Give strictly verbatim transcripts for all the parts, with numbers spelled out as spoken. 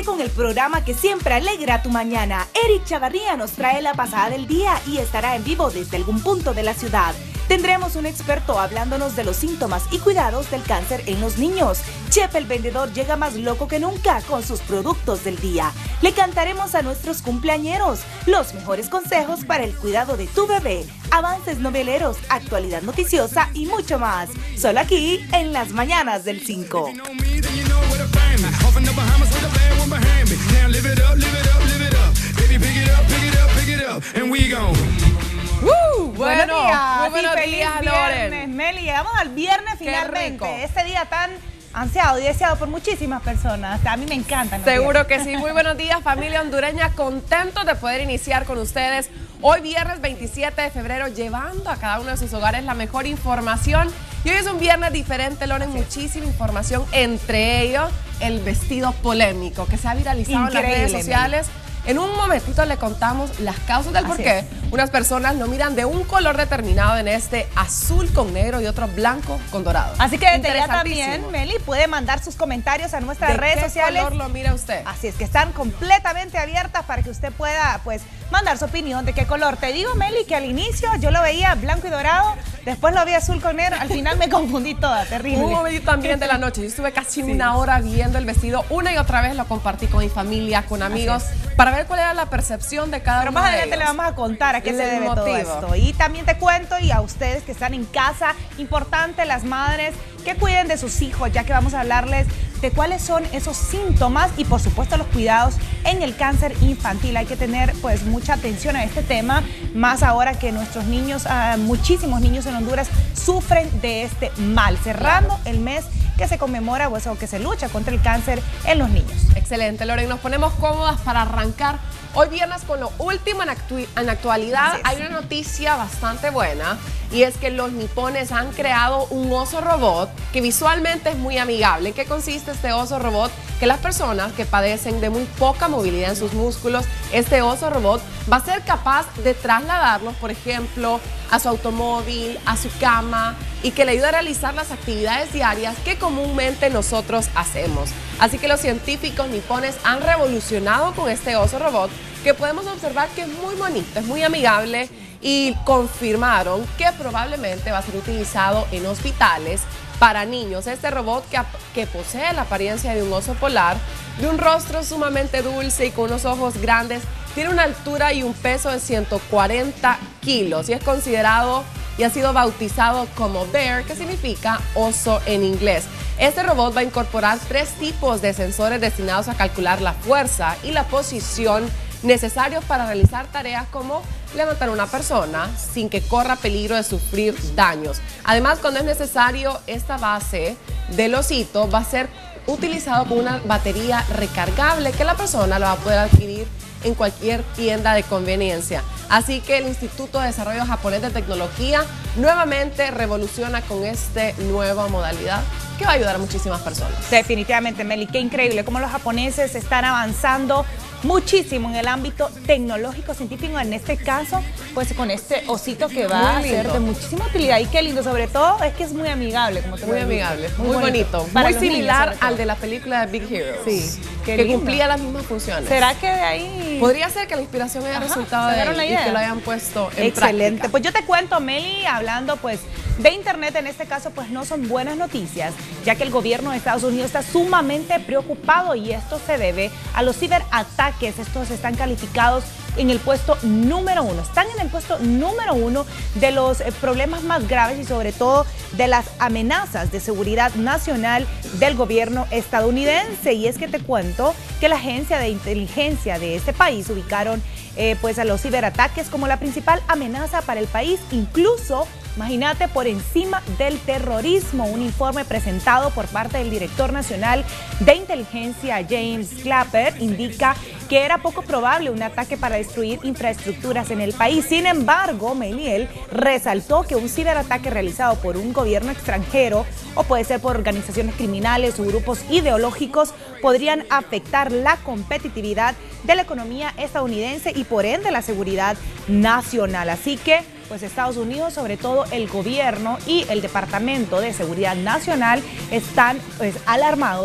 con el programa que siempre alegra tu mañana. Eric Chavarría nos trae la pasada del día y estará en vivo desde algún punto de la ciudad. Tendremos un experto hablándonos de los síntomas y cuidados del cáncer en los niños. Chep el vendedor llega más loco que nunca con sus productos del día. Le cantaremos a nuestros cumpleañeros los mejores consejos para el cuidado de tu bebé, avances noveleros, actualidad noticiosa y mucho más. Solo aquí en las mañanas del cinco. Uh, bueno, buenos días, muy buenos feliz días, viernes, Loren. Meli. Llegamos al viernes Qué finalmente. rico. Este día tan ansiado y deseado por muchísimas personas. A mí me encantan. Seguro que sí. Muy buenos días, familia hondureña. Contentos de poder iniciar con ustedes hoy viernes veintisiete de febrero, llevando a cada uno de sus hogares la mejor información. Y hoy es un viernes diferente, Loren, muchísima información, entre ellos el vestido polémico que se ha viralizado Increíble, en las redes sociales. En un momentito le contamos las causas del Así por qué es. unas personas lo miran de un color determinado en este azul con negro y otro blanco con dorado. Así que desde ya Interesantísimo. también, Meli, puede mandar sus comentarios a nuestras ¿De redes qué sociales. color lo mira usted? Así es que están completamente abiertas para que usted pueda, pues, mandar su opinión de qué color. Te digo, Meli, que al inicio yo lo veía blanco y dorado, después lo vi azul con negro, al final me confundí toda, terrible. Un momentito también de la noche. Yo estuve casi sí. una hora viendo el vestido. Una y otra vez lo compartí con mi familia, con amigos, para ver cuál era la percepción de cada Pero uno más de adelante ellos. le vamos a contar a qué Y se el debe todo motivo. esto. Y también te cuento, y a ustedes que están en casa, importante las madres que cuiden de sus hijos, ya que vamos a hablarles de cuáles son esos síntomas y por supuesto los cuidados en el cáncer infantil. Hay que tener pues mucha atención a este tema, más ahora que nuestros niños, uh, muchísimos niños en Honduras sufren de este mal, cerrando claro. el mes que se conmemora pues, o que se lucha contra el cáncer en los niños. Excelente, Loren, nos ponemos cómodas para arrancar hoy viernes con lo último en, actu en actualidad. Hay una noticia bastante buena y es que los nipones han creado un oso robot que visualmente es muy amigable. ¿En qué consiste este oso robot? Que las personas que padecen de muy poca movilidad en sus músculos, este oso robot va a ser capaz de trasladarlos, por ejemplo, a su automóvil, a su cama, y que le ayude a realizar las actividades diarias que comúnmente nosotros hacemos. Así que los científicos nipones han revolucionado con este oso robot, que podemos observar que es muy bonito, es muy amigable, y confirmaron que probablemente va a ser utilizado en hospitales para niños. Este robot que, que posee la apariencia de un oso polar, de un rostro sumamente dulce y con unos ojos grandes, tiene una altura y un peso de ciento cuarenta kilos y es considerado y ha sido bautizado como Bear, que significa oso en inglés. Este robot va a incorporar tres tipos de sensores destinados a calcular la fuerza y la posición necesarios para realizar tareas como levantar a una persona sin que corra peligro de sufrir daños. Además, cuando es necesario, esta base del osito va a ser utilizado con una batería recargable que la persona lo va a poder adquirir en cualquier tienda de conveniencia. Así que el Instituto de Desarrollo Japonés de Tecnología nuevamente revoluciona con esta nueva modalidad que va a ayudar a muchísimas personas. Definitivamente, Meli, qué increíble cómo los japoneses están avanzando muchísimo en el ámbito tecnológico, científico, en este caso, pues con este osito que va a ser de muchísima utilidad. Y qué lindo, sobre todo, es que es muy amigable, como te Muy lo digo. amigable, muy, muy bonito. bonito. Muy similar al de la película de Big Hero. Sí, que lindo. cumplía las mismas funciones. ¿Será que de ahí...? Podría ser que la inspiración haya Ajá, resultado de él y que lo hayan puesto en Excelente. práctica. Pues yo te cuento, Meli, hablando pues de internet, en este caso pues no son buenas noticias, ya que el gobierno de Estados Unidos está sumamente preocupado y esto se debe a los ciberataques. Estos están calificados en el puesto número uno. Están en el puesto número uno de los eh, problemas más graves y sobre todo de las amenazas de seguridad nacional del gobierno estadounidense. Y es que te cuento que la agencia de inteligencia de este país ubicaron eh, pues a los ciberataques como la principal amenaza para el país, incluso imagínate, por encima del terrorismo. Un informe presentado por parte del director nacional de inteligencia, James Clapper, indica que era poco probable un ataque para destruir infraestructuras en el país. Sin embargo, Meliel resaltó que un ciberataque realizado por un gobierno extranjero o puede ser por organizaciones criminales o grupos ideológicos podrían afectar la competitividad de la economía estadounidense y por ende la seguridad nacional. Así que pues Estados Unidos, sobre todo el gobierno y el Departamento de Seguridad Nacional, están pues alarmados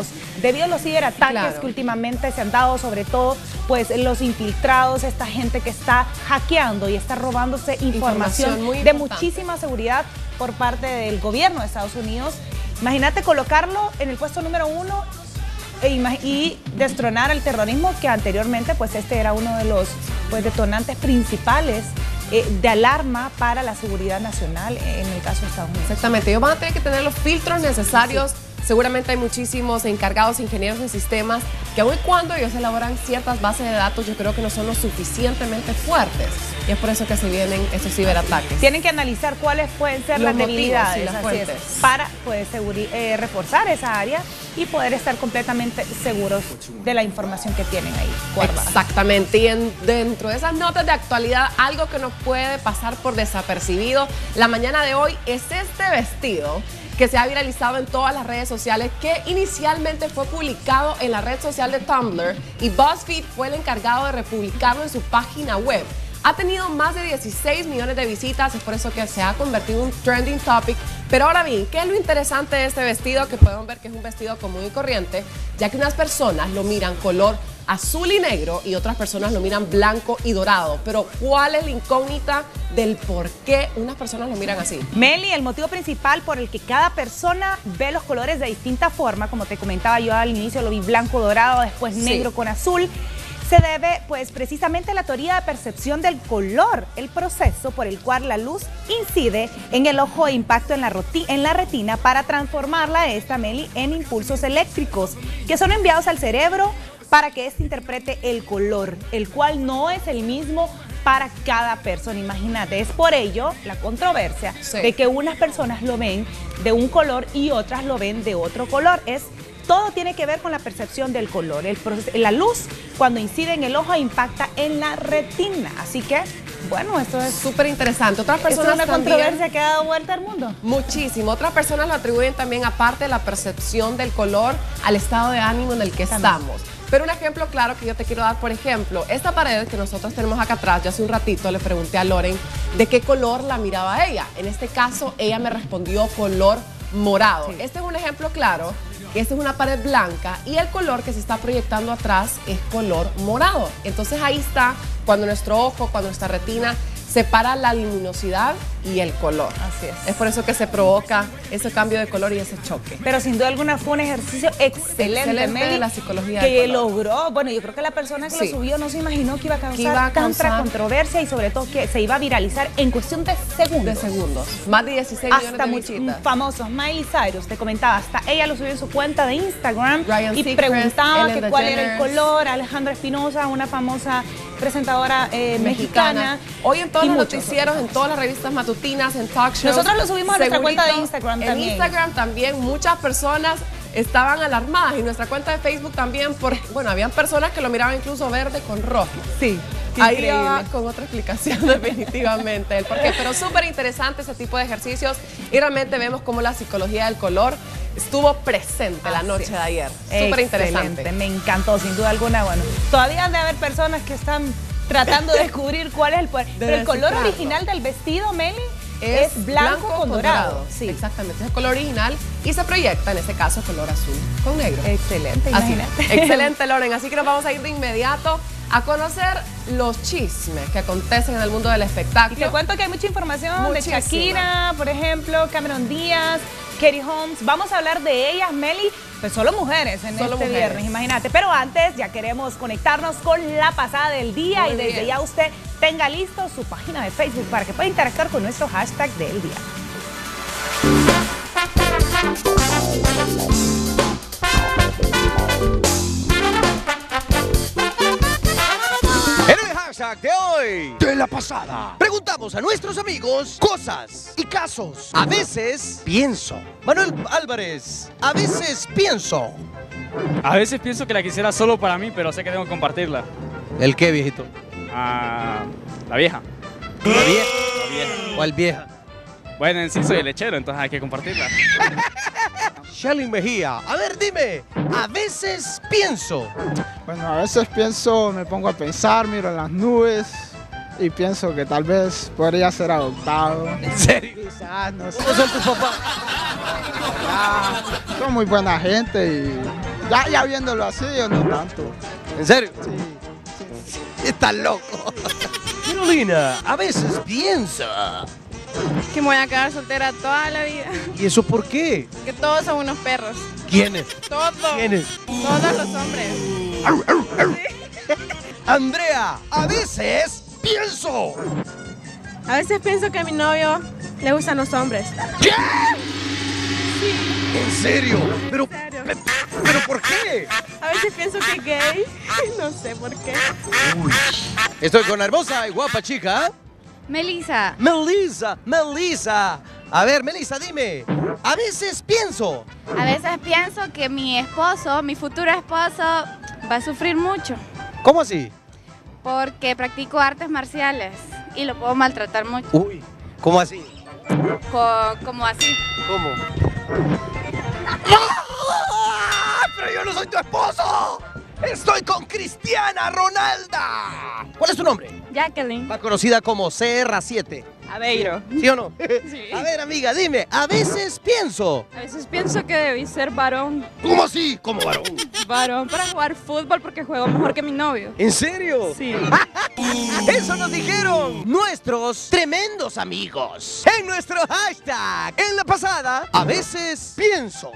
debido a los ciberataques claro. que últimamente se han dado, sobre todo pues los infiltrados, esta gente que está hackeando y está robándose información, información de muchísima seguridad por parte del gobierno de Estados Unidos. Imagínate colocarlo en el puesto número uno e y destronar el terrorismo, que anteriormente pues este era uno de los pues, detonantes principales eh, de alarma para la seguridad nacional en el caso de Estados Unidos. Exactamente, ellos van a tener que tener los filtros necesarios. Sí. Seguramente hay muchísimos encargados, ingenieros en sistemas, que aun cuando ellos elaboran ciertas bases de datos, yo creo que no son lo suficientemente fuertes. Y es por eso que se vienen estos ciberataques. Tienen que analizar cuáles pueden ser los las debilidades y las fuentes. Es, para pues, eh, reforzar esa área y poder estar completamente seguros de la información que tienen ahí guardada. Exactamente. Y en, dentro de esas notas de actualidad, algo que no puede pasar por desapercibido la mañana de hoy es este vestido que se ha viralizado en todas las redes sociales, que inicialmente fue publicado en la red social de Tumblr y BuzzFeed fue el encargado de republicarlo en su página web. Ha tenido más de dieciséis millones de visitas, es por eso que se ha convertido en un trending topic. Pero ahora bien, ¿qué es lo interesante de este vestido? Que podemos ver que es un vestido común y corriente, ya que unas personas lo miran color azul y negro y otras personas lo miran blanco y dorado. Pero ¿cuál es la incógnita del por qué unas personas lo miran así? Meli, el motivo principal por el que cada persona ve los colores de distinta forma, como te comentaba yo al inicio, lo vi blanco, dorado, después negro sí. con azul, se debe pues precisamente a la teoría de percepción del color, el proceso por el cual la luz incide en el ojo e impacto en la, en la retina para transformarla esta, Meli, en impulsos eléctricos que son enviados al cerebro para que éste interprete el color, el cual no es el mismo para cada persona. Imagínate, es por ello la controversia sí. de que unas personas lo ven de un color y otras lo ven de otro color. Es Todo tiene que ver con la percepción del color. El, la luz, cuando incide en el ojo, impacta en la retina. Así que, bueno, esto es súper interesante. Otras personas es una también, controversia que ha dado vuelta al mundo. Muchísimo. Otras personas lo atribuyen también, aparte de la percepción del color, al estado de ánimo en el que también estamos. Pero un ejemplo claro que yo te quiero dar, por ejemplo, esta pared que nosotros tenemos acá atrás, yo hace un ratito le pregunté a Loren de qué color la miraba ella. En este caso, ella me respondió color morado. Sí. Este es un ejemplo claro. Esta es una pared blanca y el color que se está proyectando atrás es color morado. Entonces ahí está cuando nuestro ojo, cuando nuestra retina separa la luminosidad y el color. Así es. Es por eso que se provoca ese cambio de color y ese choque. Pero sin duda alguna fue un ejercicio excelente, excelente de la psicología que logró. Bueno, yo creo que la persona que sí. lo subió no se imaginó que iba a causar, iba a causar tanta controversia y sobre todo que se iba a viralizar en cuestión de segundos. De segundos. Más de dieciséis hasta millones de visitas. Famosos. Miley Cyrus, te comentaba, hasta ella lo subió en su cuenta de Instagram Ryan y Seacrest, preguntaba que cuál Jenner. era el color. Alejandra Espinosa, una famosa presentadora eh, mexicana. mexicana. Hoy en todos los muchos, noticieros, en todas las revistas matutinas, en talk shows. Nosotros lo subimos a nuestra cuenta de Instagram en también. En Instagram también muchas personas estaban alarmadas y nuestra cuenta de Facebook también, porque, bueno, habían personas que lo miraban incluso verde con rojo. Sí. Ahí va con otra explicación definitivamente el porqué, pero súper interesante ese tipo de ejercicios y realmente vemos cómo la psicología del color estuvo presente Así la noche es. de ayer. Súper interesante. Me encantó, sin duda alguna. Bueno, todavía han de haber personas que están tratando de descubrir cuál es el poder. Pero el color original del vestido, Meli, es, es blanco, blanco con dorado. dorado. Sí. Exactamente, es el color original y se proyecta, en este caso, color azul con negro. Excelente, imagínate. Así, excelente, Loren. Así que nos vamos a ir de inmediato a conocer los chismes que acontecen en el mundo del espectáculo. Y te cuento que hay mucha información Muchísima. de Shakira, por ejemplo, Cameron Díaz, Katie Holmes. Vamos a hablar de ellas, Meli, pues solo mujeres en solo este mujeres. viernes, imagínate. Pero antes ya queremos conectarnos con la pasada del día Muy y desde bien. ya usted tenga listo su página de Facebook para que pueda interactuar con nuestro hashtag del día. De hoy, de la pasada, preguntamos a nuestros amigos cosas y casos. A veces pienso. Manuel Álvarez, a veces pienso. A veces pienso que la quisiera solo para mí, pero sé que tengo que compartirla. ¿El qué, viejito? Ah, la vieja. ¿La vieja? La vieja. ¿Cuál vieja? Bueno, en sí soy el lechero, entonces hay que compartirla. Shelly Mejía, a ver, dime, a veces pienso. Bueno, a veces pienso, me pongo a pensar, miro las nubes y pienso que tal vez podría ser adoptado. ¿En serio? Quizás, no sé. ¿Cómo son tus papás? Ah, son muy buena gente y Ya, ya viéndolo así, yo no tanto. ¿En serio? Sí. Estás loco. Carolina, a veces piensa. Que me voy a quedar soltera toda la vida. ¿Y eso por qué? Que todos son unos perros. ¿Quiénes? Todos. ¿Quiénes? Todos los hombres. Andrea, a veces pienso. A veces pienso que a mi novio le gustan los hombres. ¿Qué? ¿En serio? Pero, serio? pe- ¿pero por qué? A veces pienso que es gay. No sé por qué. Uy. Estoy con la hermosa y guapa chica. Melissa, Melissa, Melissa. A ver, Melissa, dime. A veces pienso. a veces pienso que mi esposo, mi futuro esposo, va a sufrir mucho ¿Cómo así? porque practico artes marciales y lo puedo maltratar mucho, Uy, ¿cómo así? co- como así. ¿Cómo? ¡Ah! ¡Pero yo no soy tu esposo! ¡Estoy con Cristiana Ronalda! ¿Cuál es tu nombre? Jacqueline. Más conocida como C R siete. Aveiro. ¿Sí o no? Sí. A ver, amiga, dime. A veces pienso. A veces pienso que debí ser varón. ¿Cómo así? ¿Como varón? Varón para jugar fútbol porque juego mejor que mi novio. ¿En serio? Sí. Eso nos dijeron nuestros tremendos amigos. En nuestro hashtag. En la pasada, a veces pienso.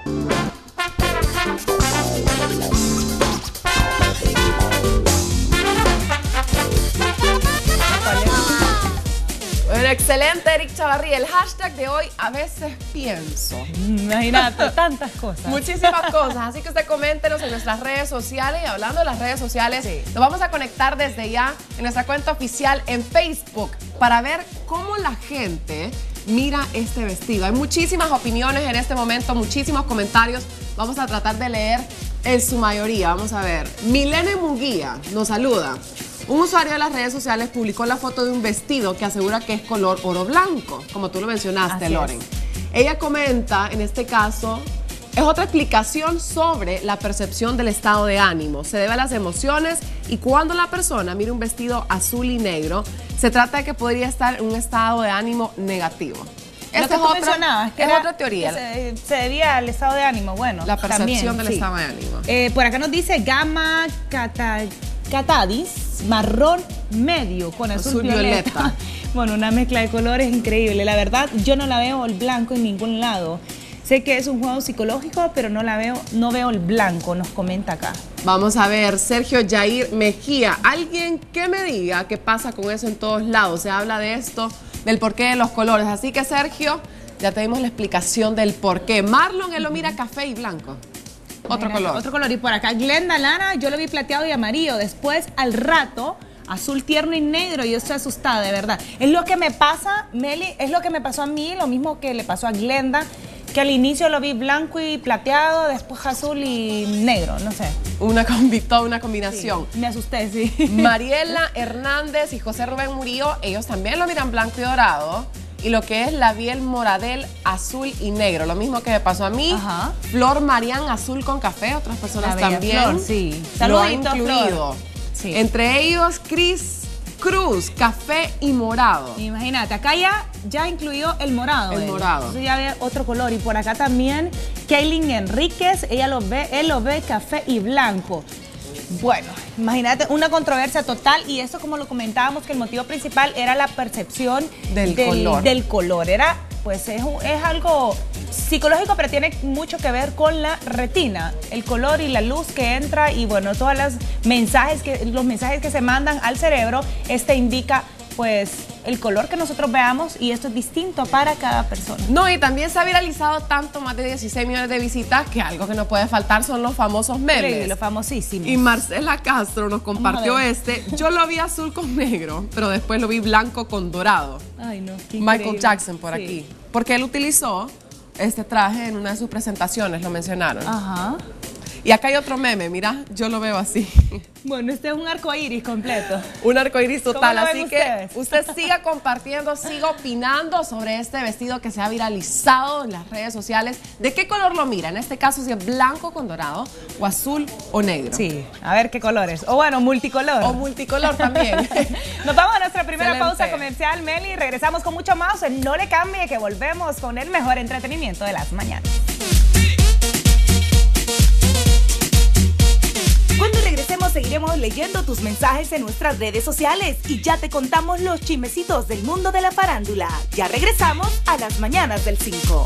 Bueno, excelente, Eric Chavarría. El hashtag de hoy, a veces pienso. Imagínate, tantas cosas. Muchísimas cosas, así que usted coméntenos en nuestras redes sociales. Y hablando de las redes sociales, Sí. nos vamos a conectar desde ya en nuestra cuenta oficial en Facebook para ver cómo la gente mira este vestido. Hay muchísimas opiniones en este momento, muchísimos comentarios. Vamos a tratar de leer en su mayoría. Vamos a ver. Milene Munguía nos saluda. Un usuario de las redes sociales publicó la foto de un vestido que asegura que es color oro blanco, como tú lo mencionaste, Así Loren. es. Ella comenta, en este caso, es otra explicación sobre la percepción del estado de ánimo. Se debe a las emociones y cuando la persona mira un vestido azul y negro, se trata de que podría estar en un estado de ánimo negativo. Lo Esta que es tú otra, mencionabas, que es era otra teoría. que Se, se debía al estado de ánimo, bueno. La percepción también, del sí. estado de ánimo. Eh, por acá nos dice gama cata, catadis, marrón medio con azul, Azul violeta. violeta. Bueno, una mezcla de colores increíble. La verdad, yo no la veo el blanco en ningún lado. Sé que es un juego psicológico, pero no la veo, no veo el blanco, nos comenta acá. Vamos a ver, Sergio Jair Mejía, alguien que me diga qué pasa con eso en todos lados. Se habla de esto, del porqué de los colores. Así que, Sergio, ya te dimos la explicación del porqué. Marlon, él lo mira café y blanco. Otro Imagínate, color. Otro color. Y por acá, Glenda Lara, yo lo vi plateado y amarillo. Después, al rato, azul tierno y negro. Yo estoy asustada, de verdad. Es lo que me pasa, Meli, es lo que me pasó a mí, lo mismo que le pasó a Glenda, que al inicio lo vi blanco y plateado, después azul y negro, no sé. Una, combi toda una combinación. Me asusté, sí. Mariela Hernández y José Rubén Murillo, ellos también lo miran blanco y dorado. Y lo que es Labiel Moradel, azul y negro. Lo mismo que me pasó a mí. Ajá. Flor Marián, azul con café. Otras personas La bella también Flor, sí. lo han Saludito, incluido. Flor. Sí. Entre ellos, Cris Cruz, café y morado. Imagínate, acá ya, ya incluyó el morado. El él. morado. Entonces ya ve otro color. Y por acá también, Kaylin Enríquez, ella lo ve, él lo ve café y blanco. Bueno, imagínate, una controversia total. Y eso, como lo comentábamos, que el motivo principal era la percepción Del color. del color. Era, pues, es, un- es algo psicológico, pero tiene mucho que ver con la retina, el color y la luz que entra y bueno, todos los mensajes que, los mensajes que se mandan al cerebro, este indica pues el color que nosotros veamos y esto es distinto para cada persona. No, y también se ha viralizado tanto, más de dieciséis millones de visitas, que algo que no puede faltar son los famosos memes. Increíble, famosísimo. Y Marcela Castro nos compartió ver. este. Yo lo vi azul con negro, pero después lo vi blanco con dorado. Ay, no, qué Michael increíble. Jackson por Sí. aquí. Porque él utilizó este traje en una de sus presentaciones, lo mencionaron. Ajá. Y acá hay otro meme, mira, yo lo veo así. Bueno, este es un arco iris completo. Un arcoíris total, ¿Cómo lo ven así que ustedes? usted siga compartiendo, siga opinando sobre este vestido que se ha viralizado en las redes sociales. ¿De qué color lo mira? En este caso, si es blanco con dorado, o azul o negro. Sí, a ver qué colores. O bueno, multicolor. O multicolor también. Nos vamos a nuestra primera Excelente. pausa comercial, Meli. Regresamos con mucho más. No le cambie, que volvemos con el mejor entretenimiento de las mañanas. mismo seguiremos leyendo tus mensajes en nuestras redes sociales y ya te contamos los chismecitos del mundo de la farándula. Ya regresamos a las mañanas del cinco.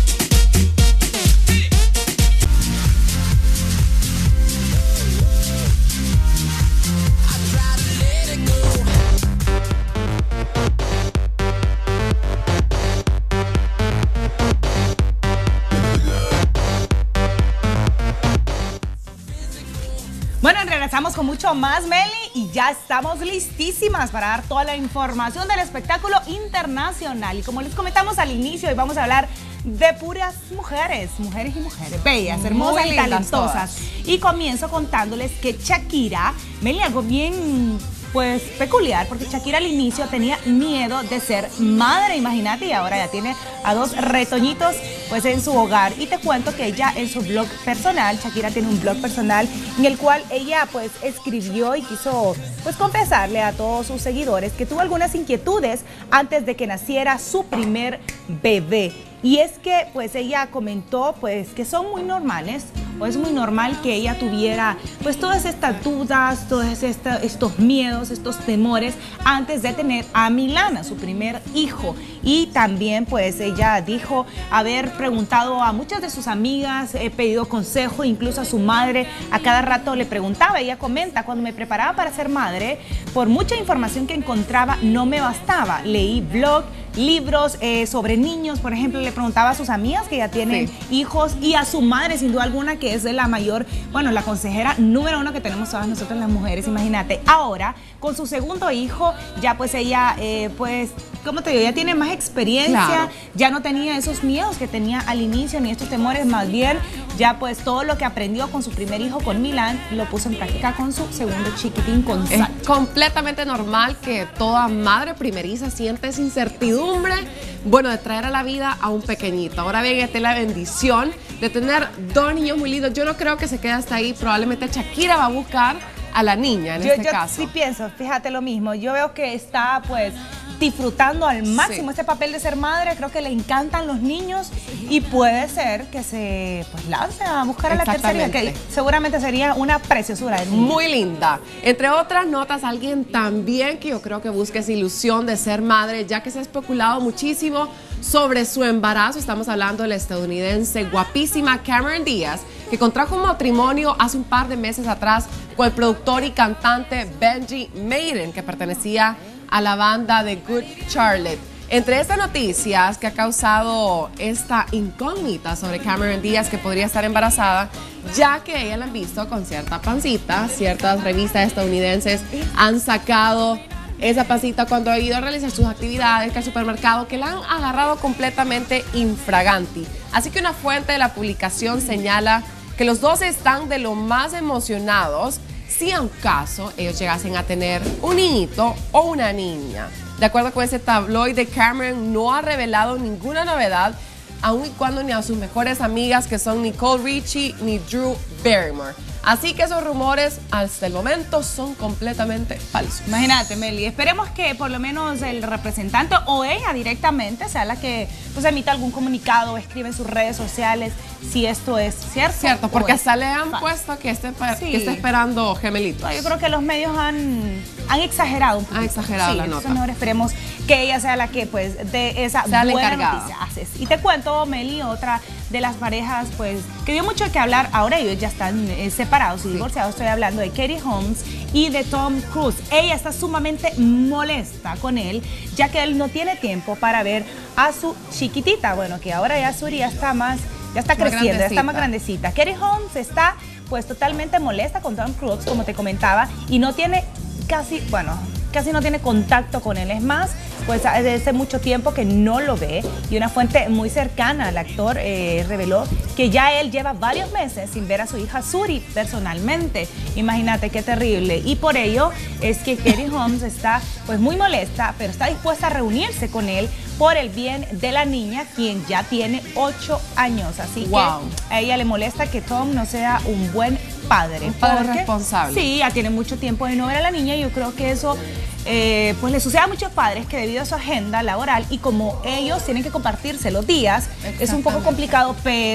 Bueno, regresamos con mucho más, Meli, y ya estamos listísimas para dar toda la información del espectáculo internacional. Y como les comentamos al inicio, hoy vamos a hablar de puras mujeres, mujeres y mujeres, bellas, hermosas y talentosas. Y comienzo contándoles que Shakira, Meli, algo bien pues peculiar, porque Shakira al inicio tenía miedo de ser madre, imagínate, y ahora ya tiene a dos retoñitos pues en su hogar. Y te cuento que ella en su blog personal, Shakira tiene un blog personal en el cual ella pues escribió y quiso pues confesarle a todos sus seguidores que tuvo algunas inquietudes antes de que naciera su primer bebé. Y es que pues ella comentó pues que son muy normales, o es muy normal que ella tuviera pues todas estas dudas, todos esta, estos miedos, estos temores antes de tener a Milana, su primer hijo. Y también pues ella dijo haber preguntado a muchas de sus amigas, he pedido consejo, incluso a su madre, a cada rato le preguntaba. Ella comenta, cuando me preparaba para ser madre, por mucha información que encontraba no me bastaba, leí blog, libros eh, sobre niños, por ejemplo, le preguntaba a sus amigas que ya tienen sí. hijos, y a su madre, sin duda alguna, que es la mayor, bueno, la consejera número uno que tenemos todas nosotras las mujeres, imagínate. Ahora, con su segundo hijo, ya pues ella, eh, pues, ¿cómo te digo? Ya tiene más experiencia, claro. Ya no tenía esos miedos que tenía al inicio, ni estos temores, más bien, ya pues todo lo que aprendió con su primer hijo, con Milan, lo puso en práctica con su segundo chiquitín, con Sal. Es completamente normal que toda madre primeriza siente esa incertidumbre, bueno, de traer a la vida a un pequeñito. Ahora bien, esta es la bendición de tener dos niños muy lindos. Yo no creo que se quede hasta ahí. Probablemente Shakira va a buscar a la niña en yo, este yo caso. Yo sí pienso, fíjate lo mismo. Yo veo que está pues disfrutando al máximo sí. este papel de ser madre. Creo que le encantan los niños y puede ser que se pues lance a buscar a la tercera, que seguramente sería una preciosura de niño. Muy linda. Entre otras notas, alguien también que yo creo que busca esa ilusión de ser madre, ya que se ha especulado muchísimo sobre su embarazo. Estamos hablando de la estadounidense guapísima Cameron Díaz, que contrajo un matrimonio hace un par de meses atrás con el productor y cantante Benji Maiden, que pertenecía a la banda de Good Charlotte. Entre estas noticias que ha causado esta incógnita sobre Cameron Díaz, que podría estar embarazada, ya que ella la han visto con cierta pancita, ciertas revistas estadounidenses han sacado esa pancita cuando ha ido a realizar sus actividades que al supermercado, que la han agarrado completamente infraganti. Así que una fuente de la publicación señala que los dos están de lo más emocionados si en caso ellos llegasen a tener un niñito o una niña. De acuerdo con ese tabloide, Cameron no ha revelado ninguna novedad, aun y cuando ni a sus mejores amigas, que son Nicole Richie ni Drew Barrymore. Así que esos rumores hasta el momento son completamente falsos. Imagínate, Meli, esperemos que por lo menos el representante o ella directamente sea la que pues emita algún comunicado o escribe en sus redes sociales si esto es cierto. Cierto, porque hasta le han falso. puesto que esté, sí. que esté esperando gemelitos. Yo creo que los medios han, han exagerado un poquito. Han exagerado sí, la nota. Mejor esperemos que ella sea la que pues de esa sea buena noticia haces. Y te cuento, Meli, otra de las parejas pues que dio mucho que hablar. Ahora ellos ya están eh, separados y sí. divorciados. Estoy hablando de Katie Holmes y de Tom Cruise. Ella está sumamente molesta con él, ya que él no tiene tiempo para ver a su chiquitita. Bueno, que ahora ya Suri ya está más, ya está creciendo, ya está más grandecita. Katie Holmes está pues totalmente molesta con Tom Cruise, como te comentaba, y no tiene casi, bueno, casi no tiene contacto con él. Es más, pues desde hace mucho tiempo que no lo ve, y una fuente muy cercana al actor eh, reveló que ya él lleva varios meses sin ver a su hija Suri personalmente. Imagínate qué terrible. Y por ello es que Katie Holmes está pues muy molesta, pero está dispuesta a reunirse con él por el bien de la niña, quien ya tiene ocho años. Así wow. que a ella le molesta que Tom no sea un buen padre. Un padre porque, responsable. Sí, ya tiene mucho tiempo de no ver a la niña, y yo creo que eso eh, pues le sucede a muchos padres, que debido a su agenda laboral y como ellos tienen que compartirse los días, es un poco complicado, pero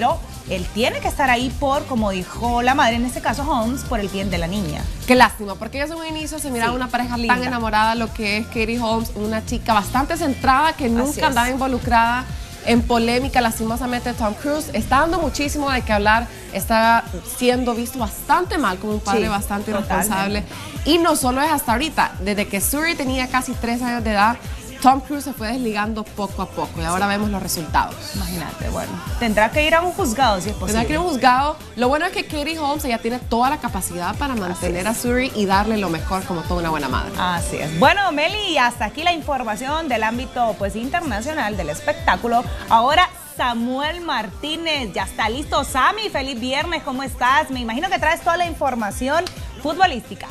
él tiene que estar ahí por, como dijo la madre, en este caso Holmes, por el bien de la niña. Qué lástima, porque ellos en un inicio se miraban Sí, una pareja linda. tan enamorada, lo que es Katie Holmes, una chica bastante centrada que nunca andaba involucrada en polémica. Lastimosamente Tom Cruise está dando muchísimo de qué hablar, está siendo visto bastante mal como un padre Sí, bastante totalmente. irresponsable. Y no solo es hasta ahorita, desde que Suri tenía casi tres años de edad, Tom Cruise se fue desligando poco a poco y ahora vemos los resultados. Imagínate, bueno, tendrá que ir a un juzgado si es posible. Tendrá que ir a un juzgado. Lo bueno es que Katie Holmes ella tiene toda la capacidad para mantener a Suri y darle lo mejor como toda una buena madre. Así es. Bueno, Meli, hasta aquí la información del ámbito pues internacional del espectáculo. Ahora Samuel Martínez ya está listo. Sammy, feliz viernes, ¿cómo estás? Me imagino que traes toda la información futbolística.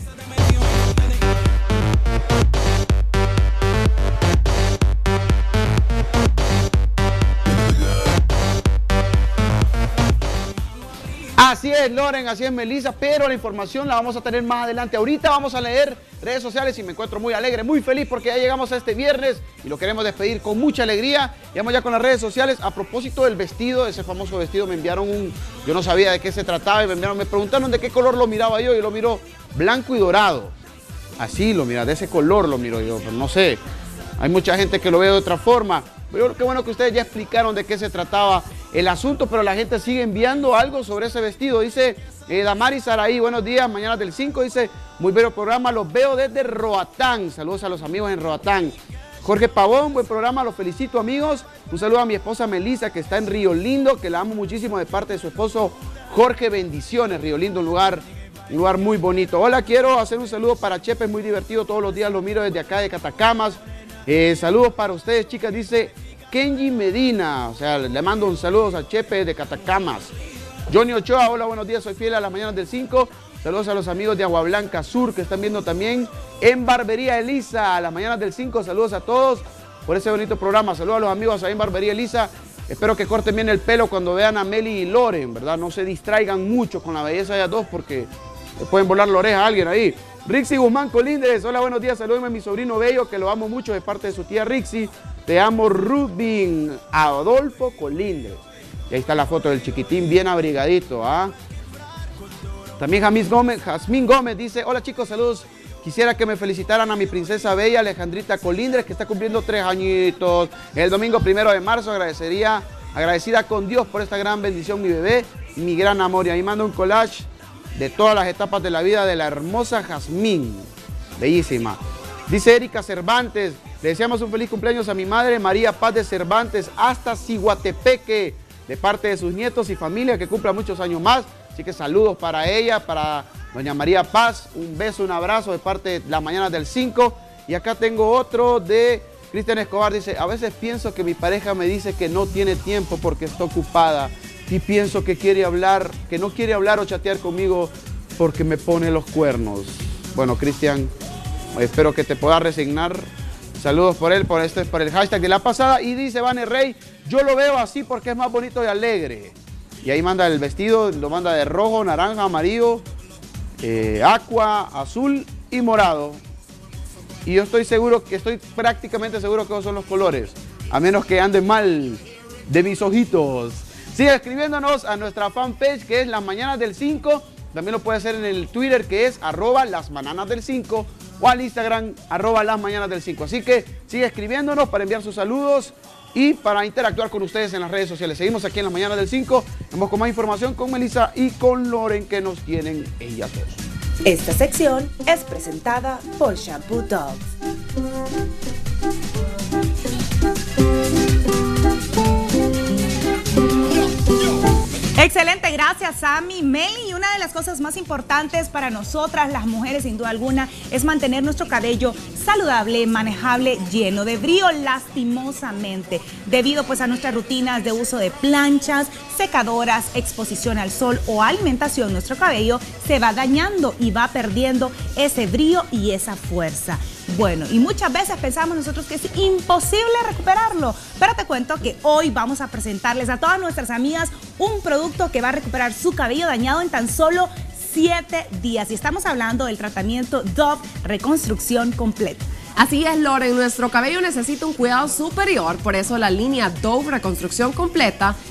Así es, Loren, así es, Melissa, pero la información la vamos a tener más adelante. Ahorita vamos a leer redes sociales y me encuentro muy alegre, muy feliz porque ya llegamos a este viernes y lo queremos despedir con mucha alegría. Vamos ya con las redes sociales. A propósito del vestido, ese famoso vestido, me enviaron un... Yo no sabía de qué se trataba y me enviaron, me preguntaron de qué color lo miraba yo y lo miro blanco y dorado. Así lo mira, de ese color lo miro yo, pero no sé. Hay mucha gente que lo ve de otra forma. Pero qué bueno que ustedes ya explicaron de qué se trataba el asunto, pero la gente sigue enviando algo sobre ese vestido. Dice eh, Damari Saraí, buenos días, mañana del cinco, dice, muy bello programa, los veo desde Roatán. Saludos a los amigos en Roatán. Jorge Pavón, buen programa, los felicito amigos. Un saludo a mi esposa Melissa, que está en Río Lindo, que la amo muchísimo de parte de su esposo Jorge. Bendiciones, Río Lindo, un lugar, un lugar muy bonito. Hola, quiero hacer un saludo para Chepe, es muy divertido, todos los días lo miro desde acá de Catacamas. Eh, saludos para ustedes, chicas, dice Kenji Medina, o sea, le mando un saludo a Chepe de Catacamas. Johnny Ochoa, hola, buenos días, soy fiel a las mañanas del cinco. Saludos a los amigos de Agua Blanca Sur que están viendo también en Barbería Elisa, a las mañanas del cinco. Saludos a todos por ese bonito programa. Saludos a los amigos ahí en Barbería Elisa. Espero que corten bien el pelo cuando vean a Meli y Loren, ¿verdad? No se distraigan mucho con la belleza de ellas dos porque le pueden volar la oreja a alguien ahí. Rixi Guzmán Colindres, hola, buenos días, salúdenme a mi sobrino Bello, que lo amo mucho de parte de su tía Rixi. Te amo, Rubin Adolfo Colindres. Y ahí está la foto del chiquitín bien abrigadito, ¿ah? También Jamís Gómez, Jazmín Gómez dice, hola chicos, saludos. Quisiera que me felicitaran a mi princesa bella Alejandrita Colindres, que está cumpliendo tres añitos. El domingo primero de marzo agradecería, agradecida con Dios por esta gran bendición, mi bebé y mi gran amor. Y ahí mando un collage de todas las etapas de la vida de la hermosa Jazmín. Bellísima. Dice Erika Cervantes, le deseamos un feliz cumpleaños a mi madre María Paz de Cervantes hasta Ciguatepeque, de parte de sus nietos y familia, que cumpla muchos años más. Así que saludos para ella, para doña María Paz, un beso, un abrazo de parte de las mañanas del cinco. Y acá tengo otro de Cristian Escobar, dice, a veces pienso que mi pareja me dice que no tiene tiempo porque está ocupada. Y pienso que quiere hablar, que no quiere hablar o chatear conmigo porque me pone los cuernos. Bueno, Cristian, espero que te puedas resignar. Saludos por él, por este, por el hashtag de la pasada. Y dice Vane Rey, yo lo veo así porque es más bonito y alegre. Y ahí manda el vestido, lo manda de rojo, naranja, amarillo, eh, aqua, azul y morado. Y yo estoy seguro, que estoy prácticamente seguro que esos son los colores. A menos que ande mal de mis ojitos. Sigue escribiéndonos a nuestra fanpage que es Las Mañanas del cinco. También lo puede hacer en el Twitter que es arroba Las Mañanas del cinco o al Instagram arroba Las Mañanas del cinco. Así que sigue escribiéndonos para enviar sus saludos y para interactuar con ustedes en las redes sociales. Seguimos aquí en Las Mañanas del cinco. Vamos con más información con Melissa y con Loren que nos tienen ellas dos. Esta sección es presentada por Shampoo Dove. Excelente, gracias Sammy, Meli. Y una de las cosas más importantes para nosotras, las mujeres, sin duda alguna, es mantener nuestro cabello saludable, manejable, lleno de brillo, lastimosamente, debido pues a nuestras rutinas de uso de planchas, secadoras, exposición al sol o alimentación. Nuestro cabello se va dañando y va perdiendo ese brillo y esa fuerza. Bueno, y muchas veces pensamos nosotros que es imposible recuperarlo, pero te cuento que hoy vamos a presentarles a todas nuestras amigas un producto que va a recuperar su cabello dañado en tan solo siete días. Y estamos hablando del tratamiento Dove Reconstrucción Completa. Así es, Loren, nuestro cabello necesita un cuidado superior, por eso la línea Dove Reconstrucción Completa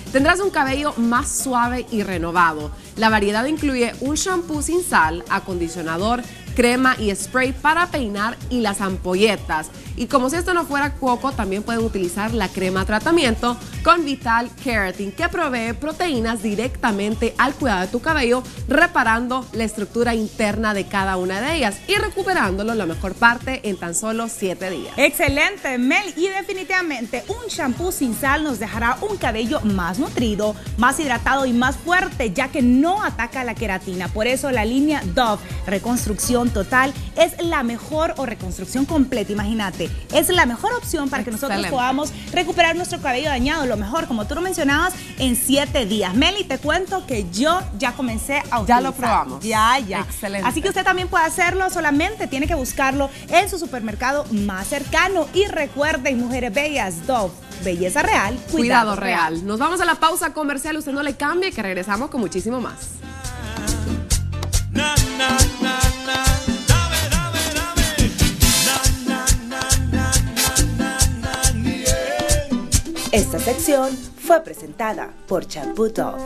tendrás un cabello más suave y renovado. La variedad incluye un shampoo sin sal, acondicionador, crema y spray para peinar y las ampolletas. Y como si esto no fuera poco, también pueden utilizar la crema tratamiento con Vital Keratin, que provee proteínas directamente al cuidado de tu cabello, reparando la estructura interna de cada una de ellas y recuperándolo la mejor parte en tan solo siete días. Excelente, Mel. Y definitivamente un shampoo sin sal nos dejará un cabello más nutrido, más hidratado y más fuerte, ya que no ataca la queratina. Por eso la línea Dove Reconstrucción Total es la mejor, o reconstrucción completa, imagínate. Es la mejor opción para que nosotros Excelente. podamos recuperar nuestro cabello dañado, lo mejor, como tú lo mencionabas, en siete días. Meli, te cuento que yo ya comencé a utilizar. Ya lo probamos. Ya, ya. Excelente. Así que usted también puede hacerlo, solamente tiene que buscarlo en su supermercado más cercano. Y recuerden, mujeres bellas, Dove, belleza real, cuidado, Cuidado real. real. Nos vamos a la pausa comercial, usted no le cambie, que regresamos con muchísimo más. Na, na, na, na. Dame, dame, dame. Na, na, na, na, na, na, yeah. Esta sección fue presentada por Shampoo Dove.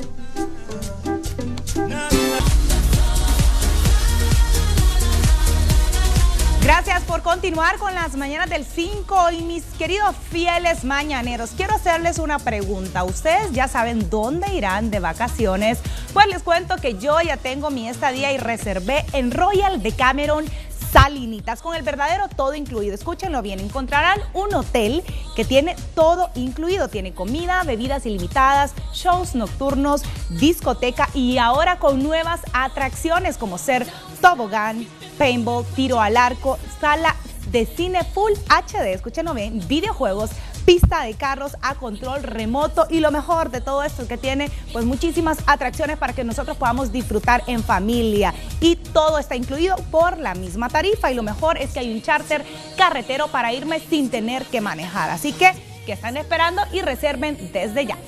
Gracias por continuar con las mañanas del cinco y mis queridos fieles mañaneros, quiero hacerles una pregunta. ¿Ustedes ya saben dónde irán de vacaciones? Pues les cuento que yo ya tengo mi estadía y reservé en Royal Decameron Salinitas, con el verdadero todo incluido. Escúchenlo bien, encontrarán un hotel que tiene todo incluido. Tiene comida, bebidas ilimitadas, shows nocturnos, discoteca y ahora con nuevas atracciones como ser tobogán, paintball, tiro al arco, sala de cine Full H D, escúchenlo bien, videojuegos, pista de carros a control remoto y lo mejor de todo esto es que tiene pues muchísimas atracciones para que nosotros podamos disfrutar en familia y todo está incluido por la misma tarifa y lo mejor es que hay un charter carretero para irme sin tener que manejar. Así que, ¿qué están esperando? Y reserven desde ya.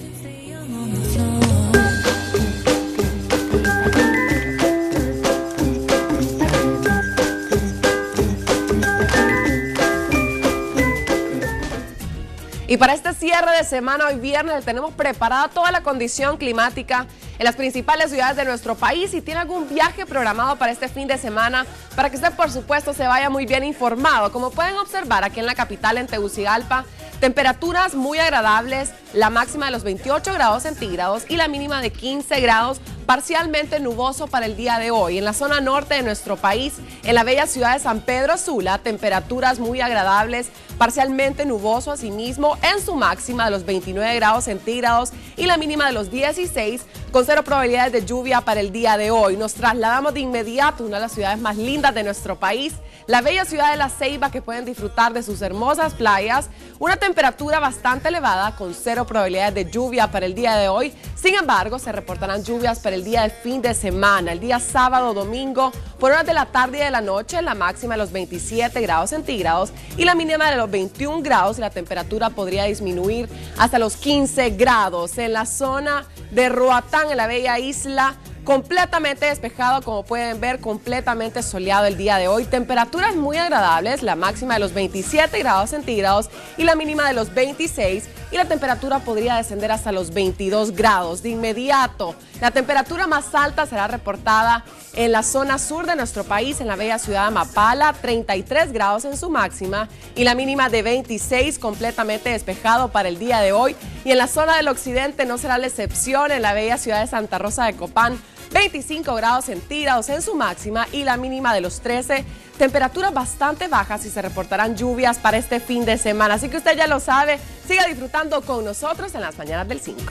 Y para este cierre de semana, hoy viernes, tenemos preparada toda la condición climática en las principales ciudades de nuestro país. Si tiene algún viaje programado para este fin de semana, para que usted, por supuesto, se vaya muy bien informado. Como pueden observar aquí en la capital, en Tegucigalpa, temperaturas muy agradables, la máxima de los veintiocho grados centígrados y la mínima de quince grados, parcialmente nuboso para el día de hoy. En la zona norte de nuestro país, en la bella ciudad de San Pedro Sula, temperaturas muy agradables, parcialmente nuboso asimismo, en su máxima de los veintinueve grados centígrados y la mínima de los dieciséis, con cero probabilidades de lluvia para el día de hoy. Nos trasladamos de inmediato a una de las ciudades más lindas de nuestro país, la bella ciudad de La Ceiba, que pueden disfrutar de sus hermosas playas, una temperatura bastante elevada con cero probabilidades de lluvia para el día de hoy. Sin embargo, se reportarán lluvias para el día del fin de semana, el día sábado, domingo, por horas de la tarde y de la noche, la máxima de los veintisiete grados centígrados y la mínima de los veintiún grados, y la temperatura podría disminuir hasta los quince grados. En la zona de Roatán, en la bella isla, completamente despejado, como pueden ver, completamente soleado el día de hoy. Temperaturas muy agradables, la máxima de los veintisiete grados centígrados y la mínima de los veintiséis, y la temperatura podría descender hasta los veintidós grados. De inmediato, la temperatura más alta será reportada en la zona sur de nuestro país, en la bella ciudad de Mapala, treinta y tres grados en su máxima y la mínima de veintiséis, completamente despejado para el día de hoy. Y en la zona del occidente no será la excepción, en la bella ciudad de Santa Rosa de Copán, veinticinco grados centígrados en su máxima y la mínima de los trece, temperaturas bastante bajas y se reportarán lluvias para este fin de semana. Así que usted ya lo sabe, siga disfrutando con nosotros en las mañanas del cinco.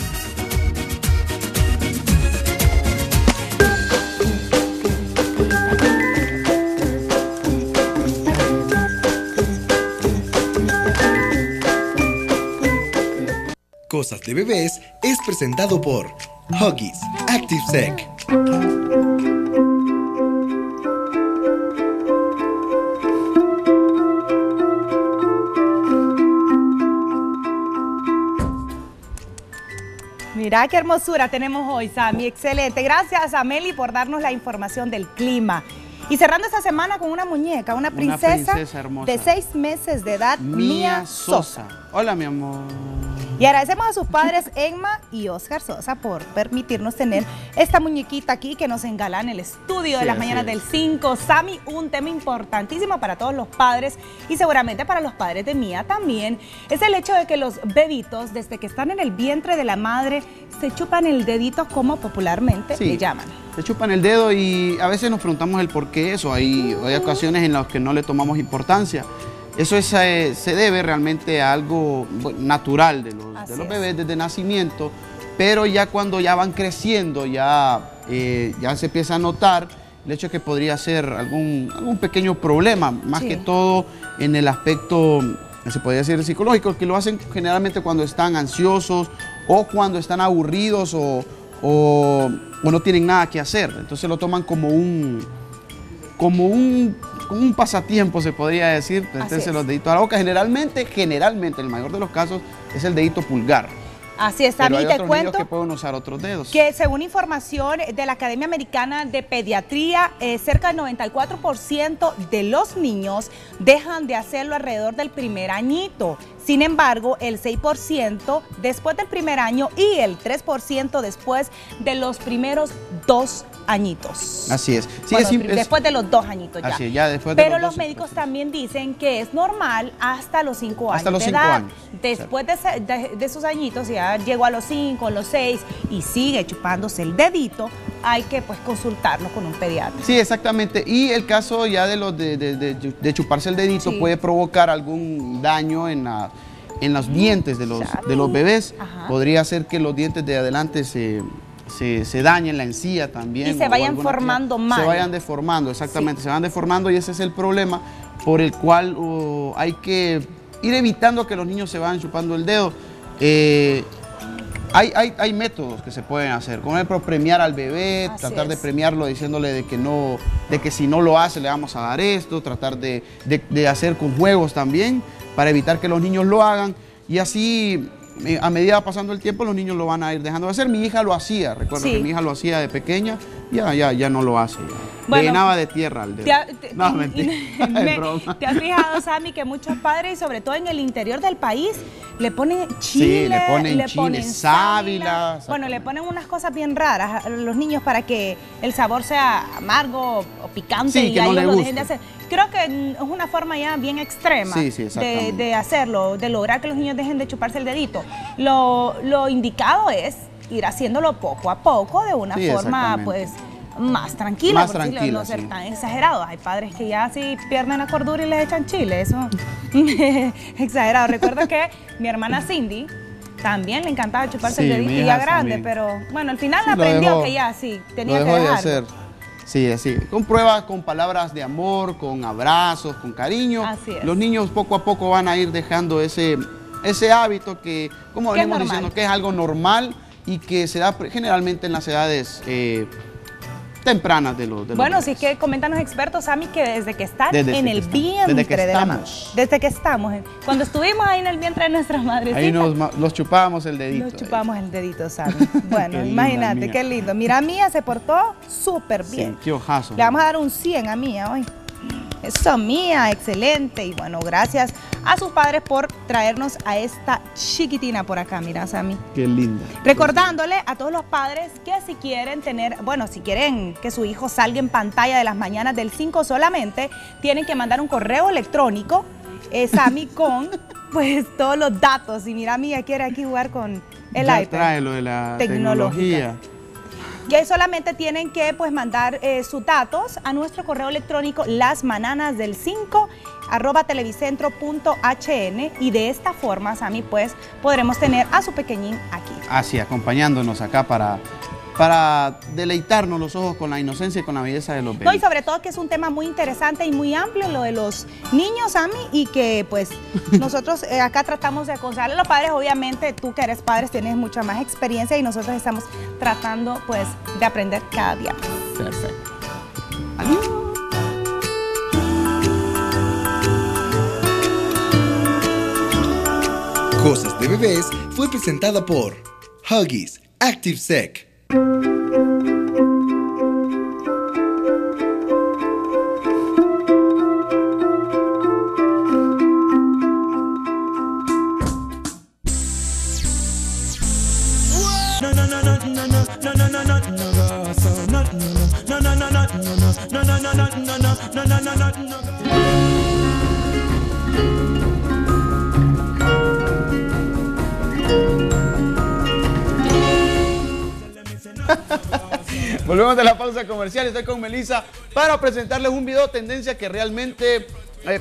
Cosas de bebés es presentado por Huggies Active Sec. Mira qué hermosura tenemos hoy, Sammy. Excelente. Gracias a Meli por darnos la información del clima. Y cerrando esta semana con una muñeca, una princesa, Una princesa hermosa. de seis meses de edad, Mía, Mía Sosa. Sosa. Hola, mi amor. Y agradecemos a sus padres Emma y Oscar Sosa por permitirnos tener esta muñequita aquí que nos engalana el estudio de Sí, las así mañanas es. del cinco. Sammy, un tema importantísimo para todos los padres y seguramente para los padres de Mía también, es el hecho de que los bebitos, desde que están en el vientre de la madre, se chupan el dedito como popularmente Sí. le llaman. Se chupan el dedo y a veces nos preguntamos el por qué eso. Hay, hay ocasiones en las que no le tomamos importancia. Eso es, eh, se debe realmente a algo bueno, natural de los, de los bebés desde nacimiento, pero ya cuando ya van creciendo, ya, eh, ya se empieza a notar el hecho de que podría ser algún, algún pequeño problema, más Sí. que todo en el aspecto, se podría decir psicológico, que lo hacen generalmente cuando están ansiosos o cuando están aburridos o, o, o no tienen nada que hacer. Entonces lo toman como un, como un, como un pasatiempo, se podría decir, meterse es. los deditos a la boca. Generalmente, generalmente, en el mayor de los casos, es el dedito pulgar. Así es, Pero Sammy, hay te otros cuento niños que pueden usar otros dedos. que según información de la Academia Americana de Pediatría, eh, cerca del noventa y cuatro por ciento de los niños dejan de hacerlo alrededor del primer añito. Sin embargo, el seis por ciento después del primer año y el tres por ciento después de los primeros dos añitos. Así es. Sí, Bueno, es im- es- después de los dos añitos ya. Así es, ya después de Pero los los dos, médicos también dicen que es normal hasta los cinco años Hasta los de cinco edad. años, Después de, ese- de- de esos añitos, ya llegó a los cinco, los seis y sigue chupándose el dedito, hay que pues consultarlo con un pediatra. Sí, exactamente. Y el caso ya de los de, de- de- de chuparse el dedito Sí. puede provocar algún daño en, la- en los dientes de los, de los bebés. Ajá. Podría ser que los dientes de adelante se, se, se dañen, la encía también. Y se o vayan alguna formando actividad. mal. Se vayan deformando, exactamente. Se van deformando y ese es el problema por el cual uh, hay que ir evitando que los niños se vayan chupando el dedo. Eh, Hay, hay, hay métodos que se pueden hacer, como por ejemplo premiar al bebé, Así tratar de es. premiarlo diciéndole de que no, de que si no lo hace le vamos a dar esto, tratar de, de- de hacer con juegos también para evitar que los niños lo hagan y así eh, a medida va pasando el tiempo los niños lo van a ir dejando de hacer. Mi hija lo hacía, recuerdo Sí. que mi hija lo hacía de pequeña, ya, ya, ya no lo hace. ya. Bueno, Le llenaba de tierra al dedo. ¿Te ha- te- No, mentira, es me- broma. ¿Te has fijado, Sammy, que muchos padres, y sobre todo en el interior del país, le ponen chile, Sí, le ponen chile, sábila, Bueno, le ponen unas cosas bien raras a los niños para que el sabor sea amargo o picante Sí, y que a no ellos le lo dejen de guste. hacer. Creo que mm, es una forma ya bien extrema Sí, sí, de, exactamente. de hacerlo, de lograr que los niños dejen de chuparse el dedito. Lo, lo indicado es ir haciéndolo poco a poco, de una Sí, forma, exactamente. pues, más tranquila, Más por decirlo, tranquila, no ser sí. tan exagerados. Hay padres que ya sí pierden la cordura y les echan chile, eso exagerado. Recuerdo que mi hermana Cindy también le encantaba chuparse Sí, el dedito mi y hija ya grande, también. pero bueno, al final Sí, lo aprendió dejó- que ya sí, Lo tenía que dejó de dejarlo. hacer. Sí, así. Con pruebas, con palabras de amor, con abrazos, con cariño. Así es. Los niños poco a poco van a ir dejando ese, ese hábito que, como Que es venimos normal. diciendo, que es algo normal y que se da pre- generalmente en las edades eh, tempranas de los, de los Bueno, bebés. sí que comentan los expertos, Sammy, que desde que están Desde en que el están. vientre Desde que de la madre, estamos. desde que estamos, en- cuando estuvimos ahí en el vientre de nuestras madrecitas, Ahí nos, ma- los chupábamos el dedito. nos chupamos el dedito, Sammy. Bueno, Qué linda imagínate, mía. qué lindo. Mira, Mía se portó súper Sí, bien. qué ojazo. Le vamos a dar un cien a Mía hoy. Eso, Mía, excelente. Y bueno, gracias a sus padres por traernos a esta chiquitina por acá. Mira, Sammy. Qué linda. Recordándole a todos los padres que si quieren tener, bueno, si quieren que su hijo salga en pantalla de las mañanas del cinco solamente, tienen que mandar un correo electrónico, eh, Sammy, con pues todos los datos. Y mira, Mía quiere aquí jugar con el Ya iPad. trae lo de la Tecnológica. tecnología. Que solamente tienen que pues mandar eh, sus datos a nuestro correo electrónico lasmananasdelcinco arroba televicentro punto h n y de esta forma, Sammy, pues podremos tener a su pequeñín aquí. Así, acompañándonos acá para, para deleitarnos los ojos con la inocencia y con la belleza de los bebés. No, y sobre todo que es un tema muy interesante y muy amplio lo de los niños, Sammy, y que pues nosotros eh, acá tratamos de aconsejarle a los padres. Obviamente tú que eres padre tienes mucha más experiencia y nosotros estamos tratando pues de aprender cada día. Perfecto. Adiós. Cosas de Bebés fue presentada por Huggies Active Sec. no, no, no, no, no, no. Volvemos de la pausa comercial. Estoy con Melissa para presentarles un video tendencia que realmente, eh,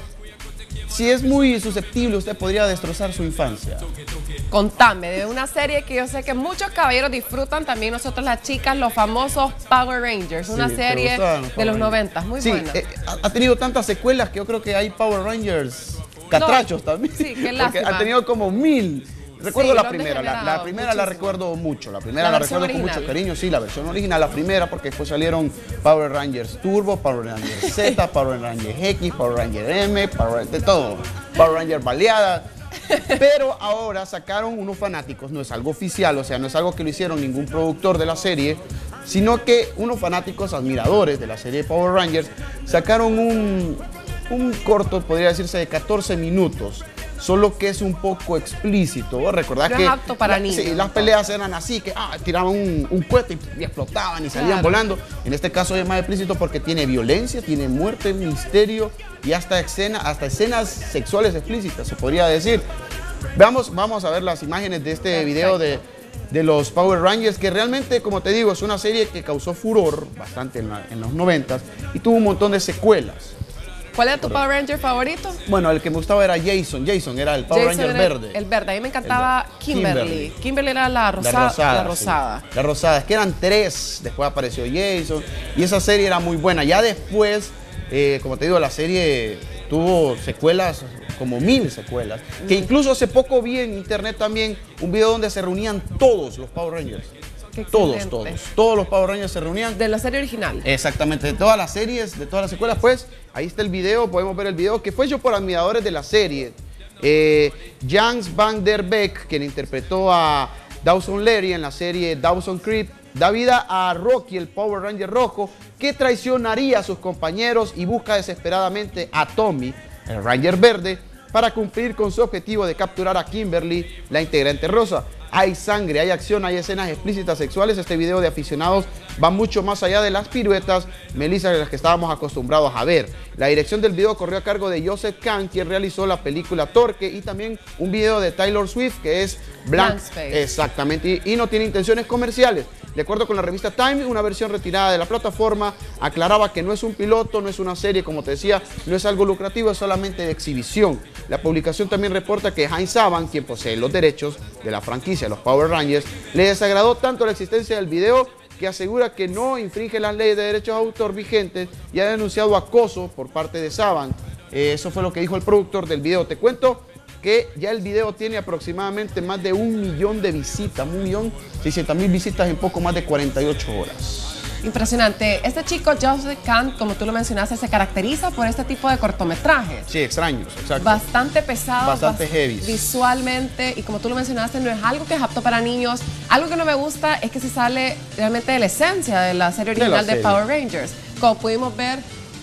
si es muy susceptible, usted podría destrozar su infancia. Contame, de una serie que yo sé que muchos caballeros disfrutan, también nosotros las chicas, los famosos Power Rangers, una Sí, ¿te serie gustaban los de Power los Rangers? noventas, muy Sí, buena. eh, ha, ha tenido tantas secuelas que yo creo que hay Power Rangers catrachos No, también. sí, qué Porque lástima. ha tenido como mil. Recuerdo Sí, la lo han primera, la, la degenerado primera la muchísimo. recuerdo mucho, la primera La la, versión recuerdo con original. mucho cariño, sí, la versión original, la primera, porque después salieron Power Rangers Turbo, Power Rangers Z, Power Rangers X, Power Rangers M, Power de todo, Power Rangers baleada. Pero ahora sacaron unos fanáticos, no es algo oficial, o sea, no es algo que lo hicieron ningún productor de la serie, sino que unos fanáticos admiradores de la serie Power Rangers sacaron un, un corto, podría decirse, de catorce minutos. Solo que es un poco explícito. Recordad No que es apto para la- niños, sí, las peleas eran así, que ah, tiraban un, un cohete y, y explotaban y salían Claro. volando. En este caso es más explícito porque tiene violencia, tiene muerte, misterio y hasta, escena, hasta escenas sexuales explícitas, se podría decir. Veamos, vamos a ver las imágenes de este Perfecto. video de, de los Power Rangers, que realmente, como te digo, es una serie que causó furor bastante en, la- en los noventas y tuvo un montón de secuelas. ¿Cuál es tu Power Ranger favorito? Bueno, el que me gustaba era Jason. Jason era el Power Jason Ranger era el- verde. El verde, a mí me encantaba El verde. Kimberly. Kimberly. Kimberly era la rosada. La rosada. La sí. rosada. La rosada. Es que eran tres. Después apareció Jason. Y esa serie era muy buena. Ya después, eh, como te digo, la serie tuvo secuelas, como mil secuelas. Que incluso hace poco vi en internet también un video donde se reunían todos los Power Rangers. Qué Todos, excelente. todos. Todos los Power Rangers se reunían. De la serie original. Exactamente, de todas las series, de todas las secuelas, pues ahí está el video, podemos ver el video que fue hecho por admiradores de la serie. Eh, Jans Van Der Beek, quien interpretó a Dawson Leary en la serie Dawson Creek, da vida a Rocky, el Power Ranger rojo, que traicionaría a sus compañeros y busca desesperadamente a Tommy, el Ranger verde, para cumplir con su objetivo de capturar a Kimberly, la integrante rosa. Hay sangre, hay acción, hay escenas explícitas sexuales. Este video de aficionados va mucho más allá de las piruetas, Melissa, de las que estábamos acostumbrados a ver. La dirección del video corrió a cargo de Joseph Kahn, quien realizó la película Torque, y también un video de Taylor Swift, que es Blank. Blank Space. Exactamente, y, y no tiene intenciones comerciales. De acuerdo con la revista Time, una versión retirada de la plataforma aclaraba que no es un piloto, no es una serie, como te decía, no es algo lucrativo, es solamente de exhibición. La publicación también reporta que Heinz Saban, quien posee los derechos de la franquicia de los Power Rangers, le desagradó tanto la existencia del video que asegura que no infringe las leyes de derechos de autor vigentes y ha denunciado acoso por parte de Saban. Eh, eso fue lo que dijo el productor del video. Te cuento que ya el video tiene aproximadamente más de un millón de visitas, un millón seiscientas mil visitas en poco más de cuarenta y ocho horas. Impresionante. Este chico, Joseph Kahn, como tú lo mencionaste, se caracteriza por este tipo de cortometrajes. Sí, extraños, exacto. Bastante pesados, Bastante bas- heavies. Visualmente, y como tú lo mencionaste, no es algo que es apto para niños. Algo que no me gusta es que se sale realmente de la esencia de la serie De la original de, serie. Power Rangers. Como pudimos ver,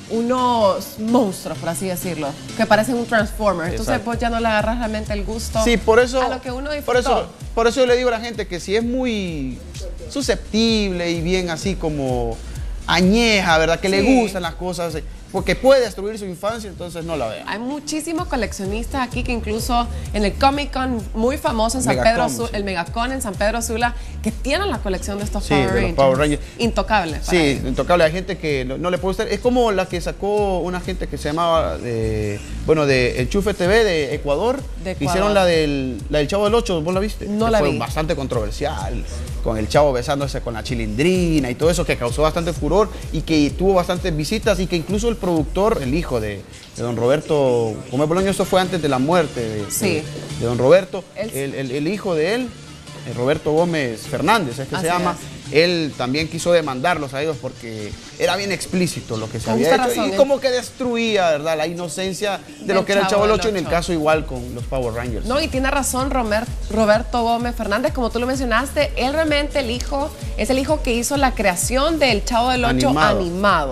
unos monstruos, por así decirlo, que parecen un Transformer. Entonces Exacto. vos ya no le agarras realmente el gusto Sí, por eso, a lo que uno por disfrutó. eso, por eso yo le digo a la gente que si es muy susceptible y bien así como añeja, ¿verdad? Que Sí. le gustan las cosas, eh, porque puede destruir su infancia, entonces no la vean. Hay muchísimos coleccionistas aquí que incluso en el Comic Con muy famoso en San Megacon, Pedro Sula, sí. el Megacon en San Pedro Sula, que tienen la colección de estos Sí, Power, de los Rangers. Power Rangers. Intocable. para Sí, ellos. intocable. Hay gente que no, no le puede gustar. Es como la que sacó una gente que se llamaba, de, bueno, de El Chufe T V de Ecuador. De que Ecuador. Hicieron la del, la del Chavo del Ocho, ¿vos la viste? No Que la fue vi. bastante controversial, con el Chavo besándose con la chilindrina y todo eso, que causó bastante furor y que tuvo bastantes visitas y que incluso el productor, el hijo de, de don Roberto Gómez Bolaño, eso fue antes de la muerte de, Sí. de, de don Roberto, Él- el, el- el hijo de él, eh, Roberto Gómez Fernández, es que Así se llama. es. Él también quiso demandarlos a ellos porque era bien explícito lo que se Con había justa hecho razón, y ¿eh? como que destruía, ¿verdad?, la inocencia de Del lo que era el Chavo Chavo del del Ocho, en el Ocho. caso igual con los Power Rangers. No, y tiene razón Romer- Roberto Gómez Fernández, como tú lo mencionaste, él realmente el hijo, es el hijo que hizo la creación del Chavo del Ocho Animado. animado.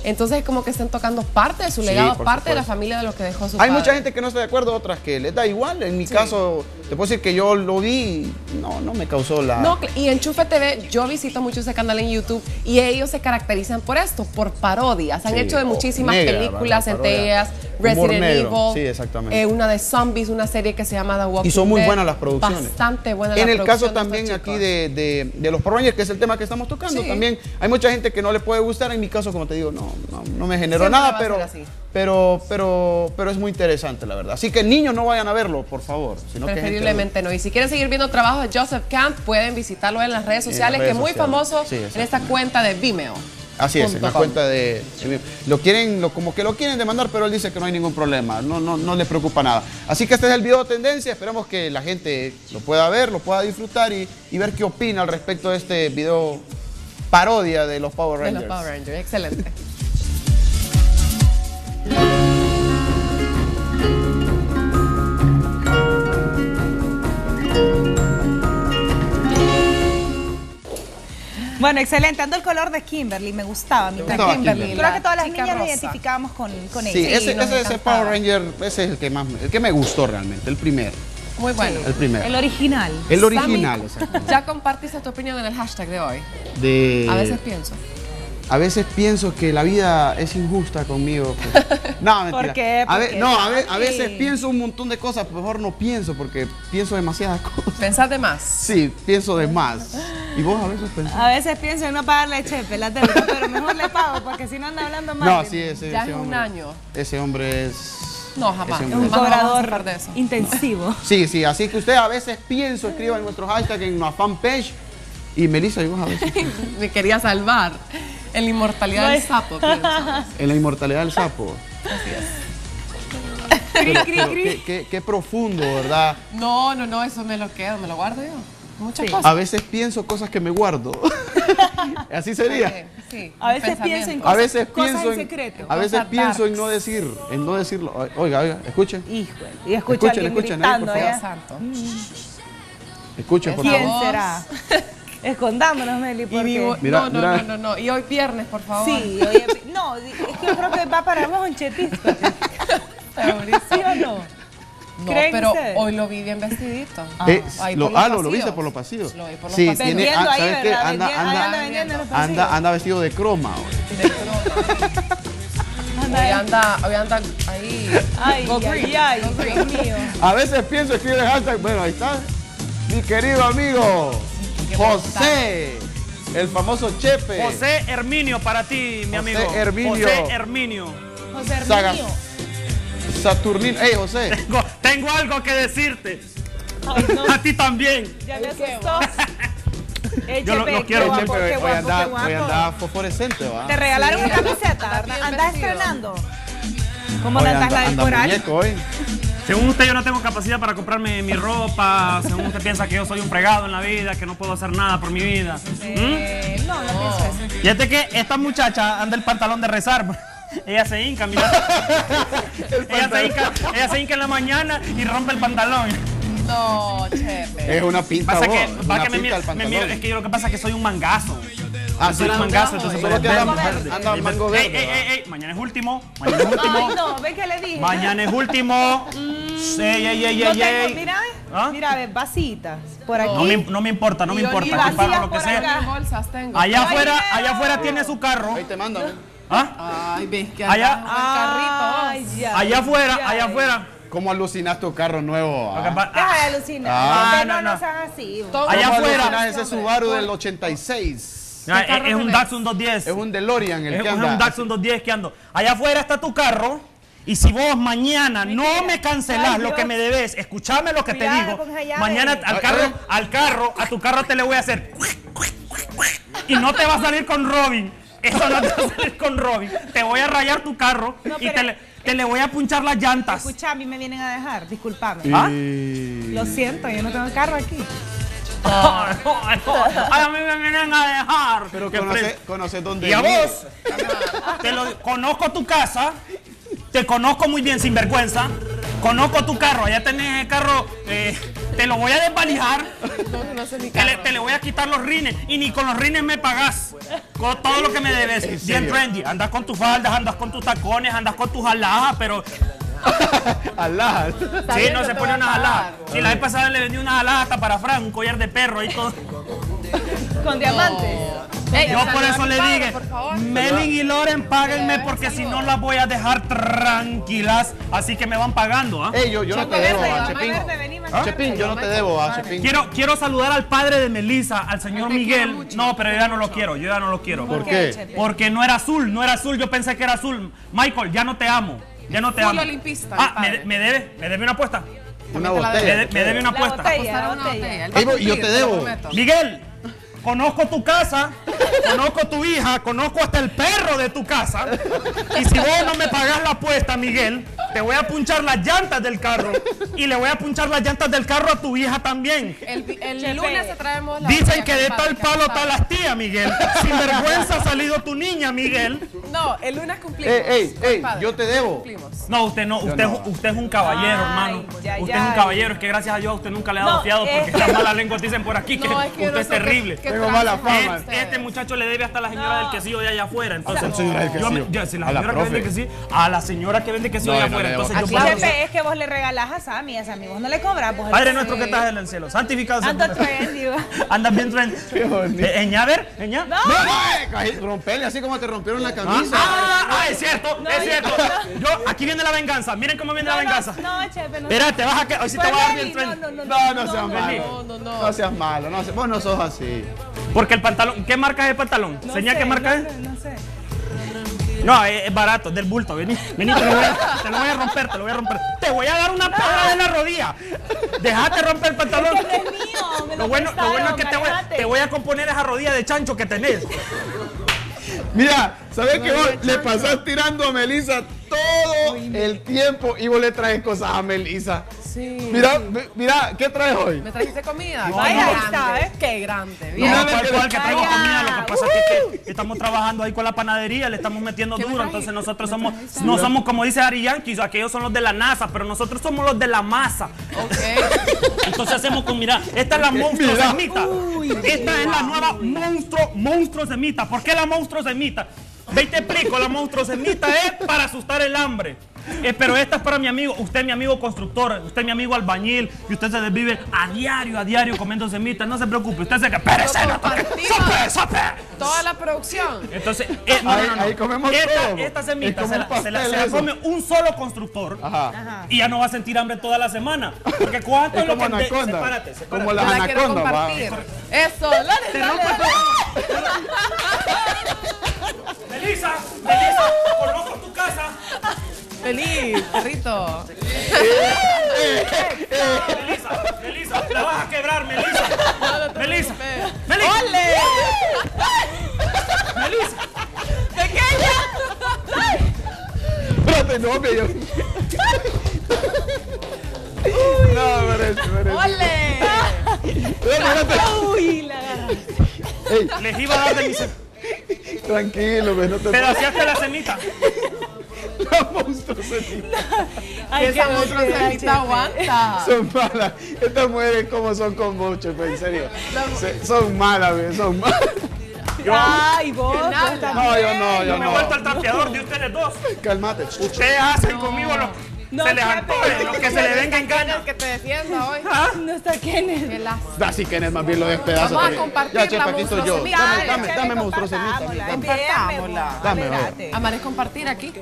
Entonces como que están tocando parte de su Sí, legado, por parte de la supuesto. familia de lo que dejó su Hay padre. mucha gente que no está de acuerdo, otras que les da igual. En mi Sí. caso, te puedo decir que yo lo vi y no, no me causó la... No, y Enchufe T V, yo visito mucho ese canal en YouTube y ellos se caracterizan por esto, por parodias. Han Sí, hecho de o muchísimas negra, películas, ¿verdad? entre ellas Humor Resident negro. Evil, Sí, exactamente. eh, una de zombies, una serie que se llama The Walking Y son muy Dead. buenas las producciones. Bastante buenas En las el caso producciones también de estos aquí chicos. de, de, de los Power Rangers, que es el tema que estamos tocando, Sí. también hay mucha gente que no le puede gustar. En mi caso, como te digo, no, no, no me generó Siempre nada, va a pero, ser así. pero, pero, pero es muy interesante, la verdad. Así que niños no vayan a verlo, por favor. Sino que gente Preferiblemente no. Y si quieren seguir viendo trabajos de Joseph Camp, pueden visitarlo en las redes En las sociales, redes que es muy sociales. famoso Sí, en esta cuenta de Vimeo. Así es, en la punto com. cuenta de... Lo quieren, lo, como que lo quieren demandar, pero él dice que no hay ningún problema, no, no, no le preocupa nada. Así que este es el video de tendencia, esperamos que la gente lo pueda ver, lo pueda disfrutar y, y ver qué opina al respecto de este video parodia de los Power De Rangers. los Power Rangers, excelente. Bueno, excelente. Ando el color de Kimberly, me gustaba. Mi gustaba Kimberly. Kimberly? Creo que todas las Chica niñas nos rosa. identificábamos con, con Sí, ella. ese, nos ese, ese encantaba. Power Ranger, ese es el que más, el que me gustó realmente, el primero. Muy bueno. El primero. El original. El original, Sammy, exactamente. ya compartiste tu opinión en el hashtag de hoy. De, A veces pienso. a veces pienso que la vida es injusta conmigo. pues. No, mentira. ¿Por qué? A ¿Por ve- qué, no, a, ve- a Sammy? veces pienso un montón de cosas, pero mejor no pienso porque pienso demasiadas cosas. Pensás de más. Sí, pienso de más. ¿Y vos a veces pensás? A veces pienso en no pagarle chepe, la deuda, pero mejor le pago porque si no anda hablando mal. No, de sí, mí. ese, Ya ese es un hombre, año. Ese hombre es... No, jamás. ese Es hombre un es- Jamás vamos a cobrador zafar de eso. intensivo. Sí, sí, así que usted a veces pienso, escriba en nuestro hashtag, en nuestra fanpage. Y Melissa, ¿y vos a veces? Me quería salvar. En la inmortalidad del sapo, pienso. En la inmortalidad del sapo. Cri, Pero, cri, pero cri. qué, qué- qué profundo, ¿verdad? No, no, no, eso me lo quedo, me lo guardo yo. Muchas Sí. cosas. A veces pienso cosas que me guardo. Así sería. Sí, A veces pensamiento. pienso en A cosas, veces cosas pienso en en, secreto. a veces Cosas pienso en darks. no decir, en no decirlo. Oiga, oiga, escuchen. Híjole. Y escucha Escuchen, a alguien escuchen ahí, por gritando favor. allá. Santo. Escuchen, por Esa ¿Quién favor. voz. será? Escondámonos, Meli, Y porque... digo, Mira, no, no, mira. no, no, no. Y hoy viernes, por favor. Sí, oye, no, es que yo creo que va para Monchetis. Segurísimo. ¿Sí o no? No, ¿Creen pero ustedes? hoy lo vi bien vestidito. Eh, Ahí lo, por los ah, lo, lo pasillos. viste por los pasillos. Lo vi por los Sí, pasillos. tiene, Vendiendo ah, ahí, ¿sabes qué? ¿verdad? Anda, Vendi- ahí anda, anda vendiendo en los pasillos. anda, anda vestido de croma hoy. De croma. Hoy anda, hoy anda ahí. Ay, Go ay, green, ay, go Dios green. mío. A veces pienso escribir el hashtag. Bueno, ahí está. Mi querido amigo José, el famoso Chepe. José Herminio para ti, mi José amigo. Herminio. José Herminio. José Saga- Herminio. Saturnino. Ey, José. Tengo, tengo algo que decirte. Ay, no, A ti también. ya me asustó. Eh, Yo lo- Chepe, lo quiero, qué guapo, Chepe, qué hoy, guapo, hoy qué anda, guapo. hoy anda fosforescente, ¿va? Te regalaron Sí, una anda- camiseta, anda ¿verdad? bien ¿Andás vestido. estrenando? ¿Cómo Hoy la andas anda, la del anda coral? muñeco hoy. Según usted, yo no tengo capacidad para comprarme mi ropa. Según usted piensa que yo soy un fregado en la vida, que no puedo hacer nada por mi vida. Eh, no, no pienso eso. Fíjate que esta muchacha anda el pantalón de rezar. Ella se hinca, mira. ella, se hinca, ella se hinca en la mañana y rompe el pantalón. No, Chepe. Es una pinta Pasa vos, que, es va una que me, pinta mira, del me pantalón. mira, es que yo lo que pasa es que soy un mangazo. Ah, Yo soy sí, un mangazo, entonces solo soy que anda, verde. anda mango verde. Ey, ey, ¿va? ey, ey, mañana es último. Mañana es último. Ay, no, ve que le dije. Mañana es último. Ey, ey, ey, No ey, tengo, ey. mira, ¿Ah? mira, ve, vasitas por aquí. No me, no me importa, no me Y importa. olivas Que pague lo que por sea. acá. ¿Qué bolsas tengo? Allá Ay, afuera, dinero. allá afuera tiene su carro. Ahí te mandan. ¿Ah? Ay, ves que Allá- anda con el carrito. Ay, ya. Allá afuera, ya, allá ya. afuera. ¿Cómo alucinas tu carro nuevo? Lo que ah? pa- Deja ah, de alucinar. Ah. Ustedes No, no, no, no sean así. Todo- Allá ¿Cómo afuera. alucinas ese Subaru del ochenta y seis? ah, carro es un ves? Datsun doscientos diez. Es un DeLorean el Es que un- es anda. un Datsun doscientos diez que ando. Allá afuera está tu carro. Y si vos mañana no me cancelás Ay, lo Dios. que me debes, escúchame lo que Cuidado te digo. con esa llave. Mañana al Ay, carro, ay. al carro, a tu carro te le voy a hacer. Y no te va a salir con Robin. Eso no te va a salir con Robin. Te voy a rayar tu carro No, y pero- te le, te le voy a punchar las llantas. Escucha, a mí me vienen a dejar, discúlpame. ¿Ah? Lo siento, yo no tengo carro aquí. No, no, no. A mí me vienen a dejar. Pero Qué conoce, fresco. conoce dónde Y a vive. vos, te lo, conozco tu casa, te conozco muy bien, sinvergüenza. Conozco tu carro, allá tenés el carro, eh, te lo voy a desvalijar. No, no sé mi Te carro. le, te le voy a quitar los rines y ni con los rines me pagás. Con todo lo que me debes. Bien trendy. Andas con tus faldas, andas con tus tacones, andas con tus alhajas, pero. Alhajas. Sí, no se pone unas alhajas. Sí, la vez pasada le vendí unas alhajas hasta para Fran, un collar de perro y todo. Con diamantes. Ey, Yo por eso le padre, dije, por favor. Melin y Loren, páguenme porque si no las voy a dejar tranquilas. Así que me van pagando, ¿ah? Ey, yo, yo no te debo, ah, Chepín. ¿Ah? Chepín, yo no te debo, ah, Chepín. Quiero, quiero saludar al padre de Melissa, al señor Miguel. No, pero yo ya no lo quiero, yo ya no lo quiero. ¿Por qué? Porque no era azul, no era azul, yo pensé que era azul. Michael, ya no te amo, ya no te Full amo. olimpista, Ah, mi me, padre. me debe, me debe una apuesta. Una Me, botella. de- me debe una La apuesta. botella, la Una botella. botella. Él va a Ey, y yo cumplir, te lo debo. prometo. Miguel, conozco tu casa, conozco tu hija, conozco hasta el perro de tu casa. Y si vos no me pagás la apuesta, Miguel, te voy a punchar las llantas del carro. Y le voy a punchar las llantas del carro a tu hija también. El, el Chepe. lunes te traemos la Dicen botella que de con tal padre, palo que tal no astilla, Miguel. Sin vergüenza ha salido tu niña, Miguel. sabe. No, el lunes cumplimos. Ey, ey, ey, Padre, yo te debo. cumplimos. No, usted no, usted, no. Es- usted es un caballero, Ay, hermano. ya, usted ya. es un caballero, es que gracias a Dios a usted nunca le ha dado No, fiado porque es- las malas lenguas dicen por aquí que No, es que yo usted no es sé qué- terrible. qué Tengo mala trance fama. ustedes. Este muchacho le debe hasta a la señora del quesillo de allá afuera. Entonces, ¿A señora del yo me- quesillo? yo- si la A la señora que vende profe. quesillo, a la señora que vende quesillo No, allá yo no afuera. le debo. Entonces, yo Claro. pago. Chepe, es que vos le regalás a Sammy, a ese amigo. No le cobras, pues. Padre nuestro que estás en el cielo, santificado sea Ando tu nombre. trendy, va. Andas bien trendy. Qué bonito. Eh, Eñá, a ver, Eñá. No. No, no, eh, caí- rompele así como te rompieron la Ah, camisa. ah, ah, es cierto, No, es yo- cierto. Yo, aquí viene la venganza. Miren cómo viene la No, venganza. No, no, Chepe, no. Espérate, vas a que hoy sí te Pues, voy a dar Lenny, bien trendy. no, no, No, no seas no, malo. no, no, no. No seas malo, no, se- vos no sos así. Porque el pantalón, ¿qué marca es el pantalón? No Señal sé, qué marca no, es. No, no sé. No, es, es barato, es del bulto. Vení, vení, te lo, voy a, te lo voy a romper, te lo voy a romper. Te voy a dar una pedra en la rodilla. Dejate romper el pantalón. Es que no es mío, me lo Lo bueno, lo bueno es que te voy, prestaron, te voy a componer esa rodilla de chancho que tenés. Mira, ¿sabes que vos le pasás tirando a Melissa todo el tiempo y vos le traes cosas a Melissa? Sí. Mira, mi- mira, ¿qué traes hoy? ¿Me trajiste comida? No, Qué no. grande, Está, ¿eh? Qué grande. No, Bien. Mira, cual, cual que traigo Vaya. comida, lo que pasa es que estamos trabajando ahí con la panadería, le estamos metiendo ¿Qué me duro, trajiste? entonces nosotros ¿Me somos, trajiste? no somos como dice Ari Yankee, aquellos son los de la NASA, pero nosotros somos los de la masa. Ok. Entonces hacemos con, mira, esta es la monstruo Mira. semita. Esta es la nueva monstruo, monstruo semita. ¿Por qué la monstruo semita? Ve y te explico, la monstruo semita es para asustar el hambre. Eh, pero esta es para mi amigo, usted es mi amigo constructor, usted es mi amigo albañil y usted se desvive a diario, a diario comiendo semitas. No se preocupe, usted se que espérese, no toque. compartimos. ¡Sope, sope! Toda la producción. Entonces, eh, no, Ahí- no, no. ahí comemos esta, todo. esta Es semita como se un la, se la- pastel se la eso. come un solo constructor. Ajá. Y ya no va a sentir hambre toda la semana. Porque cuánto Es es lo como que te- anaconda. sepárate, sepárate. Como Yo las la quiero anacondas, va. compartir. Eso, dale, Te dale, rompo dale. Melissa, Melissa, conozco tu casa. Feliz, perrito. Melissa, Melissa, la vas a quebrar, Melissa. No, no te Melissa, preocupes. Melissa, ¡Ole! Melissa. Espérate, no, me yo. No, merece, merece. ¡Ole! Espérate. Uy, la agarraste. Ey, Les iba a dar de mi se- tranquilo, ve, no te pedaceaste la semita. La monstruo semita. Ay, Esa qué monstruo bonita, semita Chepe. aguanta. Son malas. Estas mujeres como son con mucho, en serio. Se- son malas, ve, son malas. Ay, vos. Que nada. vos también. No, yo no, Yo yo me he vuelto el no. trapeador de ustedes dos. Cálmate. Ustedes hacen conmigo lo No, se les Chepe, antoje, lo que se le venga en gana. Que te defienda hoy. No está Kenneth. Qué lástima. Así que más bien lo despedazo. Vamos a también. compartir Ya, chepa, la aquí estoy yo. monstruosemita. Dame, Dale, dame, Chepe, dame monstruo semita. compartámosla, Dame. enviéamela. Dame, Espérate. Amar es compartir aquí.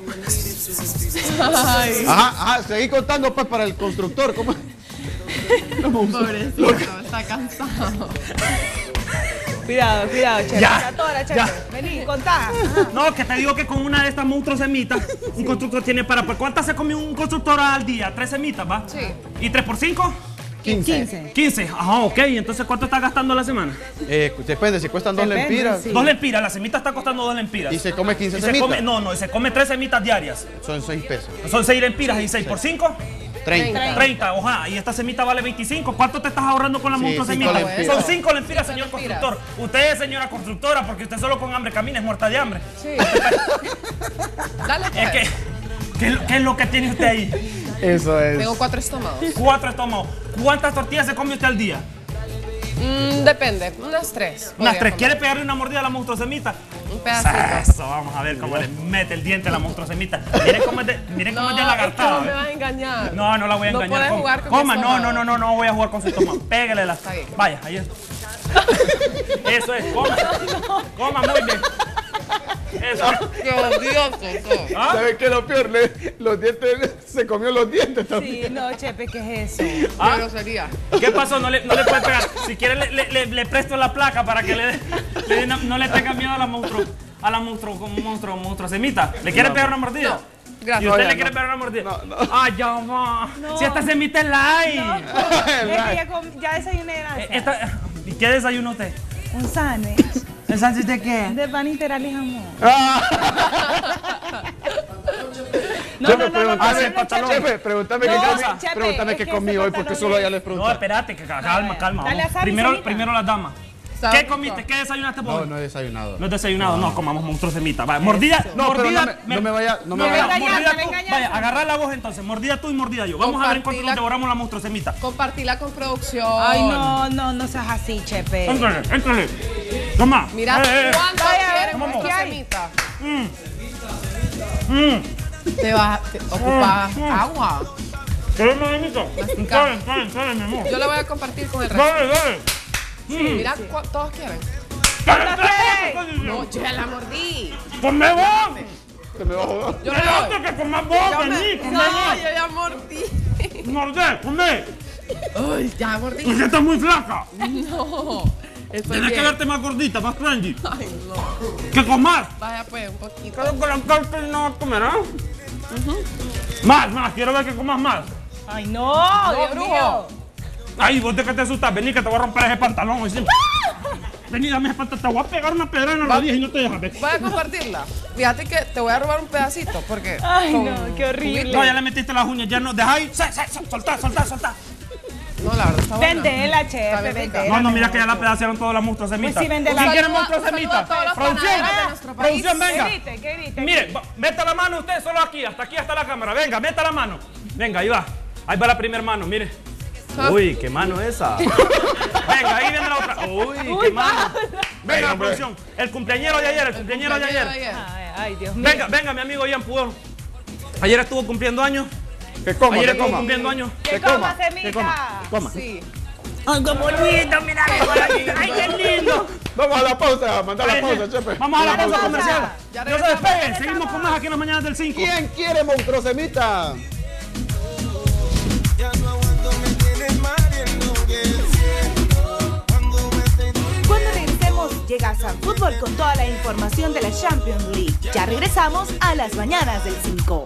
Ajá, ajá, seguí contando pues para el constructor. ¿Cómo? Pobrecito, está cansado. Cuidado, cuidado, Chepe. Ya, Se atora, Chepe. ya. Vení, contá. No, que te digo que con una de estas monstruos semitas, un constructor tiene para. ¿Por cuántas se come un constructor al día? ¿Tres semitas, va? Sí. ¿Y tres por cinco? quince. quince. Ajá, ok. Entonces, ¿cuánto está gastando a la semana? Eh, depende, si cuestan dos Depende, lempiras. sí. Dos lempiras. La semita está costando dos lempiras. Y se come quince Y se semitas. come, no, no, y se come tres semitas diarias. Son seis pesos. Son seis lempiras y seis por cinco. treinta. treinta, ojalá. Y esta semita vale veinticinco. ¿Cuánto te estás ahorrando con la Sí, monstruo cinco semita? lempiras. Son cinco lempiras, señor Cinco lempiras. constructor. Usted es señora constructora porque usted solo con hambre camina, es muerta de hambre. Sí. Dale, Es pues. que, ¿qué, es lo- qué es lo que tiene usted ahí? Eso es. Tengo cuatro estómagos. Cuatro estómagos. ¿Cuántas tortillas se come usted al día? Mm, depende, unas tres. Unas tres. ¿Quiere pegarle una mordida a la monstruosemita? Un pedacito. Eso, vamos a ver cómo le mete el diente a la monstruosemita. Miren cómo es de, miren cómo No, es de lagartada. es que no me vas a engañar. No, no la voy a No engañar. puedes Coma. jugar con Coma, mi no, estómago. no, no, no, no voy a jugar con su estómago. Péguele Está bien. Vaya, ahí es. Eso es, coma. Coma muy bien. Eso. Qué odioso. ¿Ah? ¿Sabes qué es lo peor? Le- los dientes, se comió los dientes también. Sí, no, Chepe, ¿qué es eso? ¿Ah? Qué grosería. ¿Qué pasó? No le, no le puede pegar. Si quiere le, le, le, le presto la placa para que le, dé- le dé una- no le tenga miedo a la monstruo, a la monstruo, como monstruo, monstruo semita. ¿Le quiere No, pegar una mordida? no. Gracias. ¿Y usted No, ya le quiere no. pegar una mordida? No, no. Ah, ya va. No. Si esta semita es light. Es que ya, com- ya desayuné Eh, gracias. esta- ¿Y qué desayuno usted? Un sándwich ¿El sándwich de qué? de pan integral y jamón. No, no, no, no, no, Ah, sí, no, el pantalón. Chepe, pregúntame No, qué comí, Chepe, pregúntame es qué que comí ese hoy porque pantalón solo es- ella les No, pregunté. espérate, que ca- calma, calma. Dale vamos. a Sari, Primero, Sarita. primero las damas. Está ¿Qué rico. comiste? ¿Qué desayunaste vos? No, no he desayunado. No es desayunado, no, comamos monstruo semita. Vaya, mordida, No, pero mordida. no me- no me vaya- no me vaya, vaya- mordida me tú. engañaste. Vaya, agarra la voz entonces, mordida tú y mordida yo. Vamos a ver en cuánto Compartila. nos devoramos la monstruo semita. Compartila con producción. Ay, no, no, no seas así, Chepe. Éntrale, éntrale. Toma. Mira, Eh, eh. ¿cuánto Vaya, quieren vamos. monstruo ¿Qué hay? semita? Mm. Mm. Te vas te ocupas Mm, mm. agua. ¿Quieres más bonito? Mastica. Dale, dale, dale, mi amor. Yo la voy a compartir con el resto. Dale, dale. Mm. Mira, cu- todos quieren. Dale, dale. No, yo ya la mordí. ¡Come vos! Se me va a joder. Yo no Espérate que comas vos, Yo vení, me... come No, vos. yo ya mordí. Mordé, come. Ay, ya mordí. Porque estás muy flaca. No. Estoy Tienes que bien. verte más gordita, más trendy. Ay, no. ¿Qué comas? Vaya pues, un poquito. Creo que la carta no comerá. Más, más, quiero ver que comas más. Ay, no, Dios brujo. mío. Ay, vos de que te asustas, vení que te voy a romper ese pantalón. Hoy sí. Vení, dame ese pantalón, te voy a pegar una pedra en la rodilla y no te dejas ver. Voy a compartirla. Fíjate que te voy a robar un pedacito porque. Ay, con no, qué horrible. No, ya le metiste las uñas, ya no, deja ahí, sa- sa- sa- soltá, soltá, soltá. No, la verdad está buena. Vendela, Está Chepe, bien rica. vendela. No, no, mira que ya la pedacearon todos las monstruos semitas. Pues sí, vende la- ¿Quién quiere Un saludo a- monstruos un saludo a semitas? todos los Producción, panaderos de nuestro país. producción, venga. ¿Qué grite? ¿Qué grite? Mire, va- meta la mano usted solo aquí, hasta aquí, hasta la cámara. Venga, meta la mano. Venga, ahí va. Ahí va la primera mano, mire. Uy, qué mano esa. Venga, ahí viene la otra. Uy, qué mano. Venga, producción. El cumpleañero de ayer, el cumpleañero de ayer. Ay, ay, Dios mío. Venga, venga, mi amigo Ian Pudor. Ayer estuvo cumpliendo años. Que coma, Ayer que estuvo coma. cumpliendo años. Que que coma, coma, semita. Que coma, coma. Sí. Ay, qué bonito, mira qué bonito. Ay, qué lindo. Vamos a la pausa, manda la Ay, pausa, sí. Chepe. Vamos a la Dale pausa pausa. comercial. Ya No se regresamos. despeguen, seguimos con más aquí en las mañanas del cinco. ¿Quién quiere monstruo semita? Cuando regresemos, llega San Fútbol con toda la información de la Champions League. Ya regresamos a las mañanas del cinco.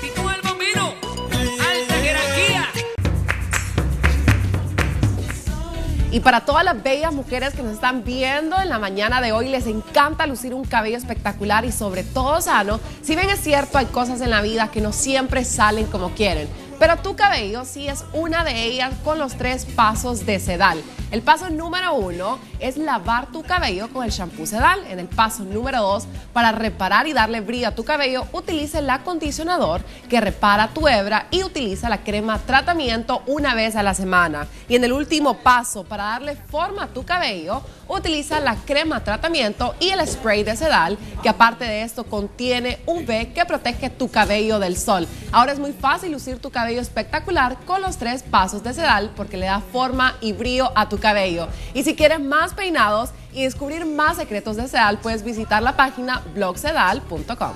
Y para todas las bellas mujeres que nos están viendo en la mañana de hoy, les encanta lucir un cabello espectacular y sobre todo sano. Si bien es cierto, hay cosas en la vida que no siempre salen como quieren, pero tu cabello sí es una de ellas con los tres pasos de Sedal. El paso número uno es lavar tu cabello con el shampoo Sedal. En el paso número dos, para reparar y darle brillo a tu cabello, utiliza el acondicionador que repara tu hebra y utiliza la crema tratamiento una vez a la semana. Y en el último paso, para darle forma a tu cabello, utiliza la crema tratamiento y el spray de Sedal, que aparte de esto contiene U V que protege tu cabello del sol. Ahora es muy fácil lucir tu cabello espectacular con los tres pasos de Sedal porque le da forma y brillo a tu cabello. Y si quieres más peinados y descubrir más secretos de Sedal, puedes visitar la página blog sedal punto com.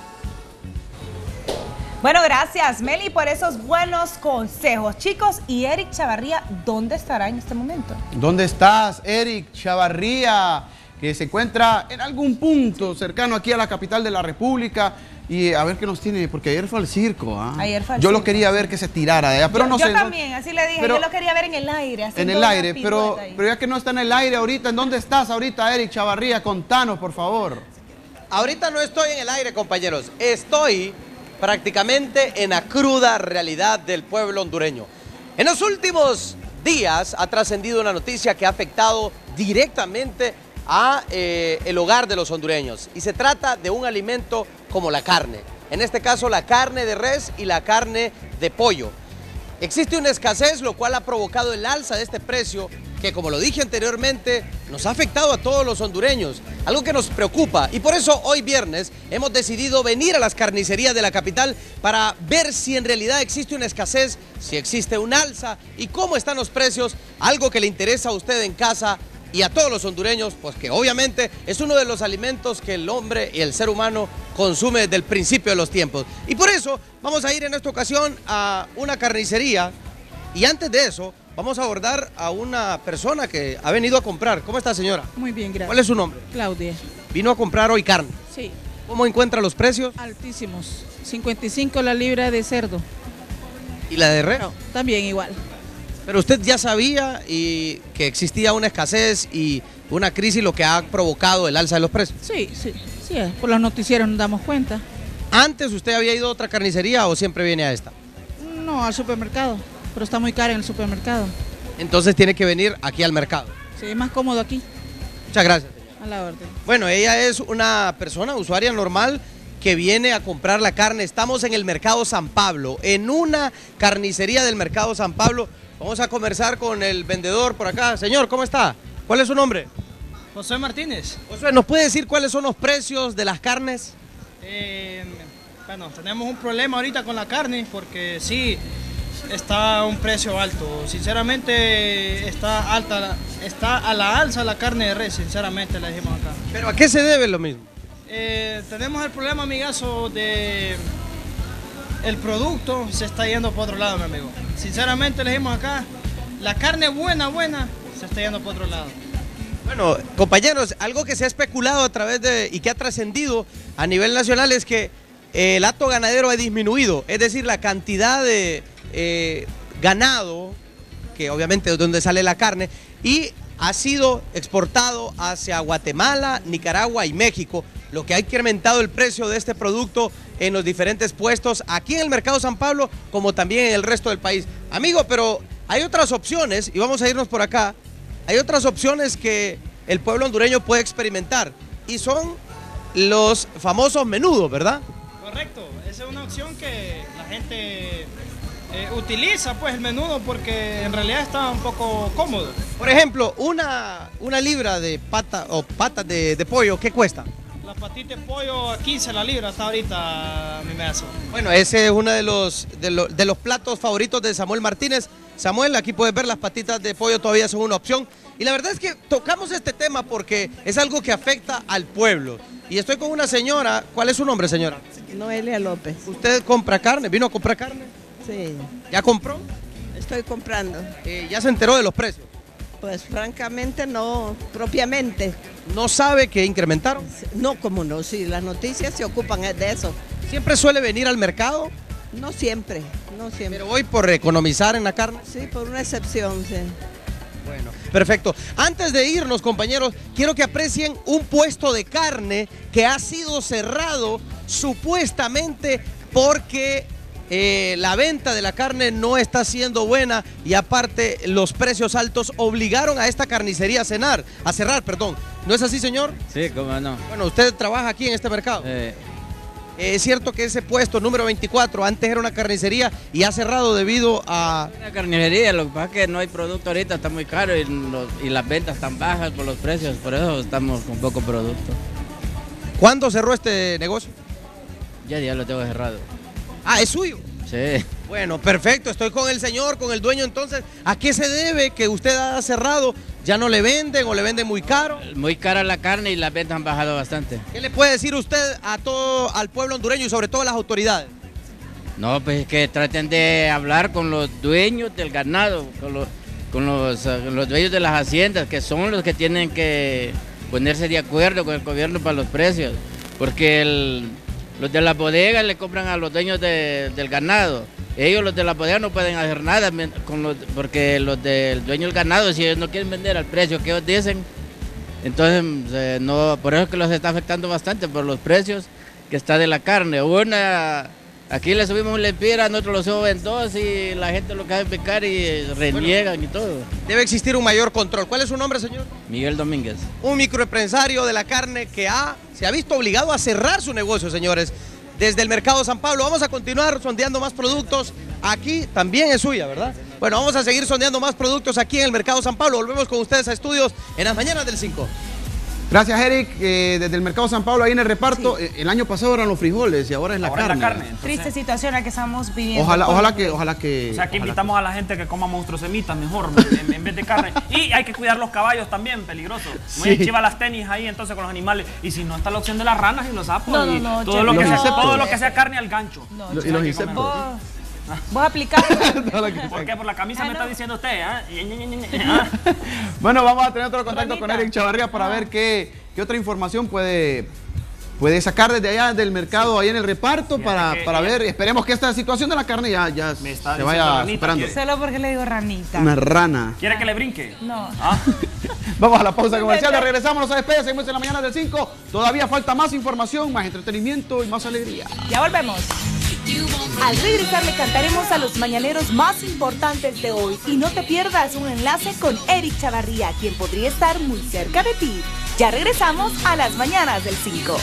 Bueno, gracias, Meli, por esos buenos consejos. Chicos, ¿y Eric Chavarría dónde estará en este momento? ¿Dónde estás, Eric Chavarría? Que se encuentra en algún punto cercano aquí a la capital de la República. Y a ver qué nos tiene, porque ayer fue al circo. ¿ah? Ayer fue al Yo circo. lo quería ver que se tirara de allá, pero yo, no yo sé. también, así le dije, pero- yo lo quería ver en el aire. En haciendo el una aire, pero, pirueta ahí. pero ya que no está en el aire ahorita, ¿en dónde estás ahorita, Eric Chavarría? Contanos, por favor. Ahorita no estoy en el aire, compañeros. Estoy prácticamente en la cruda realidad del pueblo hondureño. En los últimos días ha trascendido una noticia que ha afectado directamente a eh, el hogar de los hondureños. Y se trata de un alimento como la carne. en este caso la carne de res y la carne de pollo. Existe una escasez, lo cual ha provocado el alza de este precio, que como lo dije anteriormente, nos ha afectado a todos los hondureños, algo que nos preocupa. Y por eso hoy viernes hemos decidido venir a las carnicerías de la capital para ver si en realidad existe una escasez, si existe un alza y cómo están los precios, algo que le interesa a usted en casa y a todos los hondureños, pues que obviamente es uno de los alimentos que el hombre y el ser humano consume desde el principio de los tiempos. Y por eso vamos a ir en esta ocasión a una carnicería y antes de eso vamos a abordar a una persona que ha venido a comprar. ¿Cómo está, señora? Muy bien, gracias. ¿Cuál es su nombre? Claudia. Vino a comprar hoy carne. Sí. ¿Cómo encuentra los precios? Altísimos. cincuenta y cinco la libra de cerdo. ¿Y la de res? No, también igual. Pero usted ya sabía y que existía una escasez y una crisis, lo que ha provocado el alza de los precios. Sí, sí, sí, por los noticieros nos damos cuenta. ¿Antes usted había ido a otra carnicería o siempre viene a esta? No, al supermercado, pero está muy caro en el supermercado. Entonces tiene que venir aquí al mercado. Sí, es más cómodo aquí. Muchas gracias. A la orden. Bueno, ella es una persona, usuaria normal, que viene a comprar la carne. Estamos en el Mercado San Pablo, en una carnicería del Mercado San Pablo. Vamos a conversar con el vendedor por acá. Señor, ¿cómo está? ¿Cuál es su nombre? José Martínez. José, ¿nos puede decir cuáles son los precios de las carnes? Eh, bueno, tenemos un problema ahorita con la carne porque sí, está a un precio alto. Sinceramente está alta, está a la alza la carne de res, sinceramente le dijimos acá. ¿Pero a qué se debe lo mismo? Eh, tenemos el problema, amigazo, de el producto se está yendo por otro lado, mi amigo. Sinceramente le dijimos acá, la carne buena, buena, se está yendo por otro lado. Bueno, compañeros, algo que se ha especulado a través de y que ha trascendido a nivel nacional es que eh, el hato ganadero ha disminuido, es decir, la cantidad de eh, ganado, que obviamente es donde sale la carne, y ha sido exportado hacia Guatemala, Nicaragua y México, lo que ha incrementado el precio de este producto en los diferentes puestos aquí en el Mercado San Pablo, como también en el resto del país. Amigo, pero hay otras opciones, y vamos a irnos por acá, hay otras opciones que el pueblo hondureño puede experimentar, y son los famosos menudos, ¿verdad? Correcto, esa es una opción que la gente eh, utiliza, pues, el menudo, porque en realidad está un poco cómodo. Por ejemplo, una, una libra de pata o patas de, de pollo, ¿qué cuesta? La patita de pollo a quince la libra está ahorita, mi mesa. Bueno, ese es uno de los, de, lo, de los platos favoritos de Samuel Martínez. Samuel, aquí puedes ver las patitas de pollo todavía son una opción. Y la verdad es que tocamos este tema porque es algo que afecta al pueblo. Y estoy con una señora. ¿Cuál es su nombre, señora? Noelia López. ¿Usted compra carne? ¿Vino a comprar carne? Sí. ¿Ya compró? Estoy comprando. Eh, ¿Ya se enteró de los precios? Pues francamente no, propiamente. ¿No sabe que incrementaron? No, como no, sí, las noticias se ocupan de eso. ¿Siempre suele venir al mercado? No siempre, no siempre. ¿Pero hoy por economizar en la carne? Sí, por una excepción, sí. Bueno, perfecto. Antes de irnos, compañeros, quiero que aprecien un puesto de carne que ha sido cerrado supuestamente porque eh, la venta de la carne no está siendo buena y aparte los precios altos obligaron a esta carnicería a cenar, a cerrar, perdón. ¿No es así, señor? Sí, cómo no. Bueno, usted trabaja aquí en este mercado. Eh. Es cierto que ese puesto número veinticuatro antes era una carnicería y ha cerrado debido a... Una carnicería, lo que pasa es que no hay producto ahorita, está muy caro y, los, y las ventas están bajas por los precios, por eso estamos con poco producto. ¿Cuándo cerró este negocio? Ya, ya lo tengo cerrado. Ah, ¿es suyo? Sí. Bueno, perfecto, estoy con el señor, con el dueño, entonces, ¿a qué se debe que usted ha cerrado? ¿Ya no le venden o le venden muy caro? Muy cara la carne y las ventas han bajado bastante. ¿Qué le puede decir usted a todo, al pueblo hondureño y sobre todo a las autoridades? No, pues es que traten de hablar con los dueños del ganado, con los, con los, uh, los dueños de las haciendas, que son los que tienen que ponerse de acuerdo con el gobierno para los precios, porque el, los de las bodegas le compran a los dueños de, del ganado. Ellos, los de la bodega, no pueden hacer nada con los, porque los del dueño del ganado, si ellos no quieren vender al precio que ellos dicen, entonces eh, no, por eso es que los está afectando bastante por los precios que está de la carne. Una, aquí le subimos un lempira, nosotros lo suben dos y la gente lo que hace picar y reniegan bueno, y todo. Debe existir un mayor control. ¿Cuál es su nombre, señor? Miguel Domínguez. Un microempresario de la carne que ha, se ha visto obligado a cerrar su negocio, señores. desde el Mercado San Pablo. Vamos a continuar sondeando más productos. Aquí también es suya, ¿verdad? Bueno, vamos a seguir sondeando más productos aquí en el Mercado San Pablo. Volvemos con ustedes a estudios en las mañanas del cinco. Gracias, Eric. Eh, desde el Mercado San Pablo, ahí en el reparto, sí. El año pasado eran los frijoles y ahora es la ahora carne. Es la carne entonces... Triste situación la que estamos viviendo. Ojalá, ojalá que, ojalá que... O sea, que invitamos que... a la gente que coma monstruos semitas mejor, en, en vez de carne. Y hay que cuidar los caballos también, peligroso. Muy sí. Chiva las tenis ahí entonces con los animales. Y si no, está la opción de las ranas y los sapos. No, no, no, y todo, lo que sea, todo lo que sea carne al gancho. No, y los insectos. ¿Vos aplicás? ¿Por qué? Por la camisa ah, me no. está diciendo usted, ¿eh? Bueno, vamos a tener otro contacto Ronita. con Eric Chavarría para ah. ver qué, qué otra información puede, puede sacar desde allá del mercado, ahí en el reparto, Fíjate para, para ver. Esperemos que esta situación de la carne ya, ya se vaya ranita, superando. Solo porque le digo ranita. Una rana. ¿Quiere que le brinque? No. ¿Ah? Vamos a la pausa comercial, regresamos, no se despede, seguimos en la mañana del cinco. Todavía falta más información, más entretenimiento y más alegría. Ya volvemos. Al regresar le cantaremos a los mañaneros más importantes de hoy y no te pierdas un enlace con Eric Chavarría, quien podría estar muy cerca de ti. Ya regresamos a las mañanas del cinco.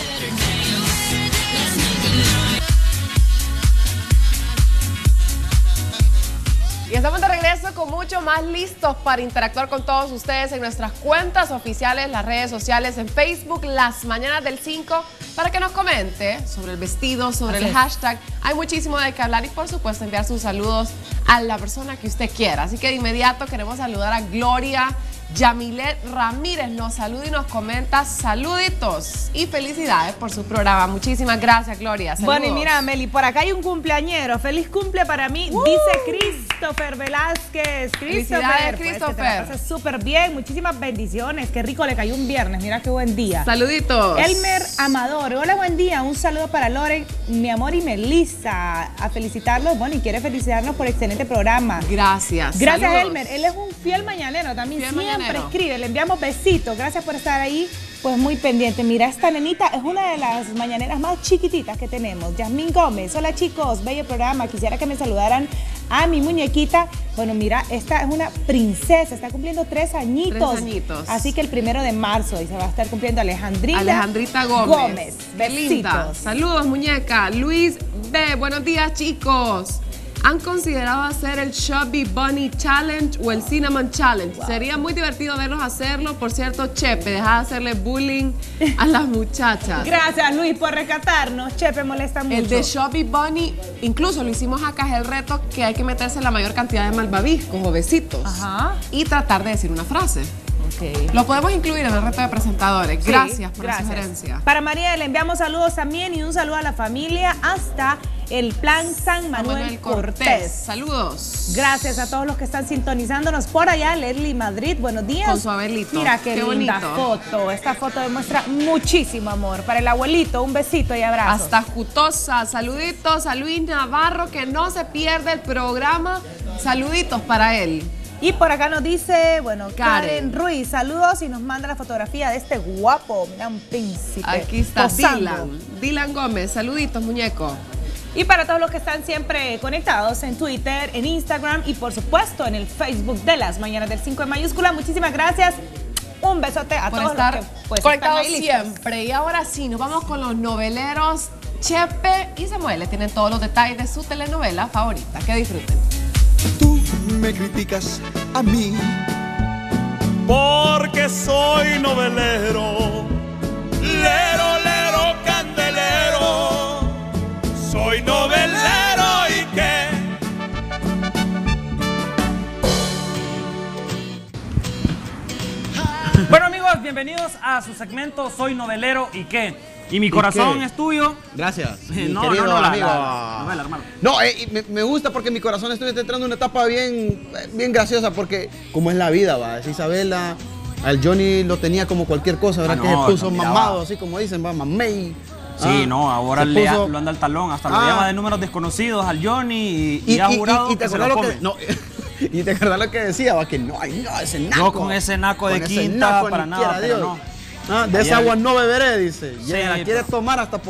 Y estamos de regreso con mucho más listos para interactuar con todos ustedes en nuestras cuentas oficiales, las redes sociales, en Facebook, Las Mañanas del cinco, para que nos comente sobre el vestido, sobre Así el hashtag. Hay muchísimo de qué hablar y por supuesto enviar sus saludos a la persona que usted quiera. Así que de inmediato queremos saludar a Gloria Yamilet Ramírez, nos saluda y nos comenta saluditos y felicidades por su programa. Muchísimas gracias, Gloria. Saludos. Bueno, y mira, Meli, por acá hay un cumpleañero. Feliz cumple para mí, uh. dice Christopher Velázquez. Felicidades, Christopher. Pues, que te la pases súper bien, muchísimas bendiciones. Qué rico le cayó un viernes, mira qué buen día. Saluditos. Elmer Amador, hola, buen día. Un saludo para Loren, mi amor, y Melissa. A felicitarlos, bueno, y quiere felicitarnos por excelente programa. Gracias. Gracias, saludos. Elmer. Él es un fiel mañanero también. Fiel siempre mañanero. Escribe, le enviamos besitos. Gracias por estar ahí, pues muy pendiente. Mira, esta nenita es una de las mañaneras más chiquititas que tenemos. Yasmín Gómez, hola chicos, bello programa. Quisiera que me saludaran a mi muñequita. Bueno, mira, esta es una princesa, está cumpliendo tres añitos. Tres añitos. Así que el primero de marzo y se va a estar cumpliendo Alejandrita, Alejandrita Gómez. Gómez. Besitos. Saludos, muñeca. Luis B, buenos días chicos. ¿Han considerado hacer el Chubby Bunny Challenge o el Cinnamon Challenge? Wow. Sería muy divertido verlos hacerlo. Por cierto, Chepe, deja de hacerle bullying a las muchachas. Gracias, Luis, por rescatarnos. Chepe molesta mucho. El de Chubby Bunny, incluso lo hicimos acá, es el reto que hay que meterse la mayor cantidad de malvaviscos o besitos. Ajá. Y tratar de decir una frase. Okay. Lo podemos incluir en el reto de presentadores. Sí, gracias por gracias. la sugerencia. Para María le enviamos saludos también y un saludo a la familia hasta el Plan San Manuel, Manuel Cortés. Cortés. Saludos. Gracias a todos los que están sintonizándonos por allá. Leslie Madrid, buenos días. Con su abuelito. Mira qué, qué linda bonito. foto. Esta foto demuestra muchísimo amor. Para el abuelito, un besito y abrazo. Hasta Jutosa. Saluditos a Luis Navarro, que no se pierde el programa. Saluditos para él. Y por acá nos dice, bueno, Karen, Karen Ruiz, saludos y nos manda la fotografía de este guapo, mira, un príncipe. Aquí está posando. Dylan, Dylan Gómez, saluditos, muñeco. Y para todos los que están siempre conectados en Twitter, en Instagram y por supuesto en el Facebook de Las Mañanas del cinco en mayúscula, muchísimas gracias. Un besote a por todos estar los que pues, conectados siempre. Y ahora sí, nos vamos con los noveleros. Chepe y Samuel tienen todos los detalles de su telenovela favorita. Que disfruten. Tú me criticas a mí porque soy novelero, lero, lero, candelero, soy novelero y qué. Bueno amigos, bienvenidos a su segmento Soy Novelero y qué. Y mi corazón ¿Y es tuyo. Gracias. Mi no, querido no, no, amigo. La, la novela, hermano. No, eh, me, me gusta porque mi corazón es tuyo está entrando en una etapa bien, bien graciosa porque como es la vida, va. Es Isabela, al Johnny lo tenía como cualquier cosa, ¿verdad? Ah, no, que se puso mamado, así como dicen, va, mamey. Sí, ah, no, ahora le puso... lo anda al talón, hasta ah, lo llama de números desconocidos al Johnny y, y, y ha jurado y, y, y te que se lo come. Que, no, y te acuerdas lo que decía, va, que no, ay, no, ese naco. No con ese naco de quinta, para nada, pero no. Ah, de esa agua no beberé, dice. Y sí, ella la quiere tomar hasta por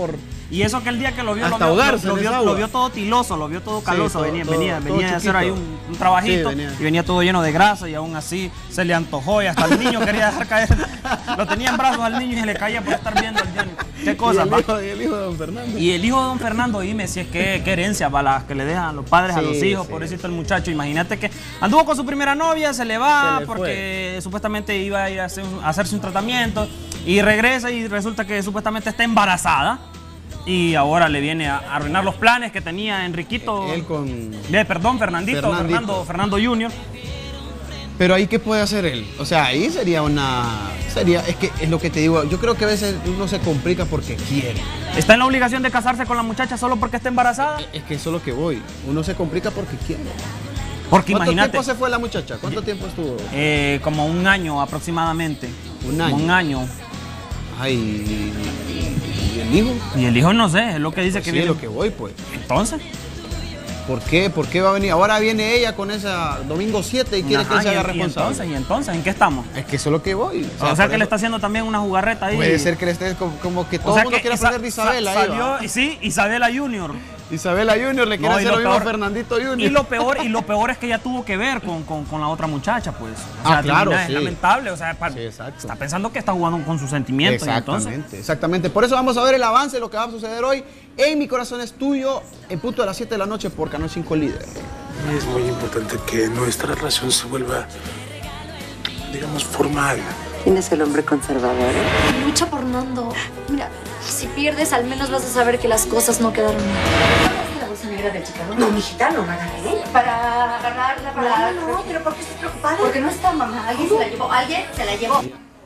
Y eso que el día que lo vio, Hasta lo vio, ahogarse lo, lo en vio, esa agua. lo vio todo tiloso, lo vio todo caloso. todo- venía todo- venía, todo venía a hacer chiquito. ahí un, un trabajito Sí, venía. y venía todo lleno de grasa y aún así se le antojó y hasta el niño quería dejar caer. Lo tenía en brazos al niño y se le caía por estar viendo al Johnny. ¿Qué cosa, y, el pa? hijo, y el hijo de don Fernando. Y el hijo de don Fernando, dime si es que qué herencia para las que le dejan los padres a Sí, los hijos, sí. pobrecito el muchacho. Imagínate que anduvo con su primera novia, se le va Se le porque supuestamente iba a ir a, hacer un- a hacerse un tratamiento y regresa y resulta que supuestamente está embarazada. Y ahora le viene a a arruinar los planes que tenía Enriquito. Él con... Eh, perdón, Fernandito, Fernandito. Fernando, Fernando junior Pero ahí, ¿qué puede hacer él? O sea, ahí sería una... Sería, es que es lo que te digo, yo creo que a veces uno se complica porque quiere. Está en la obligación de casarse con la muchacha solo porque está embarazada. Es que eso es lo que voy. Uno se complica porque quiere. Porque ¿Cuánto imagínate, tiempo se fue la muchacha? ¿Cuánto tiempo estuvo? eh, como un año aproximadamente. Un año. Como un año. Ay, ¿y, y el hijo? Y el hijo no sé, es lo que dice Pues que sí, viene. es lo que voy, pues. Entonces. ¿Por qué? ¿Por qué va a venir? Ahora viene ella con esa domingo siete y quiere Ajá, que él se y- haga y responsable. entonces, ¿y entonces en qué estamos? Es que eso es lo que voy. O sea, por que eso- le está haciendo también una jugarreta ahí. Puede ser que le esté como, como que todo O sea el mundo que quiere Isa- aprender de Isabela. sa- ahí, salió, ¿va? y sí, Isabela Junior. Isabela Junior le quiere No, y hacer lo lo mismo peor- a Fernandito Junior. Y lo peor, y lo peor es que ella tuvo que ver con, con, con la otra muchacha, pues. O Ah, sea, claro, termina- sí. Es lamentable, o sea, pa- exacto. está pensando que está jugando con sus sentimientos. y Exactamente, entonces, exactamente. Por eso vamos a ver el avance de lo que va a suceder hoy en Mi Corazón es Tuyo, en punto de las siete de la noche por Canal cinco Líder. Es muy importante que nuestra relación se vuelva, digamos, formal. ¿Quién es el hombre conservador? Lucha por Nando. Mira, si pierdes, al menos vas a saber que las cosas no quedaron bien. ¿Hablaste la bolsa negra del Chicago? No, mijita, no me agarré. Para agarrarla, para... No, no, pero ¿por qué estás preocupada? Porque no está, mamá. Alguien se la llevó. Alguien se la llevó.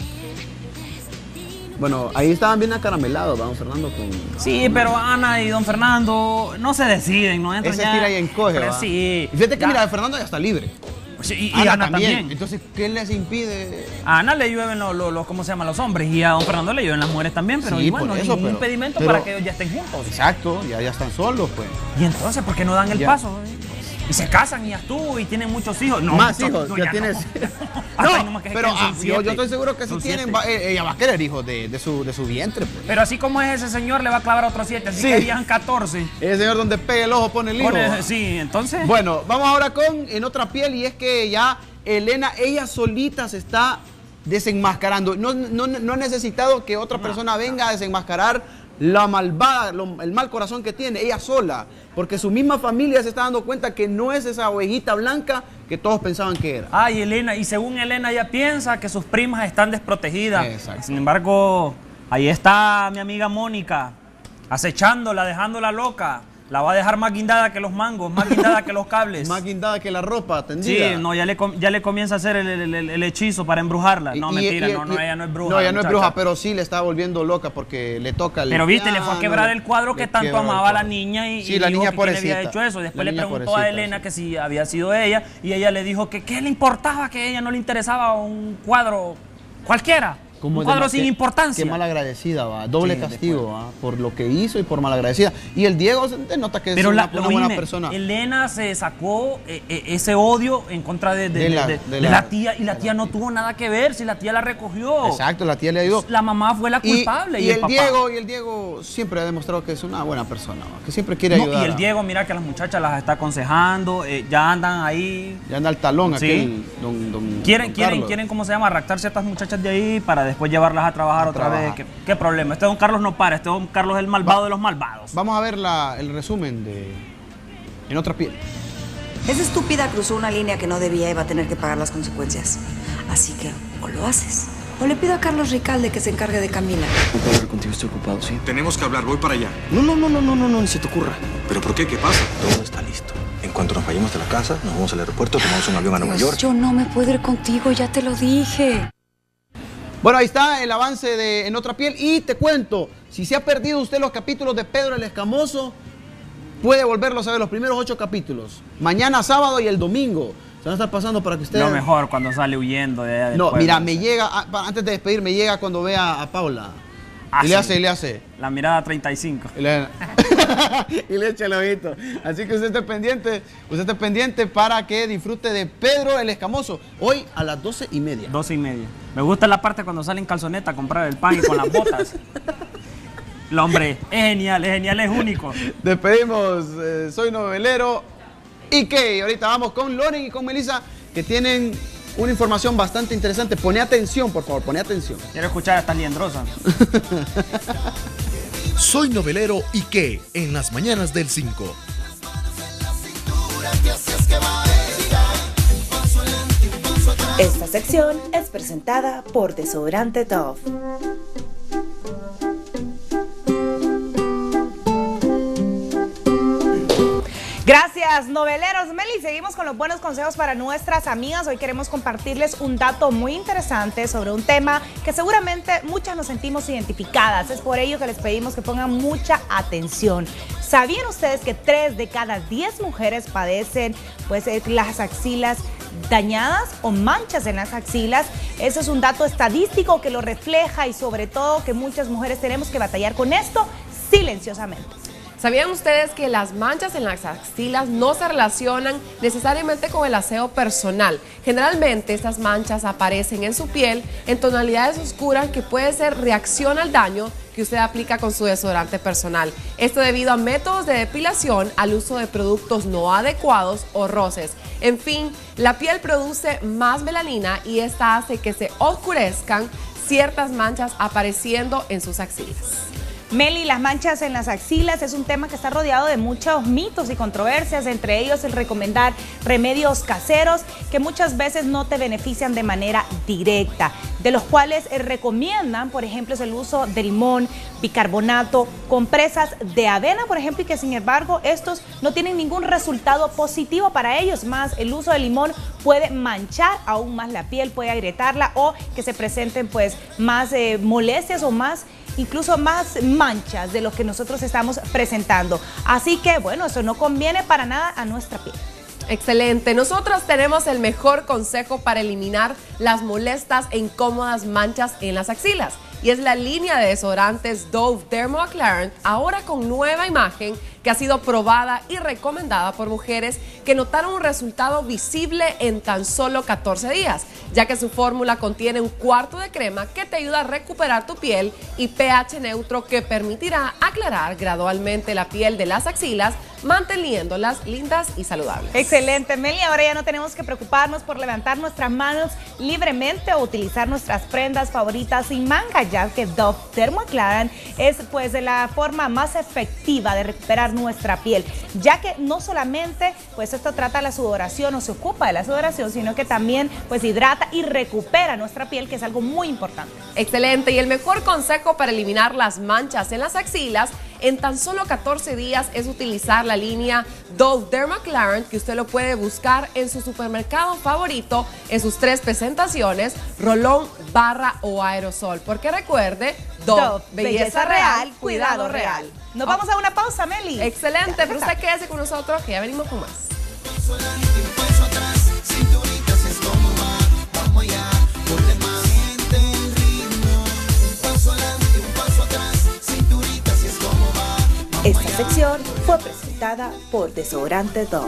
Bueno, ahí estaban bien acaramelados, vamos Fernando, con... sí, pero Ana y don Fernando no se deciden, no entran Ese ya. tira y encoge, Pero ¿va? sí. Y fíjate que Ya. mira, Fernando ya está libre. Sí, y, y Ana, también. Entonces, ¿qué les impide? A Ana le llueven los, los, los- ¿cómo se llama? Los hombres y a don Fernando le llueven las mujeres también, pero Sí, igual por no hay eso, ningún pero- impedimento pero- para que ellos ya estén juntos. Exacto, ya, ya están solos, pues. Y entonces, ¿por qué no dan el Ya. paso? eh? Y se casan y ya estuvo y tienen muchos hijos. No, Más muchos- hijos, no, ya no. tienes. Hasta ahí No, nomás que se pero queden, son ah, yo, siete. yo estoy seguro que si Son tienen, siete. va- eh, ella va a querer hijos de, de, su, de su vientre, pues. Pero así como es ese señor, le va a clavar a otros siete, así Sí. que harían catorce. Ese señor donde pega el ojo pone el hijo. Pone- sí, entonces. Bueno, vamos ahora con En Otra Piel, y es que ya Elena, ella solita se está desenmascarando. No, no, no ha necesitado que otra persona venga a desenmascarar la malvada, lo- el mal corazón que tiene, ella sola. Porque su misma familia se está dando cuenta que no es esa ovejita blanca que todos pensaban que era. Ay, Elena, y según Elena, ella piensa que sus primas están desprotegidas. Exacto. Sin embargo, ahí está mi amiga Mónica, acechándola, dejándola loca. La va a dejar más guindada que los mangos, más guindada que los cables. Más guindada que la ropa Sí, tendida. no, ya le, com- ya le comienza a hacer el, el- el- el hechizo para embrujarla. No, Y- mentira, y- no, no, y- ella no es bruja. No, ella no es muchacha. bruja, pero sí le está volviendo loca porque le toca el Pero viste, le fue a piano, quebrar el cuadro le que tanto quebra el amaba a la cuadro. niña y, Sí, y la dijo niña que quién había pobrecita. hecho eso. Después La le niña preguntó pobrecita, a Elena que si había sido ella y ella le dijo que qué le importaba, que a ella no le interesaba un cuadro cualquiera. Como un de cuadro ma- sin qué- importancia. Qué malagradecida, va. Doble Sí, castigo, va. Por lo que hizo y por malagradecida. Y el Diego se nota que Pero es la, una, una buena oíme, persona. Elena se sacó eh, eh, ese odio en contra de, de- De la- de- de de la- la tía y la tía no tuvo nada que ver si la tía la recogió. Exacto, la tía le ayudó. La mamá fue la Y- culpable. Y, Y, el, papá. Diego, y el Diego siempre ha demostrado que es una buena persona, va, que siempre quiere No, ayudar. y el a- Diego, mira que las muchachas las está aconsejando, eh, ya andan ahí. Ya anda el talón Sí. aquel don, don- Quieren, don quieren, Carlos. quieren, ¿cómo se llama? Raptarse a estas muchachas de ahí para después llevarlas a trabajar A otra trabajar. vez. ¿Qué, qué problema? Este don Carlos no para, este don Carlos es el malvado de los malvados. Vamos a ver la- el resumen de En Otra Piel. Esa estúpida cruzó una línea que no debía y va a tener que pagar las consecuencias. Así que o lo haces o le pido a Carlos Ricalde que se encargue de Camila. No puedo hablar contigo, estoy ocupado, ¿sí? Tenemos que hablar, voy para allá. No, no, no, no, no, no, no, ni se te ocurra. ¿Pero por qué? ¿Qué pasa? Todo está listo. En cuanto nos vayamos de la casa, nos vamos al aeropuerto, tomamos un avión a Nueva York. Yo no me puedo ir contigo, ya te lo dije. Bueno, ahí está el avance de En Otra Piel. Y te cuento, si se ha perdido usted los capítulos de Pedro el Escamoso, puede volverlos a ver, los primeros ocho capítulos. Mañana, sábado y el domingo. Se van a estar pasando para que usted... Lo mejor cuando sale huyendo de allá del No, pueblo, mira, o me sea. llega, ah, pa- antes de despedir, me llega cuando vea a Paula. Ah, y le sí. hace, y le hace. La mirada treinta y cinco. Y le, y le echa el ojito. Así que usted esté pendiente, usted esté pendiente para que disfrute de Pedro el Escamoso. Hoy a las doce y media. doce y media. Me gusta la parte cuando sale en calzoneta a comprar el pan y con las botas. El hombre es genial, es genial, es único. Despedimos, eh, soy novelero. ¿Y qué? Ahorita vamos con Loren y con Melissa, que tienen una información bastante interesante. Pone atención, por favor, pone atención. Quiero escuchar a esta liendrosa. Soy novelero y qué en las mañanas del cinco. Esta sección es presentada por Desodorante Dove. Gracias, noveleros. Meli, seguimos con los buenos consejos para nuestras amigas. Hoy queremos compartirles un dato muy interesante sobre un tema que seguramente muchas nos sentimos identificadas. Es por ello que les pedimos que pongan mucha atención. ¿Sabían ustedes que tres de cada diez mujeres padecen pues, las axilas dañadas o manchas en las axilas? Eso es un dato estadístico que lo refleja y sobre todo que muchas mujeres tenemos que batallar con esto silenciosamente. ¿Sabían ustedes que las manchas en las axilas no se relacionan necesariamente con el aseo personal? Generalmente estas manchas aparecen en su piel en tonalidades oscuras que puede ser reacción al daño que usted aplica con su desodorante personal. Esto debido a métodos de depilación, al uso de productos no adecuados o roces. En fin, la piel produce más melanina y esta hace que se oscurezcan ciertas manchas apareciendo en sus axilas. Meli, las manchas en las axilas es un tema que está rodeado de muchos mitos y controversias, entre ellos el recomendar remedios caseros que muchas veces no te benefician de manera directa, de los cuales eh, recomiendan, por ejemplo, es el uso de limón, bicarbonato, compresas de avena, por ejemplo, y que sin embargo estos no tienen ningún resultado positivo para ellos, más el uso de limón puede manchar aún más la piel, puede agrietarla o que se presenten pues más eh, molestias o más incluso más manchas de lo que nosotros estamos presentando. Así que, bueno, eso no conviene para nada a nuestra piel. Excelente. Nosotros tenemos el mejor consejo para eliminar las molestas e incómodas manchas en las axilas. Y es la línea de desodorantes Dove Dermaclarant, ahora con nueva imagen, que ha sido probada y recomendada por mujeres que notaron un resultado visible en tan solo catorce días, ya que su fórmula contiene un cuarto de crema que te ayuda a recuperar tu piel y pH neutro que permitirá aclarar gradualmente la piel de las axilas, manteniéndolas lindas y saludables. Excelente, Meli. Ahora ya no tenemos que preocuparnos por levantar nuestras manos libremente o utilizar nuestras prendas favoritas sin manga, ya que Dove Dermaclarant es pues la forma más efectiva de recuperar nuestra piel, ya que no solamente pues esto trata la sudoración o se ocupa de la sudoración, sino que también pues hidrata y recupera nuestra piel, que es algo muy importante. Excelente. Y el mejor consejo para eliminar las manchas en las axilas en tan solo catorce días es utilizar la línea Dove Dermaclarant, que usted lo puede buscar en su supermercado favorito en sus tres presentaciones, rolón, barra o aerosol, porque recuerde, Dove, Dove belleza, belleza real, real, cuidado real. Nos vamos a una pausa, Meli. Excelente, pero usted quédese con nosotros que ya venimos con más. Esta sección fue presentada por Desodorante Dove.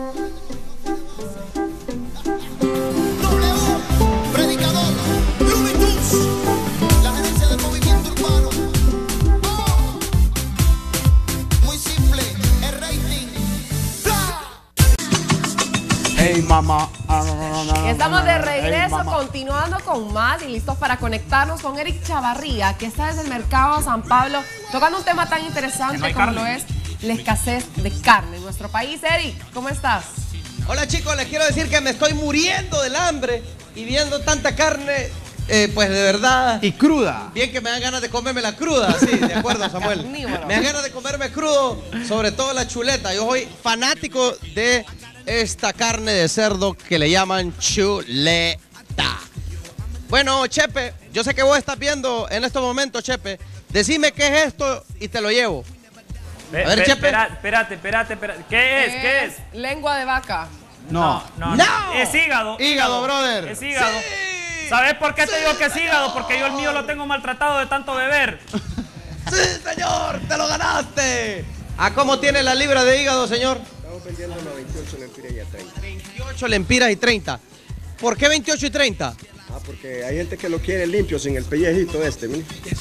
Hey, mamá. Estamos de regreso, hey, continuando con más y listos para conectarnos con Eric Chavarría, que está desde el mercado San Pablo, tocando un tema tan interesante no como carne. lo es la escasez de carne en nuestro país. Eric, ¿cómo estás? Hola chicos, les quiero decir que me estoy muriendo del hambre y viendo tanta carne, eh, pues de verdad. Y cruda. Bien que me dan ganas de comerme la cruda, sí, de acuerdo, Samuel. Me dan ganas de comerme crudo, sobre todo la chuleta. Yo soy fanático de esta carne de cerdo que le llaman chuleta. Bueno, Chepe, yo sé que vos estás viendo en estos momentos, Chepe. Decime qué es esto y te lo llevo. A ver, Chepe. Espérate, espérate, espérate. ¿Qué es? ¿Qué es? Lengua de vaca. No. No, no, No. Es hígado. Hígado, brother. Es hígado. Sí. ¿Sabes por qué te Sí, digo que es señor. hígado? Porque yo el mío lo tengo maltratado de tanto beber. ¡Sí, señor! ¡Te lo ganaste! ¿A cómo tiene la libra de hígado, señor? Estamos vendiendo a veintiocho lempiras y a treinta. veintiocho lempiras y treinta. ¿Por qué veintiocho y treinta? Ah, porque hay gente que lo quiere limpio, sin el pellejito este, mire.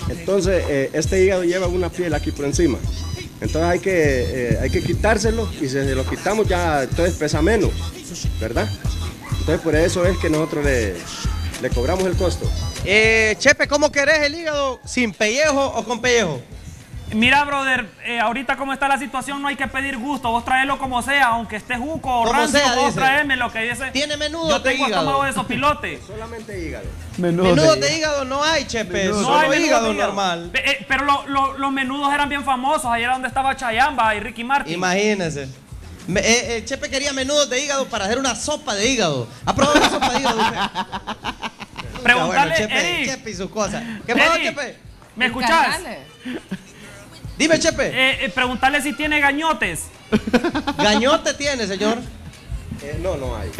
Entonces, eh, este hígado lleva una piel aquí por encima. Entonces hay que, eh, hay que quitárselo y si se lo quitamos ya entonces pesa menos, ¿verdad? Entonces por eso es que nosotros le, le cobramos el costo. Eh, Chepe, ¿cómo querés el hígado? ¿Sin pellejo o con pellejo? Mira, brother, eh, ahorita como está la situación no hay que pedir gusto, vos traelo como sea, aunque esté juco o rancio, vos traeme lo que dice. ¿Tiene menudo Yo de tengo hígado? estómago de sopilote. Solamente hígado. Menudo, menudo de hígado no hay, Chepe, Menudo. solo No hay menudo hígado de hígado. normal. Pe- eh, pero lo- lo- los menudos eran bien famosos, ayer era donde estaba Chayamba y Ricky Martin. Imagínense. Me- eh, eh, Chepe quería menudos de hígado para hacer una sopa de hígado. ¿Ha probado una sopa de hígado usted? Preguntale, Bueno, Chepe, Eric. Chepe y sus cosas. ¿Qué pasó, Eric, Chepe? ¿me escuchás? Dime, Chepe. Eh, eh, preguntarle si tiene gañotes. ¿Gañote tiene, señor? Eh, no, no hay.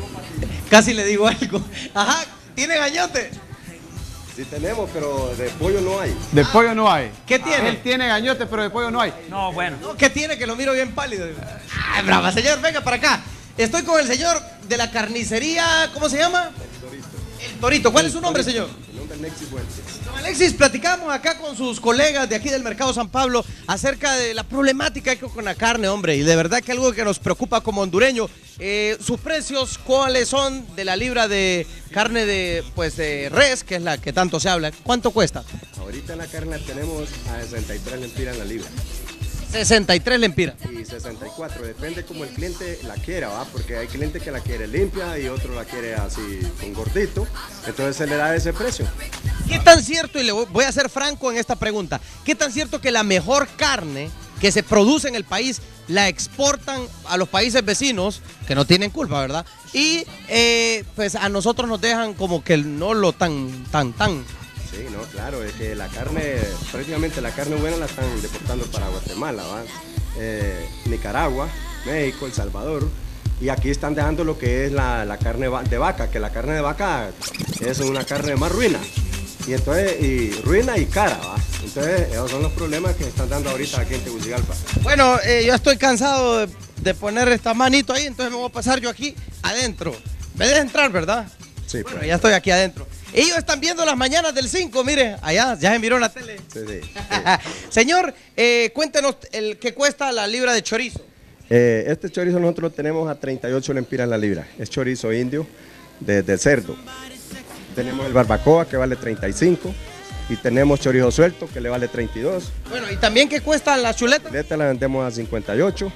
Casi le digo algo. Ajá, ¿tiene gañote? Sí tenemos, pero de pollo no hay. De pollo no hay. ¿Qué tiene? Él tiene gañote, pero de pollo no hay. No, bueno. ¿Qué tiene? Que lo miro bien pálido. Ay, brava, señor, venga para acá. Estoy con el señor de la carnicería, ¿cómo se llama? El Torito. El Torito. ¿Cuál es su nombre, señor? El nombre es Alexis Fuentes. Don Alexis, platicamos acá con sus colegas de aquí del Mercado San Pablo acerca de la problemática que hay con la carne, hombre, y de verdad que algo que nos preocupa como hondureño. Eh, sus precios, ¿cuáles son de la libra de carne de, pues, de res, que es la que tanto se habla? ¿Cuánto cuesta? Ahorita la carne la tenemos a sesenta y tres lempiras en la libra. sesenta y tres lempiras. Y sesenta y cuatro, depende como el cliente la quiera, ¿va? Porque hay cliente que la quiere limpia y otro la quiere así con gordito, entonces se le da ese precio. ¿Qué tan cierto, y le voy a ser franco en esta pregunta, qué tan cierto que la mejor carne que se produce en el país la exportan a los países vecinos, que no tienen culpa, ¿verdad? Y eh, pues a nosotros nos dejan como que no lo tan, tan, tan... Sí, no, claro, es que la carne, prácticamente la carne buena la están deportando para Guatemala, ¿va? Eh, Nicaragua, México, El Salvador, y aquí están dejando lo que es la, la carne va- de vaca, que la carne de vaca es una carne más ruina, y entonces, y ruina y cara, ¿va? Entonces, esos son los problemas que están dando ahorita aquí en Tegucigalpa. Bueno, eh, yo estoy cansado de, de poner esta manito ahí, entonces me voy a pasar yo aquí adentro. Me deja entrar, ¿verdad? Sí, bueno, ya estoy aquí adentro. Ellos están viendo las mañanas del cinco, mire, allá, ya se miró en la tele. Sí, sí. Señor, eh, cuéntenos el que cuesta la libra de chorizo. Eh, este chorizo nosotros lo tenemos a treinta y ocho lempiras la libra, es chorizo indio de, de cerdo. Tenemos el barbacoa que vale treinta y cinco y tenemos chorizo suelto que le vale treinta y dos. Bueno, ¿y también qué cuestan las chuletas? Esta la vendemos a cincuenta y ocho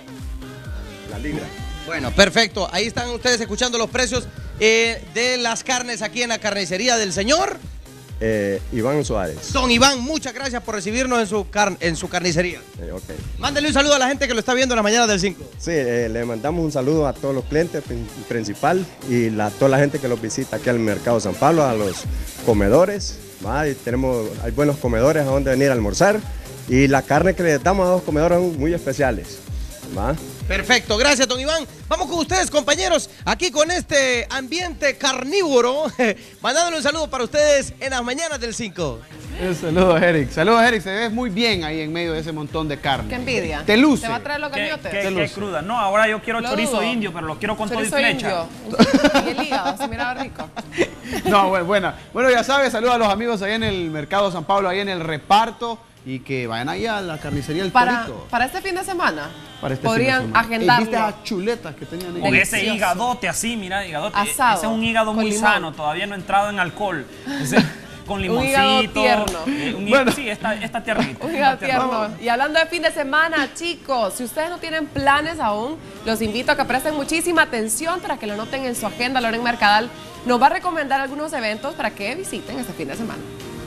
la libra. Bueno, perfecto. Ahí están ustedes escuchando los precios eh, de las carnes aquí en la carnicería del señor Eh, Iván Suárez. Don Iván. Muchas gracias por recibirnos en su, car en su carnicería. Eh, okay. Mándele un saludo a la gente que lo está viendo en las mañanas del cinco. Sí, eh, le mandamos un saludo a todos los clientes prin- principal y la, toda la gente que los visita aquí al Mercado San Pablo, a los comedores, ¿va? Y tenemos, hay buenos comedores a donde venir a almorzar y la carne que le damos a los comedores son muy especiales, ¿va? Perfecto, gracias don Iván. Vamos con ustedes, compañeros, aquí con este ambiente carnívoro, mandándole un saludo para ustedes en las mañanas del cinco. Eh, saludos, Eric. Saludos, Eric. Se ve muy bien ahí en medio de ese montón de carne. Qué envidia. Te luce. ¿Te va a traer los Qué, gañotes? qué- Te qué luce. cruda. No, ahora yo quiero Lo chorizo dudo. indio, pero lo quiero con todo y Chorizo flecha. indio. Y el hígado, se miraba rico. No, bueno, buena. Bueno, ya sabes, saludos a los amigos ahí en el Mercado San Pablo, ahí en el reparto. Y que vayan ahí a la carnicería del Para, Torito. para este fin de semana, Para este podrían fin de semana. agendarlo. ¿Y viste las chuletas que tenían ahí? Con ese Delicioso. higadote así, mira, higadote. Asado, Ese es un hígado con muy limón. sano, todavía no ha entrado en alcohol. Ese, con Un limoncito. hígado tierno. eh, un hí- Bueno. Sí, está, está tiernito. Un hígado está tierno. tierno. Y hablando de fin de semana, chicos, si ustedes no tienen planes aún, los invito a que presten muchísima atención para que lo noten en su agenda. Loren Mercadal nos va a recomendar algunos eventos para que visiten este fin de semana.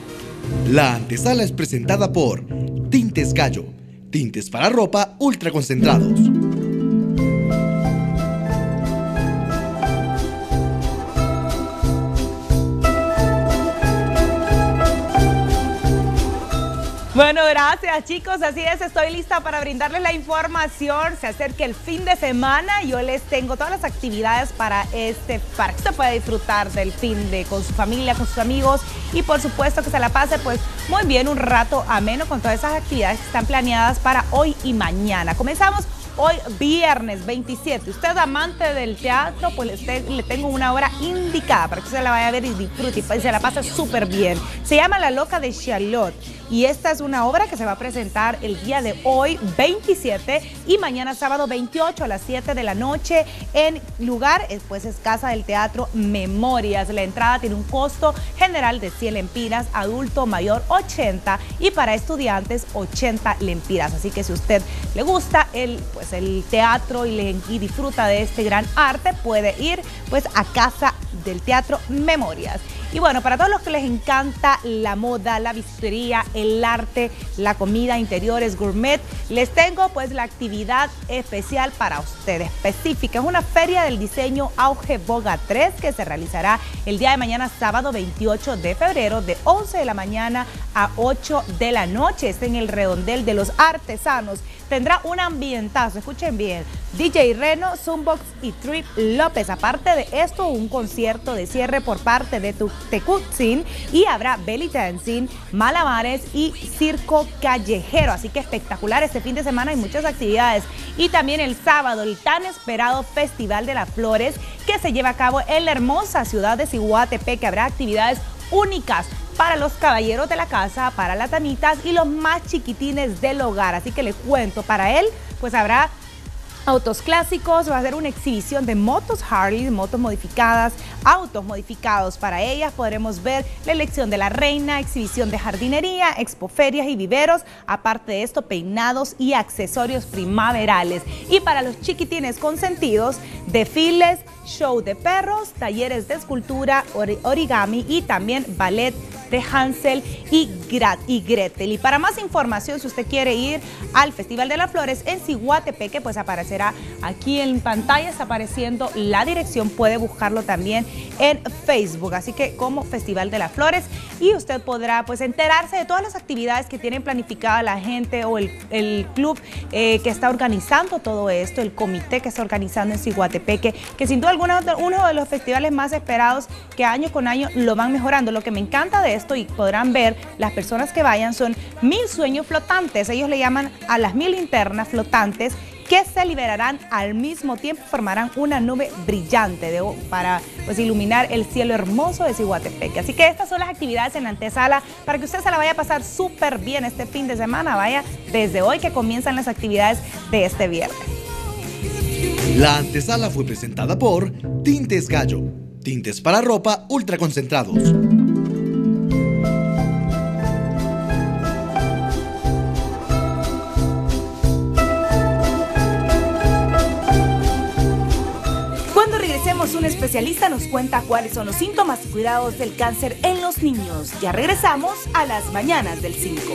La antesala es presentada por Tintes Gallo, tintes para ropa ultra concentrados. Bueno, gracias chicos, así es, estoy lista para brindarles la información. Se acerca el fin de semana, yo les tengo todas las actividades para este, para que usted pueda disfrutar del fin de con su familia, con sus amigos y por supuesto que se la pase pues muy bien, un rato ameno con todas esas actividades que están planeadas para hoy y mañana. Comenzamos hoy viernes veintisiete. Usted amante del teatro, pues le, le tengo una hora indicada para que usted la vaya a ver y disfrute y se la pase súper bien. Se llama La Loca de Charlotte y esta es una obra que se va a presentar el día de hoy veintisiete y mañana sábado veintiocho a las siete de la noche en lugar, pues es Casa del Teatro Memorias. La entrada tiene un costo general de cien lempiras, adulto mayor ochenta y para estudiantes ochenta lempiras. Así que si usted le gusta el, pues el teatro y, le, y disfruta de este gran arte, puede ir pues a Casa del Teatro Memorias. Y bueno, para todos los que les encanta la moda, la bisutería, el arte, la comida, interiores, gourmet, les tengo pues la actividad especial para ustedes, específica. Es una feria del diseño Auge Boga tres que se realizará el día de mañana, sábado veintiocho de febrero, de once de la mañana a ocho de la noche. Es en el Redondel de los Artesanos. Tendrá un ambientazo, escuchen bien, D J Reno, Zumbox y Trip López. Aparte de esto, un concierto de cierre por parte de tu Tecutzin y habrá belly dancing, malabares y circo callejero. Así que espectacular este fin de semana, hay muchas actividades. Y también el sábado, el tan esperado Festival de las Flores que se lleva a cabo en la hermosa ciudad de Siguatepeque. Habrá actividades únicas para los caballeros de la casa, para las damitas y los más chiquitines del hogar. Así que les cuento, para él pues habrá autos clásicos, va a ser una exhibición de motos Harley, motos modificadas, autos modificados para ellas. Podremos ver la elección de la reina, exhibición de jardinería, expoferias y viveros. Aparte de esto, peinados y accesorios primaverales. Y para los chiquitines consentidos, desfiles, show de perros, talleres de escultura, origami y también ballet de Hansel y, Grat y Gretel. Y para más información, si usted quiere ir al Festival de las Flores en Siguatepeque, pues aparecerá aquí en pantalla, está apareciendo la dirección, puede buscarlo también en Facebook, así que como Festival de las Flores, y usted podrá pues enterarse de todas las actividades que tienen planificada la gente o el, el club eh, que está organizando todo esto, el comité que está organizando en Siguatepeque, que sin duda alguna uno de los festivales más esperados que año con año lo van mejorando. Lo que me encanta de esto, y podrán ver las personas que vayan, son mil sueños flotantes. Ellos le llaman a las mil linternas flotantes que se liberarán al mismo tiempo, formarán una nube brillante de, para pues, iluminar el cielo hermoso de Siguatepeque. Así que estas son las actividades en la antesala para que usted se la vaya a pasar súper bien este fin de semana. Vaya desde hoy que comienzan las actividades de este viernes. La antesala fue presentada por Tintes Gallo, tintes para ropa ultra concentrados. Un especialista nos cuenta cuáles son los síntomas y cuidados del cáncer en los niños. Ya regresamos a las mañanas del cinco.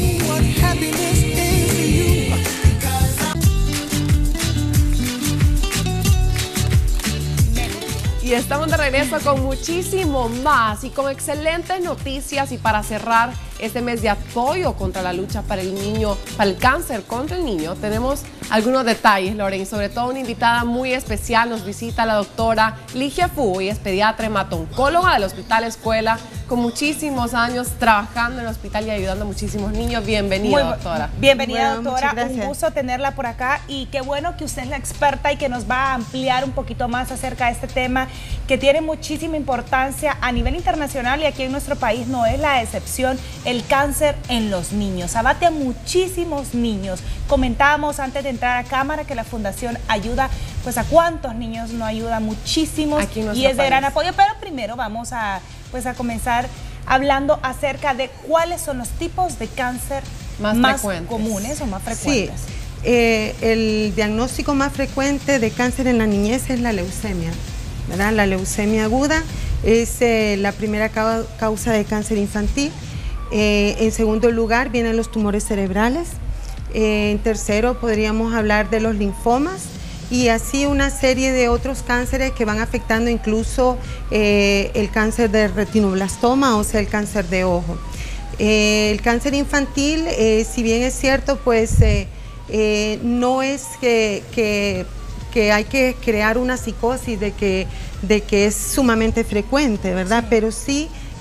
Y estamos de regreso con muchísimo más y con excelentes noticias. Y para cerrar este mes de apoyo contra la lucha para el niño, para el cáncer contra el niño, tenemos algunos detalles, Loren, y sobre todo una invitada muy especial. Nos visita la doctora Ligia Fu, y es pediatra hemato-oncóloga del Hospital Escuela, con muchísimos años trabajando en el hospital y ayudando a muchísimos niños. Bienvenida, Muy, doctora. Bienvenida, Bueno, doctora. Un gusto tenerla por acá y qué bueno que usted es la experta y que nos va a ampliar un poquito más acerca de este tema que tiene muchísima importancia a nivel internacional, y aquí en nuestro país no es la excepción. El cáncer en los niños abate a muchísimos niños. Comentábamos antes de entrar a cámara que la fundación ayuda, pues a cuántos niños no ayuda, muchísimos, y es de gran apoyo. Pero primero vamos a, pues a comenzar hablando acerca de cuáles son los tipos de cáncer más, más comunes o más frecuentes. Sí, eh, el diagnóstico más frecuente de cáncer en la niñez es la leucemia, ¿verdad? La leucemia aguda es eh, la primera causa de cáncer infantil. Eh, en segundo lugar vienen los tumores cerebrales. Eh, en tercero podríamos hablar de los linfomas, y así una serie de otros cánceres que van afectando incluso eh, el cáncer de retinoblastoma, o sea, el cáncer de ojo. Eh, el cáncer infantil, eh, si bien es cierto, pues eh, eh, no es que, que, que hay que crear una psicosis de que, de que es sumamente frecuente, ¿verdad? Sí. Pero sí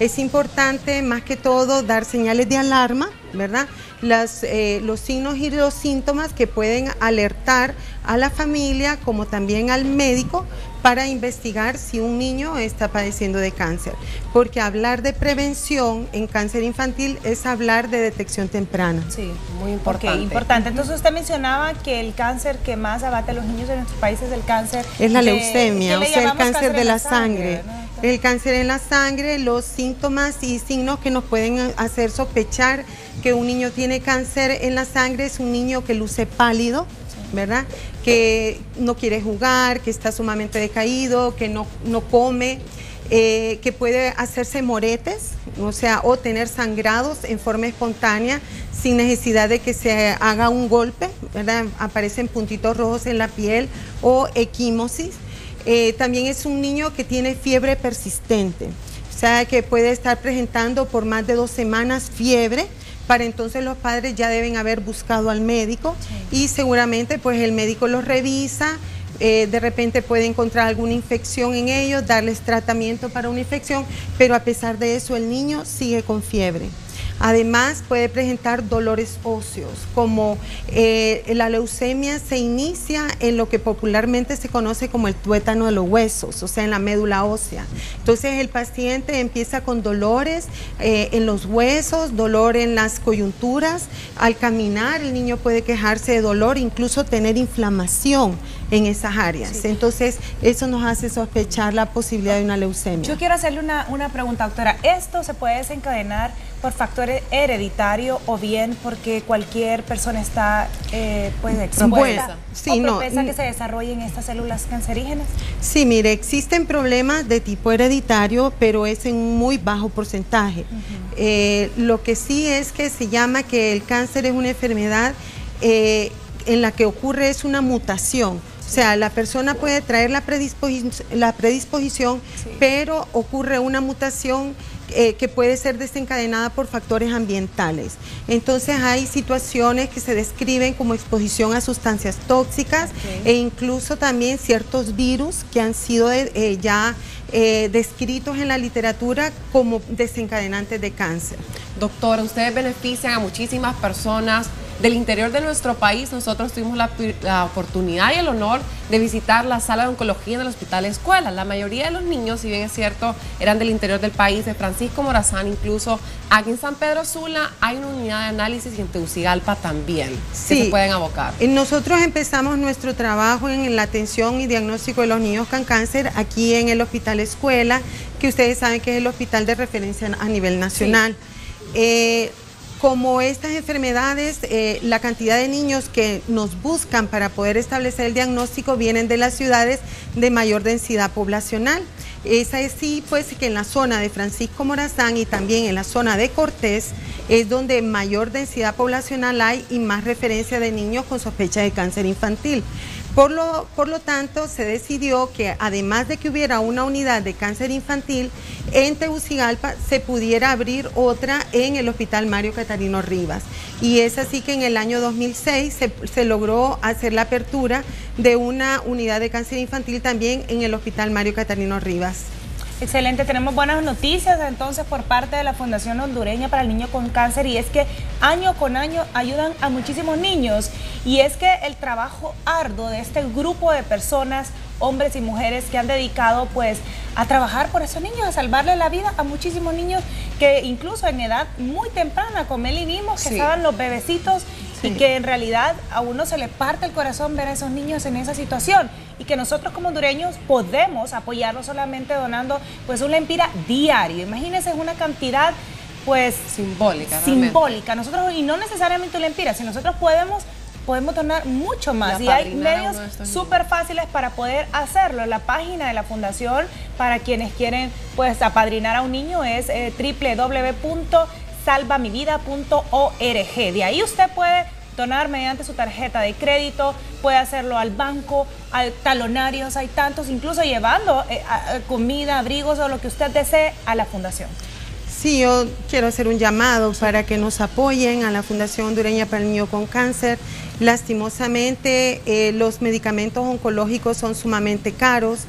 es importante más que todo dar señales de alarma, ¿verdad? Las, eh, los signos y los síntomas que pueden alertar a la familia como también al médico para investigar si un niño está padeciendo de cáncer, porque hablar de prevención en cáncer infantil es hablar de detección temprana. Sí, muy importante. Ok, importante. Entonces usted mencionaba que el cáncer que más abate a los niños en nuestros países es el cáncer es la de, leucemia, o sea, el cáncer, cáncer de la sangre. sangre, ¿no? El cáncer en la sangre, los síntomas y signos que nos pueden hacer sospechar que un niño tiene cáncer en la sangre es un niño que luce pálido, ¿verdad? Que no quiere jugar, que está sumamente decaído, que no, no come, eh, que puede hacerse moretes, o sea, o tener sangrados en forma espontánea sin necesidad de que se haga un golpe, ¿verdad? Aparecen puntitos rojos en la piel o equimosis. Eh, también es un niño que tiene fiebre persistente, o sea, que puede estar presentando por más de dos semanas fiebre. Para entonces los padres ya deben haber buscado al médico y seguramente pues el médico los revisa, eh, de repente puede encontrar alguna infección en ellos, darles tratamiento para una infección, pero a pesar de eso el niño sigue con fiebre. Además puede presentar dolores óseos, como eh, la leucemia se inicia en lo que popularmente se conoce como el tuétano de los huesos, o sea, en la médula ósea. Entonces el paciente empieza con dolores eh, en los huesos, dolor en las coyunturas. Al caminar el niño puede quejarse de dolor, incluso tener inflamación en esas áreas. Sí. Entonces eso nos hace sospechar la posibilidad de una leucemia. Yo quiero hacerle una, una pregunta, doctora. ¿Esto se puede desencadenar por factor hereditario o bien porque cualquier persona está eh, pues expuesta sí, o propensa no, que se desarrollen estas células cancerígenas? Sí, mire, existen problemas de tipo hereditario, pero es en un muy bajo porcentaje. Uh-huh. eh, lo que sí es que se llama que el cáncer es una enfermedad eh, en la que ocurre es una mutación. O sea, la persona puede traer la, predisposición, la predisposición, sí, pero ocurre una mutación eh, que puede ser desencadenada por factores ambientales. Entonces hay situaciones que se describen como exposición a sustancias tóxicas, okay, e incluso también ciertos virus que han sido eh, ya eh, descritos en la literatura como desencadenantes de cáncer. Doctora, ustedes benefician a muchísimas personas del interior de nuestro país. Nosotros tuvimos la, la oportunidad y el honor de visitar la sala de oncología en el Hospital Escuela. La mayoría de los niños, si bien es cierto, eran del interior del país, de Francisco Morazán, incluso aquí en San Pedro Sula hay una unidad de análisis y en Tegucigalpa también, sí, que se pueden abocar. Nosotros empezamos nuestro trabajo en la atención y diagnóstico de los niños con cáncer aquí en el Hospital Escuela, que ustedes saben que es el hospital de referencia a nivel nacional. Sí. Eh, Como estas enfermedades, eh, la cantidad de niños que nos buscan para poder establecer el diagnóstico vienen de las ciudades de mayor densidad poblacional. Es así pues que en la zona de Francisco Morazán y también en la zona de Cortés es donde mayor densidad poblacional hay y más referencia de niños con sospecha de cáncer infantil. Por lo, por lo tanto, se decidió que además de que hubiera una unidad de cáncer infantil, en Tegucigalpa se pudiera abrir otra en el Hospital Mario Catarino Rivas. Y es así que en el año dos mil seis se, se logró hacer la apertura de una unidad de cáncer infantil también en el Hospital Mario Catarino Rivas. Excelente, tenemos buenas noticias entonces por parte de la Fundación Hondureña para el Niño con Cáncer, y es que año con año ayudan a muchísimos niños, y es que el trabajo arduo de este grupo de personas, hombres y mujeres que han dedicado pues a trabajar por esos niños, a salvarle la vida a muchísimos niños que incluso en edad muy temprana, como Meli vimos, que sí, estaban los bebecitos, sí, y que en realidad a uno se le parte el corazón ver a esos niños en esa situación, y que nosotros como hondureños podemos apoyarlos solamente donando pues un lempira diario. Imagínense una cantidad pues simbólica, simbólica. Nosotros, y no necesariamente un lempira, si nosotros podemos podemos donar mucho más, y hay medios súper fáciles para poder hacerlo. La página de la fundación para quienes quieren pues apadrinar a un niño es eh, doble u doble u doble u punto salva mi vida punto org. De ahí usted puede donar mediante su tarjeta de crédito, puede hacerlo al banco, al talonarios, hay tantos, incluso llevando eh, a, a comida, abrigos o lo que usted desee a la fundación. Sí, yo quiero hacer un llamado para que nos apoyen a la Fundación Hondureña para el Niño con Cáncer. Lastimosamente, eh, los medicamentos oncológicos son sumamente caros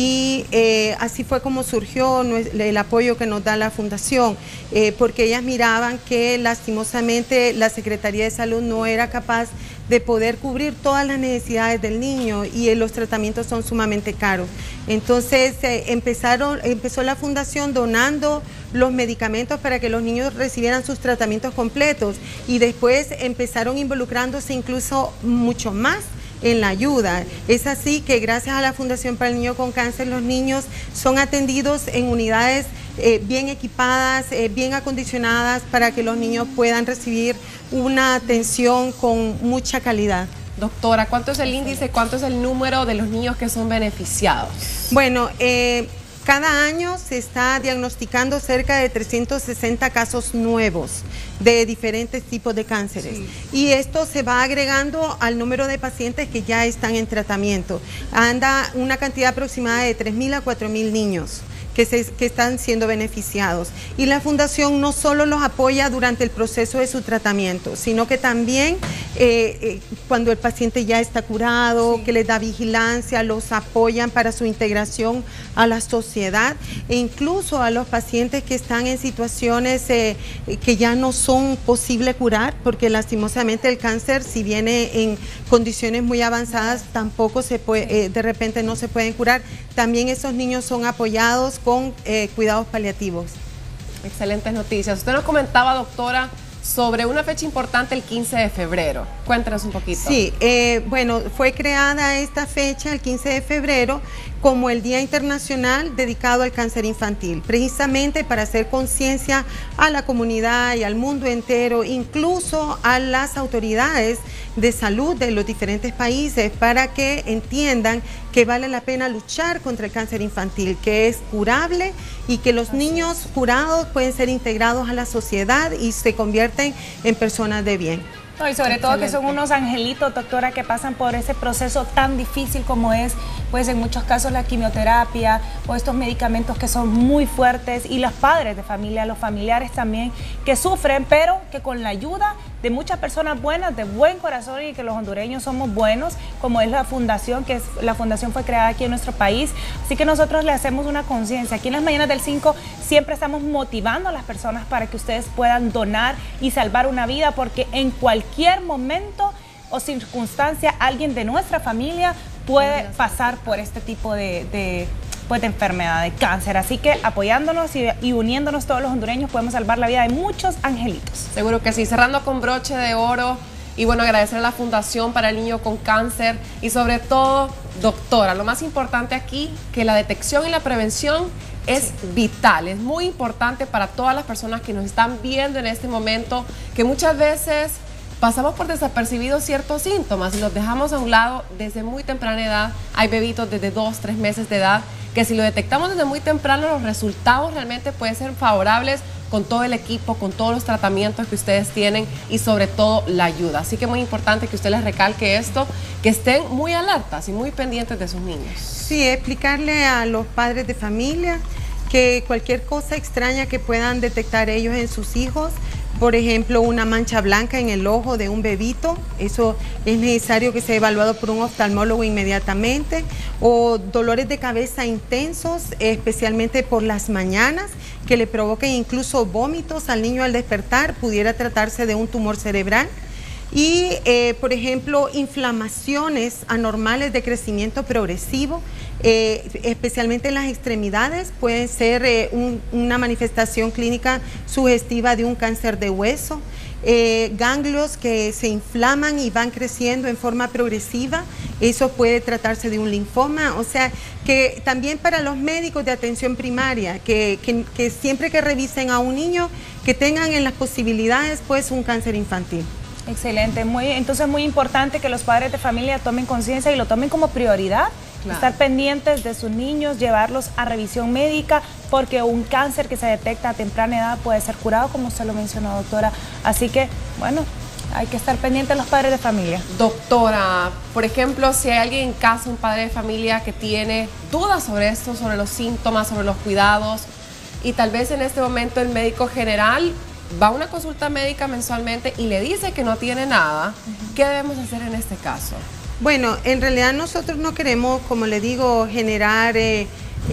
y eh, así fue como surgió el apoyo que nos da la Fundación, eh, porque ellas miraban que lastimosamente la Secretaría de Salud no era capaz de poder cubrir todas las necesidades del niño y eh, los tratamientos son sumamente caros. Entonces eh, empezaron, empezó la Fundación donando los medicamentos para que los niños recibieran sus tratamientos completos y después empezaron involucrándose incluso mucho más en la ayuda. Es así que gracias a la Fundación para el Niño con Cáncer, los niños son atendidos en unidades eh, bien equipadas, eh, bien acondicionadas para que los niños puedan recibir una atención con mucha calidad. Doctora, ¿cuánto es el índice, cuánto es el número de los niños que son beneficiados? Bueno, eh, cada año se está diagnosticando cerca de trescientos sesenta casos nuevos de diferentes tipos de cánceres. Sí. Y esto se va agregando al número de pacientes que ya están en tratamiento. Anda una cantidad aproximada de tres mil a cuatro mil niños que, se, que están siendo beneficiados. Y la Fundación no solo los apoya durante el proceso de su tratamiento, sino que también eh, eh, cuando el paciente ya está curado, sí, que les da vigilancia, los apoyan para su integración a la sociedad e incluso a los pacientes que están en situaciones eh, que ya no son posible curar, porque lastimosamente el cáncer, si viene en condiciones muy avanzadas, tampoco se puede, eh, de repente no se pueden curar. También esos niños son apoyados con eh, cuidados paliativos. Excelentes noticias. Usted nos comentaba, doctora, sobre una fecha importante el quince de febrero. Cuéntanos un poquito. Sí, eh, bueno, fue creada esta fecha, el quince de febrero, como el Día Internacional dedicado al cáncer infantil, precisamente para hacer conciencia a la comunidad y al mundo entero, incluso a las autoridades de salud de los diferentes países, para que entiendan que vale la pena luchar contra el cáncer infantil, que es curable y que los niños curados pueden ser integrados a la sociedad y se convierten en personas de bien. No, y sobre todo que son unos angelitos, doctora, que pasan por ese proceso tan difícil como es, pues en muchos casos la quimioterapia o estos medicamentos que son muy fuertes, y los padres de familia, los familiares también que sufren, pero que con la ayuda de muchas personas buenas, de buen corazón, y que los hondureños somos buenos, como es la fundación, que es, la fundación fue creada aquí en nuestro país, así que nosotros le hacemos una conciencia. Aquí en las Mañanas del cinco siempre estamos motivando a las personas para que ustedes puedan donar y salvar una vida, porque en cualquier momento o circunstancia alguien de nuestra familia puede pasar por este tipo de, de, pues de enfermedad, de cáncer. Así que apoyándonos y, y uniéndonos todos los hondureños podemos salvar la vida de muchos angelitos. Seguro que sí. Cerrando con broche de oro, y bueno, agradecer a la Fundación para el Niño con Cáncer y sobre todo, doctora, lo más importante aquí, que la detección y la prevención es sí. vital, es muy importante para todas las personas que nos están viendo en este momento, que muchas veces pasamos por desapercibidos ciertos síntomas y los dejamos a un lado desde muy temprana edad. Hay bebitos desde dos, tres meses de edad que si lo detectamos desde muy temprano, los resultados realmente pueden ser favorables con todo el equipo, con todos los tratamientos que ustedes tienen y sobre todo la ayuda. Así que muy importante que usted les recalque esto, que estén muy alertas y muy pendientes de sus niños. Sí, explicarle a los padres de familia que cualquier cosa extraña que puedan detectar ellos en sus hijos, por ejemplo, una mancha blanca en el ojo de un bebito, eso es necesario que sea evaluado por un oftalmólogo inmediatamente, o dolores de cabeza intensos, especialmente por las mañanas, que le provoquen incluso vómitos al niño al despertar, pudiera tratarse de un tumor cerebral. Y, eh, por ejemplo, inflamaciones anormales de crecimiento progresivo, eh, especialmente en las extremidades, pueden ser eh, un, una manifestación clínica sugestiva de un cáncer de hueso, eh, ganglios que se inflaman y van creciendo en forma progresiva, eso puede tratarse de un linfoma. O sea, que también para los médicos de atención primaria, que, que, que siempre que revisen a un niño, que tengan en las posibilidades pues un cáncer infantil. Excelente, muy, entonces muy importante que los padres de familia tomen conciencia y lo tomen como prioridad, claro. Estar pendientes de sus niños, llevarlos a revisión médica, porque un cáncer que se detecta a temprana edad puede ser curado, como usted lo mencionó, doctora. Así que, bueno, hay que estar pendientes de los padres de familia. Doctora, por ejemplo, si hay alguien en casa, un padre de familia que tiene dudas sobre esto, sobre los síntomas, sobre los cuidados, y tal vez en este momento el médico general va a una consulta médica mensualmente y le dice que no tiene nada, ¿qué debemos hacer en este caso? Bueno, en realidad nosotros no queremos, como le digo, generar eh,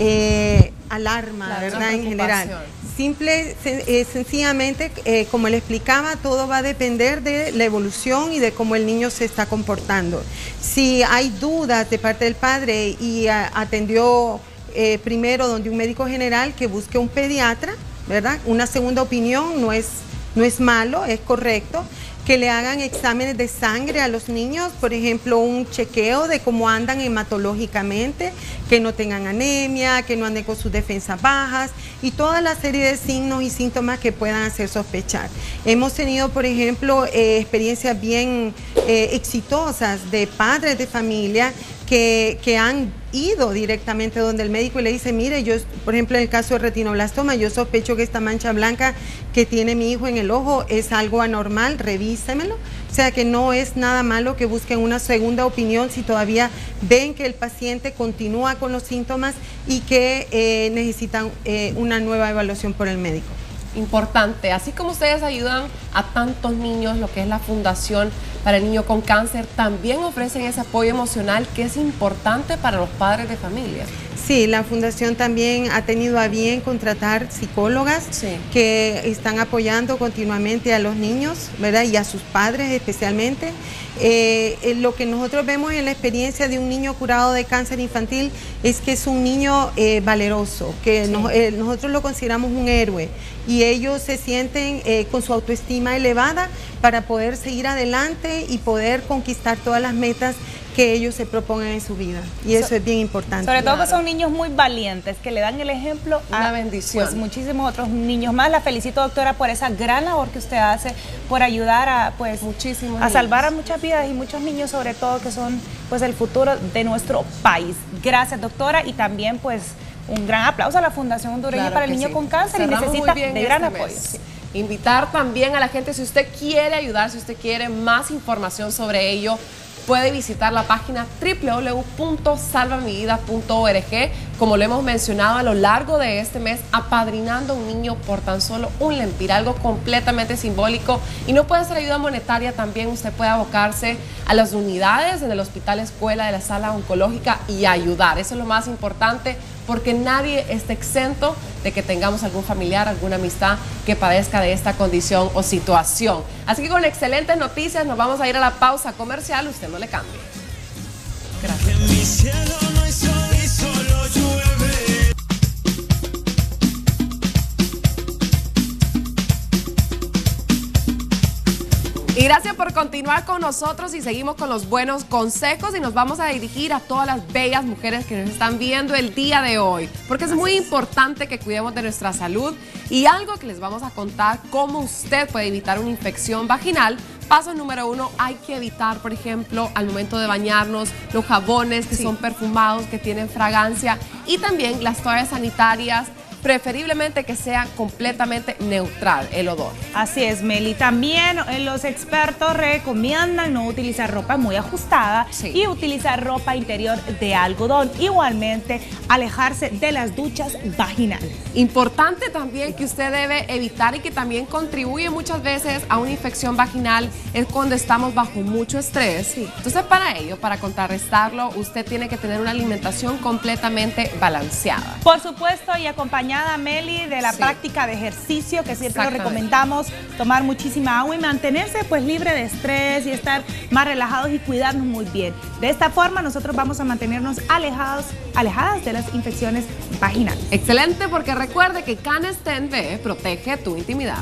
eh, alarma, claro, ¿verdad? En general. Simple, eh, sencillamente, eh, como le explicaba, todo va a depender de la evolución y de cómo el niño se está comportando. Si hay dudas de parte del padre y a, atendió eh, primero donde un médico general, que busque un pediatra, ¿verdad? Una segunda opinión no es, no es malo, es correcto. Que le hagan exámenes de sangre a los niños, por ejemplo, un chequeo de cómo andan hematológicamente, que no tengan anemia, que no anden con sus defensas bajas y toda la serie de signos y síntomas que puedan hacer sospechar. Hemos tenido, por ejemplo, eh, experiencias bien eh, exitosas de padres de familia que, que han ido directamente donde el médico y le dice, mire, yo, por ejemplo, en el caso de retinoblastoma, yo sospecho que esta mancha blanca que tiene mi hijo en el ojo es algo anormal, revísemelo. O sea que no es nada malo que busquen una segunda opinión si todavía ven que el paciente continúa con los síntomas y que eh, necesitan eh, una nueva evaluación por el médico. Importante, así como ustedes ayudan a tantos niños, lo que es la Fundación para el Niño con Cáncer, también ofrecen ese apoyo emocional que es importante para los padres de familia. Sí, la Fundación también ha tenido a bien contratar psicólogas sí. que están apoyando continuamente a los niños, ¿verdad? Y a sus padres especialmente. Eh, eh, lo que nosotros vemos en la experiencia de un niño curado de cáncer infantil es que es un niño eh, valeroso, que sí. no, eh, nosotros lo consideramos un héroe y ellos se sienten eh, con su autoestima elevada para poder seguir adelante y poder conquistar todas las metas que ellos se propongan en su vida, y eso so, es bien importante. Sobre todo claro. que son niños muy valientes, que le dan el ejemplo Una a bendición. Pues, muchísimos otros niños más. La felicito, doctora, por esa gran labor que usted hace, por ayudar a pues muchísimos a salvar a muchas vidas y muchos niños, sobre todo, que son pues el futuro de nuestro país. Gracias, doctora, y también pues un gran aplauso a la Fundación Hondureña claro para el Niño sí. con Cáncer. Cerramos y necesita de gran este apoyo. Sí. Invitar también a la gente, si usted quiere ayudar, si usted quiere más información sobre ello, puede visitar la página doble u doble u doble u punto salva mi vida punto org, como lo hemos mencionado a lo largo de este mes, apadrinando a un niño por tan solo un lempira, algo completamente simbólico. Y no puede ser ayuda monetaria, también usted puede abocarse a las unidades en el Hospital Escuela de la Sala Oncológica y ayudar. Eso es lo más importante, porque nadie está exento de que tengamos algún familiar, alguna amistad que padezca de esta condición o situación. Así que con excelentes noticias nos vamos a ir a la pausa comercial, usted no le cambie. Gracias. En mi cielo no hay sol y solo llueve. Y gracias por continuar con nosotros y seguimos con los buenos consejos y nos vamos a dirigir a todas las bellas mujeres que nos están viendo el día de hoy, porque es muy importante que cuidemos de nuestra salud y algo que les vamos a contar, cómo usted puede evitar una infección vaginal. Paso número uno, hay que evitar, por ejemplo, al momento de bañarnos, los jabones que sí. son perfumados, que tienen fragancia, y también las toallas sanitarias, preferiblemente que sea completamente neutral el olor. Así es, Meli. También eh, los expertos recomiendan no utilizar ropa muy ajustada sí. y utilizar ropa interior de algodón. Igualmente, alejarse de las duchas vaginales. Importante también que usted debe evitar y que también contribuye muchas veces a una infección vaginal es cuando estamos bajo mucho estrés. Sí. Entonces, para ello, para contrarrestarlo, usted tiene que tener una alimentación completamente balanceada. Por supuesto, y acompañada, Meli, de la sí. práctica de ejercicio, que siempre lo recomendamos, tomar muchísima agua y mantenerse pues libre de estrés y estar más relajados y cuidarnos muy bien. De esta forma nosotros vamos a mantenernos alejados, alejadas de las infecciones vaginales. Excelente, porque recuerde que Canesten B protege tu intimidad.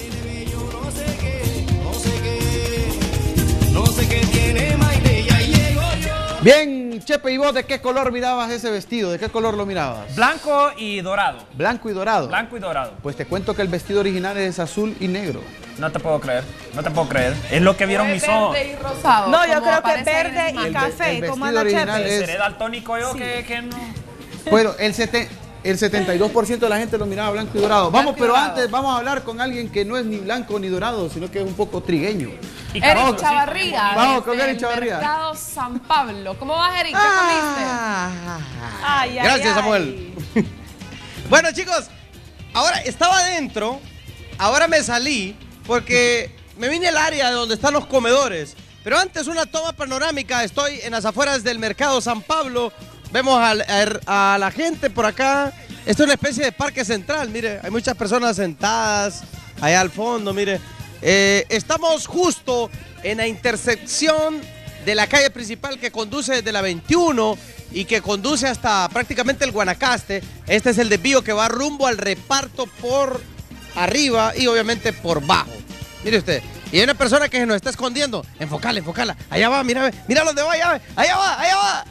No sé qué tiene Maite, ya llego yo. Bien, Chepe, ¿y vos de qué color mirabas ese vestido? ¿De qué color lo mirabas? Blanco y dorado. Blanco y dorado. Blanco y dorado. Pues te cuento que el vestido original es azul y negro. No te puedo creer, no te puedo creer. Es lo que vieron mis ojos. Verde y rosado. No, yo creo que verde y café. El, el como vestido original es... ¿Seré daltónico yo sí. que, que no? Bueno, el setenta... El setenta y dos por ciento de la gente lo miraba blanco y dorado. Vamos, pero antes vamos a hablar con alguien que no es ni blanco ni dorado, sino que es un poco trigueño. Eric Chavarría. Vamos con Eric Chavarría. Mercado San Pablo. ¿Cómo vas, Eric? ¿Qué comiste? Ah, ay, ay, Gracias, ay. Samuel. Bueno, chicos, ahora estaba adentro, ahora me salí porque me vine al área donde están los comedores. Pero antes una toma panorámica, estoy en las afueras del mercado San Pablo. Vemos a, a, a la gente por acá. Esto es una especie de parque central, mire, hay muchas personas sentadas allá al fondo, mire. Eh, estamos justo en la intersección de la calle principal que conduce desde la veintiuno y que conduce hasta prácticamente el Guanacaste. Este es el desvío que va rumbo al reparto por arriba y obviamente por bajo. Mire usted, y hay una persona que se nos está escondiendo. Enfocala, enfocala. Allá va, mira, mira dónde va, allá, allá va, allá va.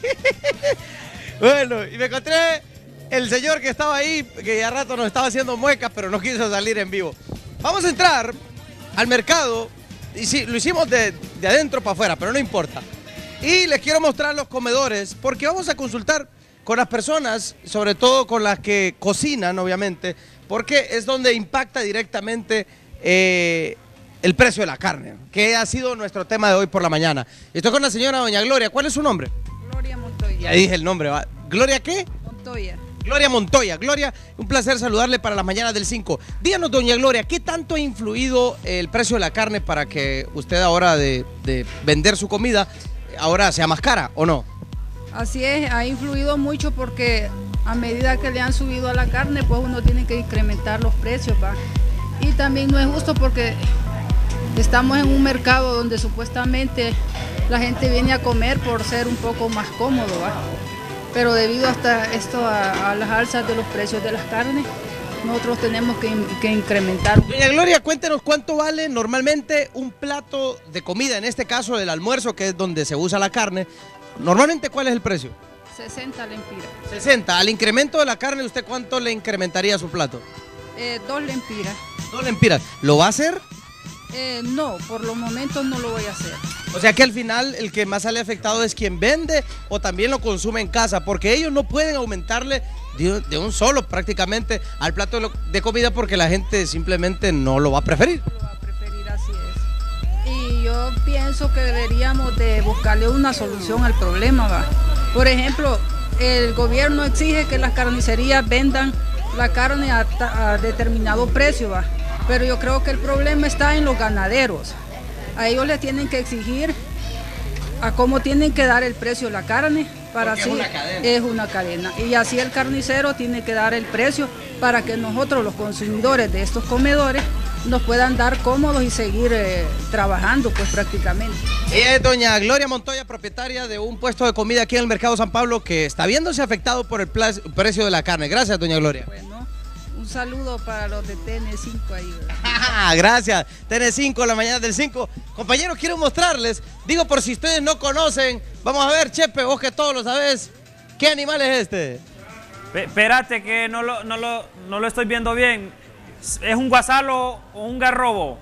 Bueno, y me encontré el señor que estaba ahí, que ya rato nos estaba haciendo muecas, pero no quiso salir en vivo. Vamos a entrar al mercado, y sí, lo hicimos de, de adentro para afuera, pero no importa. Y les quiero mostrar los comedores, porque vamos a consultar con las personas, sobre todo con las que cocinan, obviamente, porque es donde impacta directamente eh, el precio de la carne, que ha sido nuestro tema de hoy por la mañana. Estoy con la señora doña Gloria. ¿Cuál es su nombre? Gloria Montoya. Ya dije el nombre, ¿va? ¿Gloria qué? Montoya. Gloria Montoya. Gloria, un placer saludarle para las mañanas del cinco. Díganos, doña Gloria, ¿qué tanto ha influido el precio de la carne para que usted ahora de, de vender su comida ahora sea más cara o no? Así es, ha influido mucho porque a medida que le han subido a la carne, pues uno tiene que incrementar los precios, ¿va? Y también no es justo porque estamos en un mercado donde supuestamente la gente viene a comer por ser un poco más cómodo, ¿va? Pero debido hasta esto a, a las alzas de los precios de las carnes, nosotros tenemos que, que incrementar. Doña Gloria, cuéntenos cuánto vale normalmente un plato de comida, en este caso del almuerzo, que es donde se usa la carne. Normalmente, ¿cuál es el precio? sesenta lempiras. sesenta. Al incremento de la carne, ¿usted cuánto le incrementaría su plato? Eh, dos lempiras. Dos lempiras. ¿Lo va a hacer? Eh, no, por los momentos no lo voy a hacer. O sea que al final el que más sale afectado es quien vende o también lo consume en casa, porque ellos no pueden aumentarle de, de un solo prácticamente al plato de, lo, de comida porque la gente simplemente no lo va a preferir. No lo va a preferir, así es. Y yo pienso que deberíamos de buscarle una solución al problema, ¿va? Por ejemplo, el gobierno exige que las carnicerías vendan la carne a, a determinado precio, ¿va? Pero yo creo que el problema está en los ganaderos. A ellos les tienen que exigir a cómo tienen que dar el precio de la carne para así, es una cadena. Es una cadena. Y así el carnicero tiene que dar el precio para que nosotros, los consumidores de estos comedores, nos puedan dar cómodos y seguir eh, trabajando, pues prácticamente. Ella es doña Gloria Montoya, propietaria de un puesto de comida aquí en el Mercado San Pablo que está viéndose afectado por el precio de la carne. Gracias, doña Gloria. Bueno. Un saludo para los de T N cinco ahí. Gracias, T N cinco, la mañana del cinco. Compañeros, quiero mostrarles, digo por si ustedes no conocen, vamos a ver, Chepe, vos que todos lo sabés, ¿qué animal es este? Espérate que no lo, no, lo, no lo estoy viendo bien. ¿Es un guasalo o un garrobo?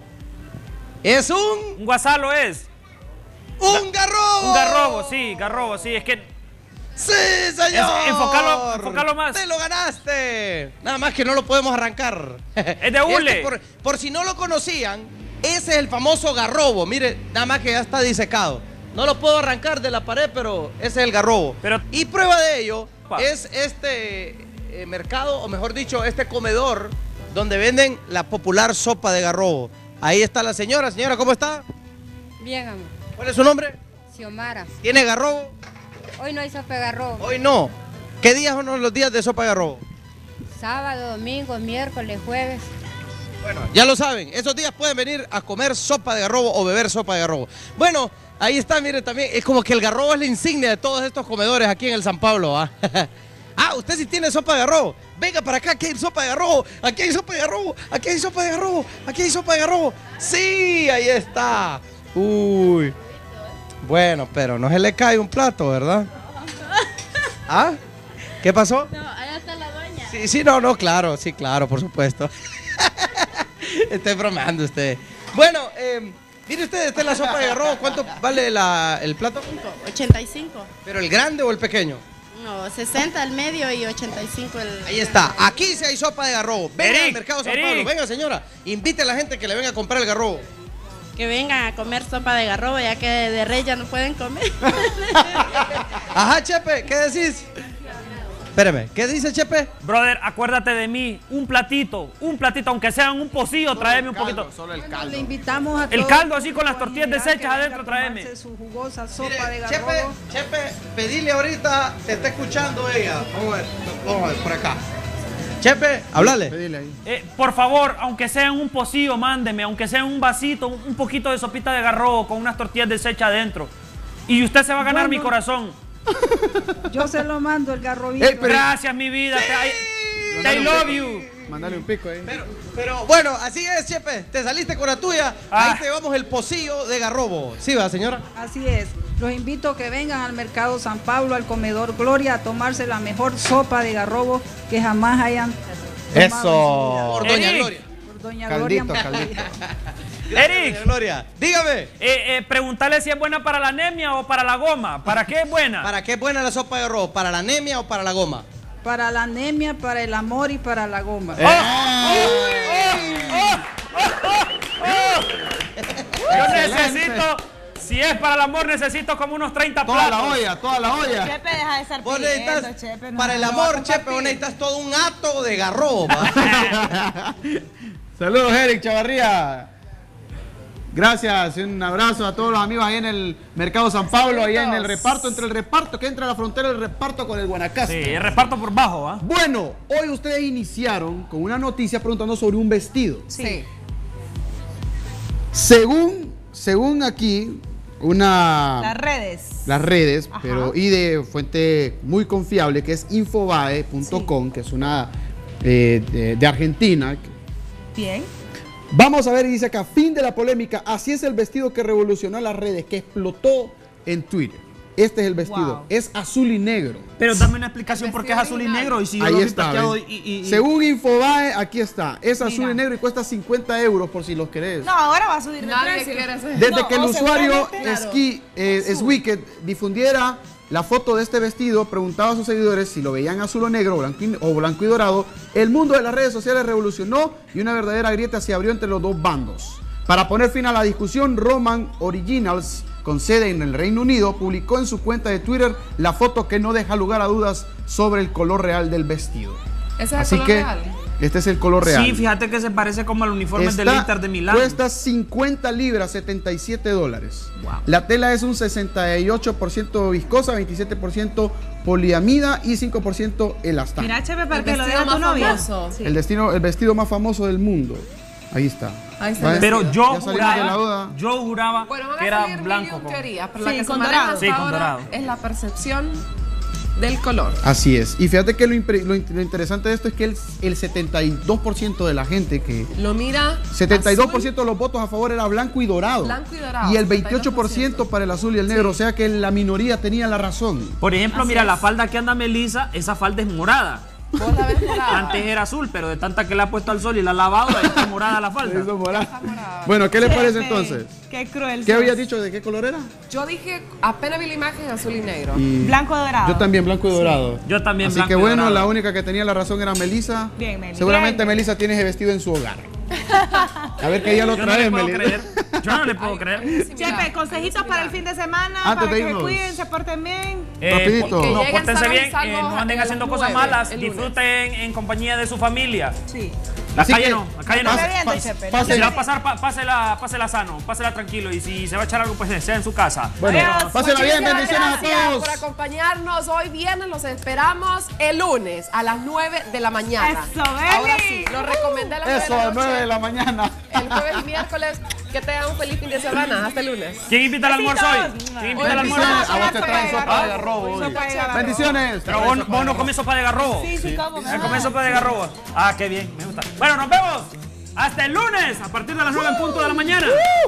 ¿Es un? Un guasalo es. ¡Un garrobo! Un garrobo, sí, garrobo, sí, es que... ¡Sí, señor! Es, enfocalo, enfocalo más. ¡Te lo ganaste! Nada más que no lo podemos arrancar. Es de hule. Este, por, por si no lo conocían, ese es el famoso garrobo. Mire, nada más que ya está disecado. No lo puedo arrancar de la pared, pero ese es el garrobo. Pero, y prueba de ello pa. es este eh, mercado, o mejor dicho, este comedor donde venden la popular sopa de garrobo. Ahí está la señora. Señora, ¿cómo está? Bien, amor. ¿Cuál es su nombre? Xiomara. ¿Tiene garrobo? Hoy no hay sopa de garrobo. Hoy no. ¿Qué días son los días de sopa de garrobo? Sábado, domingo, miércoles, jueves. Bueno, ya lo saben, esos días pueden venir a comer sopa de garrobo o beber sopa de garrobo. Bueno, ahí está, miren, también es como que el garrobo es la insignia de todos estos comedores aquí en el San Pablo. ¿Ah? Ah, usted sí tiene sopa de garrobo. Venga para acá, aquí hay sopa de garrobo. Aquí hay sopa de garrobo. Aquí hay sopa de garrobo. Aquí hay sopa de garrobo. Sí, ahí está. Uy. Bueno, pero no se le cae un plato, ¿verdad? ¿Ah? ¿Qué pasó? No, allá está la doña. Sí, sí, no, no, claro, sí, claro, por supuesto. Estoy bromeando usted. Bueno, eh, mire usted, esta es la sopa de garrobo. ¿Cuánto vale la, el plato? ochenta y cinco. ¿Pero el grande o el pequeño? No, sesenta el medio y ochenta y cinco el... Ahí está, aquí sí hay sopa de garrobo. Venga Eric, al Mercado San Eric. Pablo, venga señora. Invite a la gente que le venga a comprar el garrobo. Que vengan a comer sopa de garrobo, ya que de rey ya no pueden comer. Ajá, Chepe, ¿qué decís? Espérame, ¿qué dice Chepe? Brother, acuérdate de mí, un platito, un platito, aunque sea un pocillo, tráeme un poquito. Solo el caldo. Le invitamos a El todos caldo así con las a tortillas comunidad deshechas que venga adentro, a tráeme. tomarse su jugosa sopa Mire, de Chepe, garrobo. Chepe, pedile ahorita, te está escuchando ella. Vamos a ver, vamos a ver, por acá. Chepe, háblale. Pedile ahí. Eh, por favor, aunque sea en un pocillo, mándeme, aunque sea en un vasito, un, un poquito de sopita de garrobo con unas tortillas deshechas adentro. Y usted se va a ganar Bueno. mi corazón. Yo se lo mando el garrobito. Ey, pero- Gracias, mi vida. Te, I, I love you. Mándale un pico ahí. Pero, pero bueno, así es, Chepe. Te saliste con la tuya. Ah. Ahí te llevamos el pocillo de garrobo. ¿Sí va, señora? Así es. Los invito a que vengan al Mercado San Pablo, al Comedor Gloria, a tomarse la mejor sopa de garrobo que jamás hayan tomado Eso. en su vida. Por Doña Eric. Gloria. Por Doña Caldito, Gloria. caldito. Gracias, Eric. doña Gloria. Dígame. Eh, eh, preguntarle si es buena para la anemia o para la goma. ¿Para qué es buena? ¿Para qué es buena la sopa de garrobo? ¿Para la anemia o para la goma? Para la anemia, para el amor y para la goma. Eh. Yo necesito, si es para el amor, necesito como unos treinta Toda platos. la olla, toda la olla. Chepe, deja de estar Vos pidiendo, necesitas, Chepe, no para el nos lo va a amor, Chepe, vos compartir. necesitas todo un hato de garrobo. ¿va? Saludos, Eric Chavarría. Gracias, un abrazo a todos los amigos ahí en el Mercado San Pablo, ahí en el reparto, entre el reparto que entra a la frontera del reparto con el Guanacaste. Sí, el reparto por bajo, ¿ah? Bueno, hoy ustedes iniciaron con una noticia preguntando sobre un vestido. Sí. Según, según aquí, una... Las redes. las redes, Ajá. pero y de fuente muy confiable que es infobae punto com, que es una eh, de, de Argentina. Bien. Vamos a ver, y dice acá, fin de la polémica, así es el vestido que revolucionó las redes, que explotó en Twitter. Este es el vestido, Wow. es azul y negro. Pero dame una explicación por qué es azul y negro. Y si yo Ahí lo vi está. plateado ¿ven? y, y- y- Según Infobae, aquí está, es azul Mira. y negro y cuesta cincuenta euros por si los querés. No, ahora va a subir de Nadie precio. quiere hacer. Desde No, que el o usuario seguramente- Ski, eh, es Wicked difundiera la foto de este vestido, preguntaba a sus seguidores si lo veían azul o negro, blanco y, o blanco y dorado. El mundo de las redes sociales revolucionó y una verdadera grieta se abrió entre los dos bandos. Para poner fin a la discusión, Roman Originals, con sede en el Reino Unido, publicó en su cuenta de Twitter la foto que no deja lugar a dudas sobre el color real del vestido. Ese es Así el color que real. este es el color real. Sí, fíjate que se parece como al uniforme del Esta Inter de Milán. Cuesta cincuenta libras, setenta y siete dólares. Wow. La tela es un sesenta y ocho por ciento viscosa, veintisiete por ciento poliamida y cinco por ciento elastano. Mira, Chepe, para El que lo vestido diga tu más novia. famoso. Sí. El, destino, el vestido más famoso del mundo. Ahí está. Ahí está. ¿Vale? Pero yo Ya salimos de la juraba, duda. yo juraba Bueno, van que a era salir blanco. mil y un con- teorías, pero Sí, la que con se maneja dorado. hasta Sí, con ahora dorado. es la percepción del color. Así es. Y fíjate que lo, impre- lo in- lo interesante de esto es que el, el setenta y dos por ciento de la gente que... Lo mira setenta y dos por azul, ciento de los votos a favor era blanco y dorado. Blanco y dorado, Y el veintiocho por ciento setenta y dos por ciento. para el azul y el negro. O sea que la minoría tenía la razón. Por ejemplo, Así mira, es. la falda que anda Melissa, esa falda es morada. Vos la ves morada. Antes era azul, pero de tanta que la ha puesto al sol y la ha lavado, ahí está morada la falda. Eso morado. Bueno, ¿qué les parece entonces? Qué cruel. ¿Qué sos. habías dicho? ¿De qué color era? Yo dije, apenas vi la imagen azul y negro. Y Blanco dorado. yo también, blanco y dorado. Yo también Así blanco que y bueno, dorado. la única que tenía la razón era Melissa. Bien, Meli. Seguramente Bien. Melissa tiene ese vestido en su hogar. A ver qué día lo Yo no le traes, puedo Melissa. creer. Yo no le puedo creer. Chepe, consejitos para el fin de semana, Antes para de que se irnos. cuiden, se porten bien. Eh, Rapidito. po- no, Que lleguen pórtense sanos y bien, salvos eh, no a anden las haciendo cosas nueve, malas, el lunes. disfruten en compañía de su familia. Sí. La Así calle que- no, la calle no. Pase- Pase- bebiendo, Chepe, no pase- Si va a pasar, pa- pásela, pásela sano, pásela tranquilo. Y si se va a echar algo, pues sea en su casa. Bueno, Adiós. pásenla bien, Muchísimas bendiciones a gracias todos. por acompañarnos hoy viernes. Los esperamos el lunes a las nueve de la mañana. Eso, baby. Ahora sí, lo recomendé a las nueve Eso, a de las la nueve noche. de la mañana. El jueves y miércoles. Que tengan un feliz fin de semana. Hasta el lunes. ¿Quién invita al almuerzo hoy? ¿Quién invita al almuerzo? Bendiciones. A vos te traen sopa de garrobo hoy. Sopa de garrobo. Bendiciones. Pero vos, vos no comes sopa de garrobo. Sí, sí, como. ¿Me comes sopa de garrobo? Ah, qué bien, me gusta. Bueno, nos vemos. Hasta el lunes, a partir de las nueve en punto de la mañana.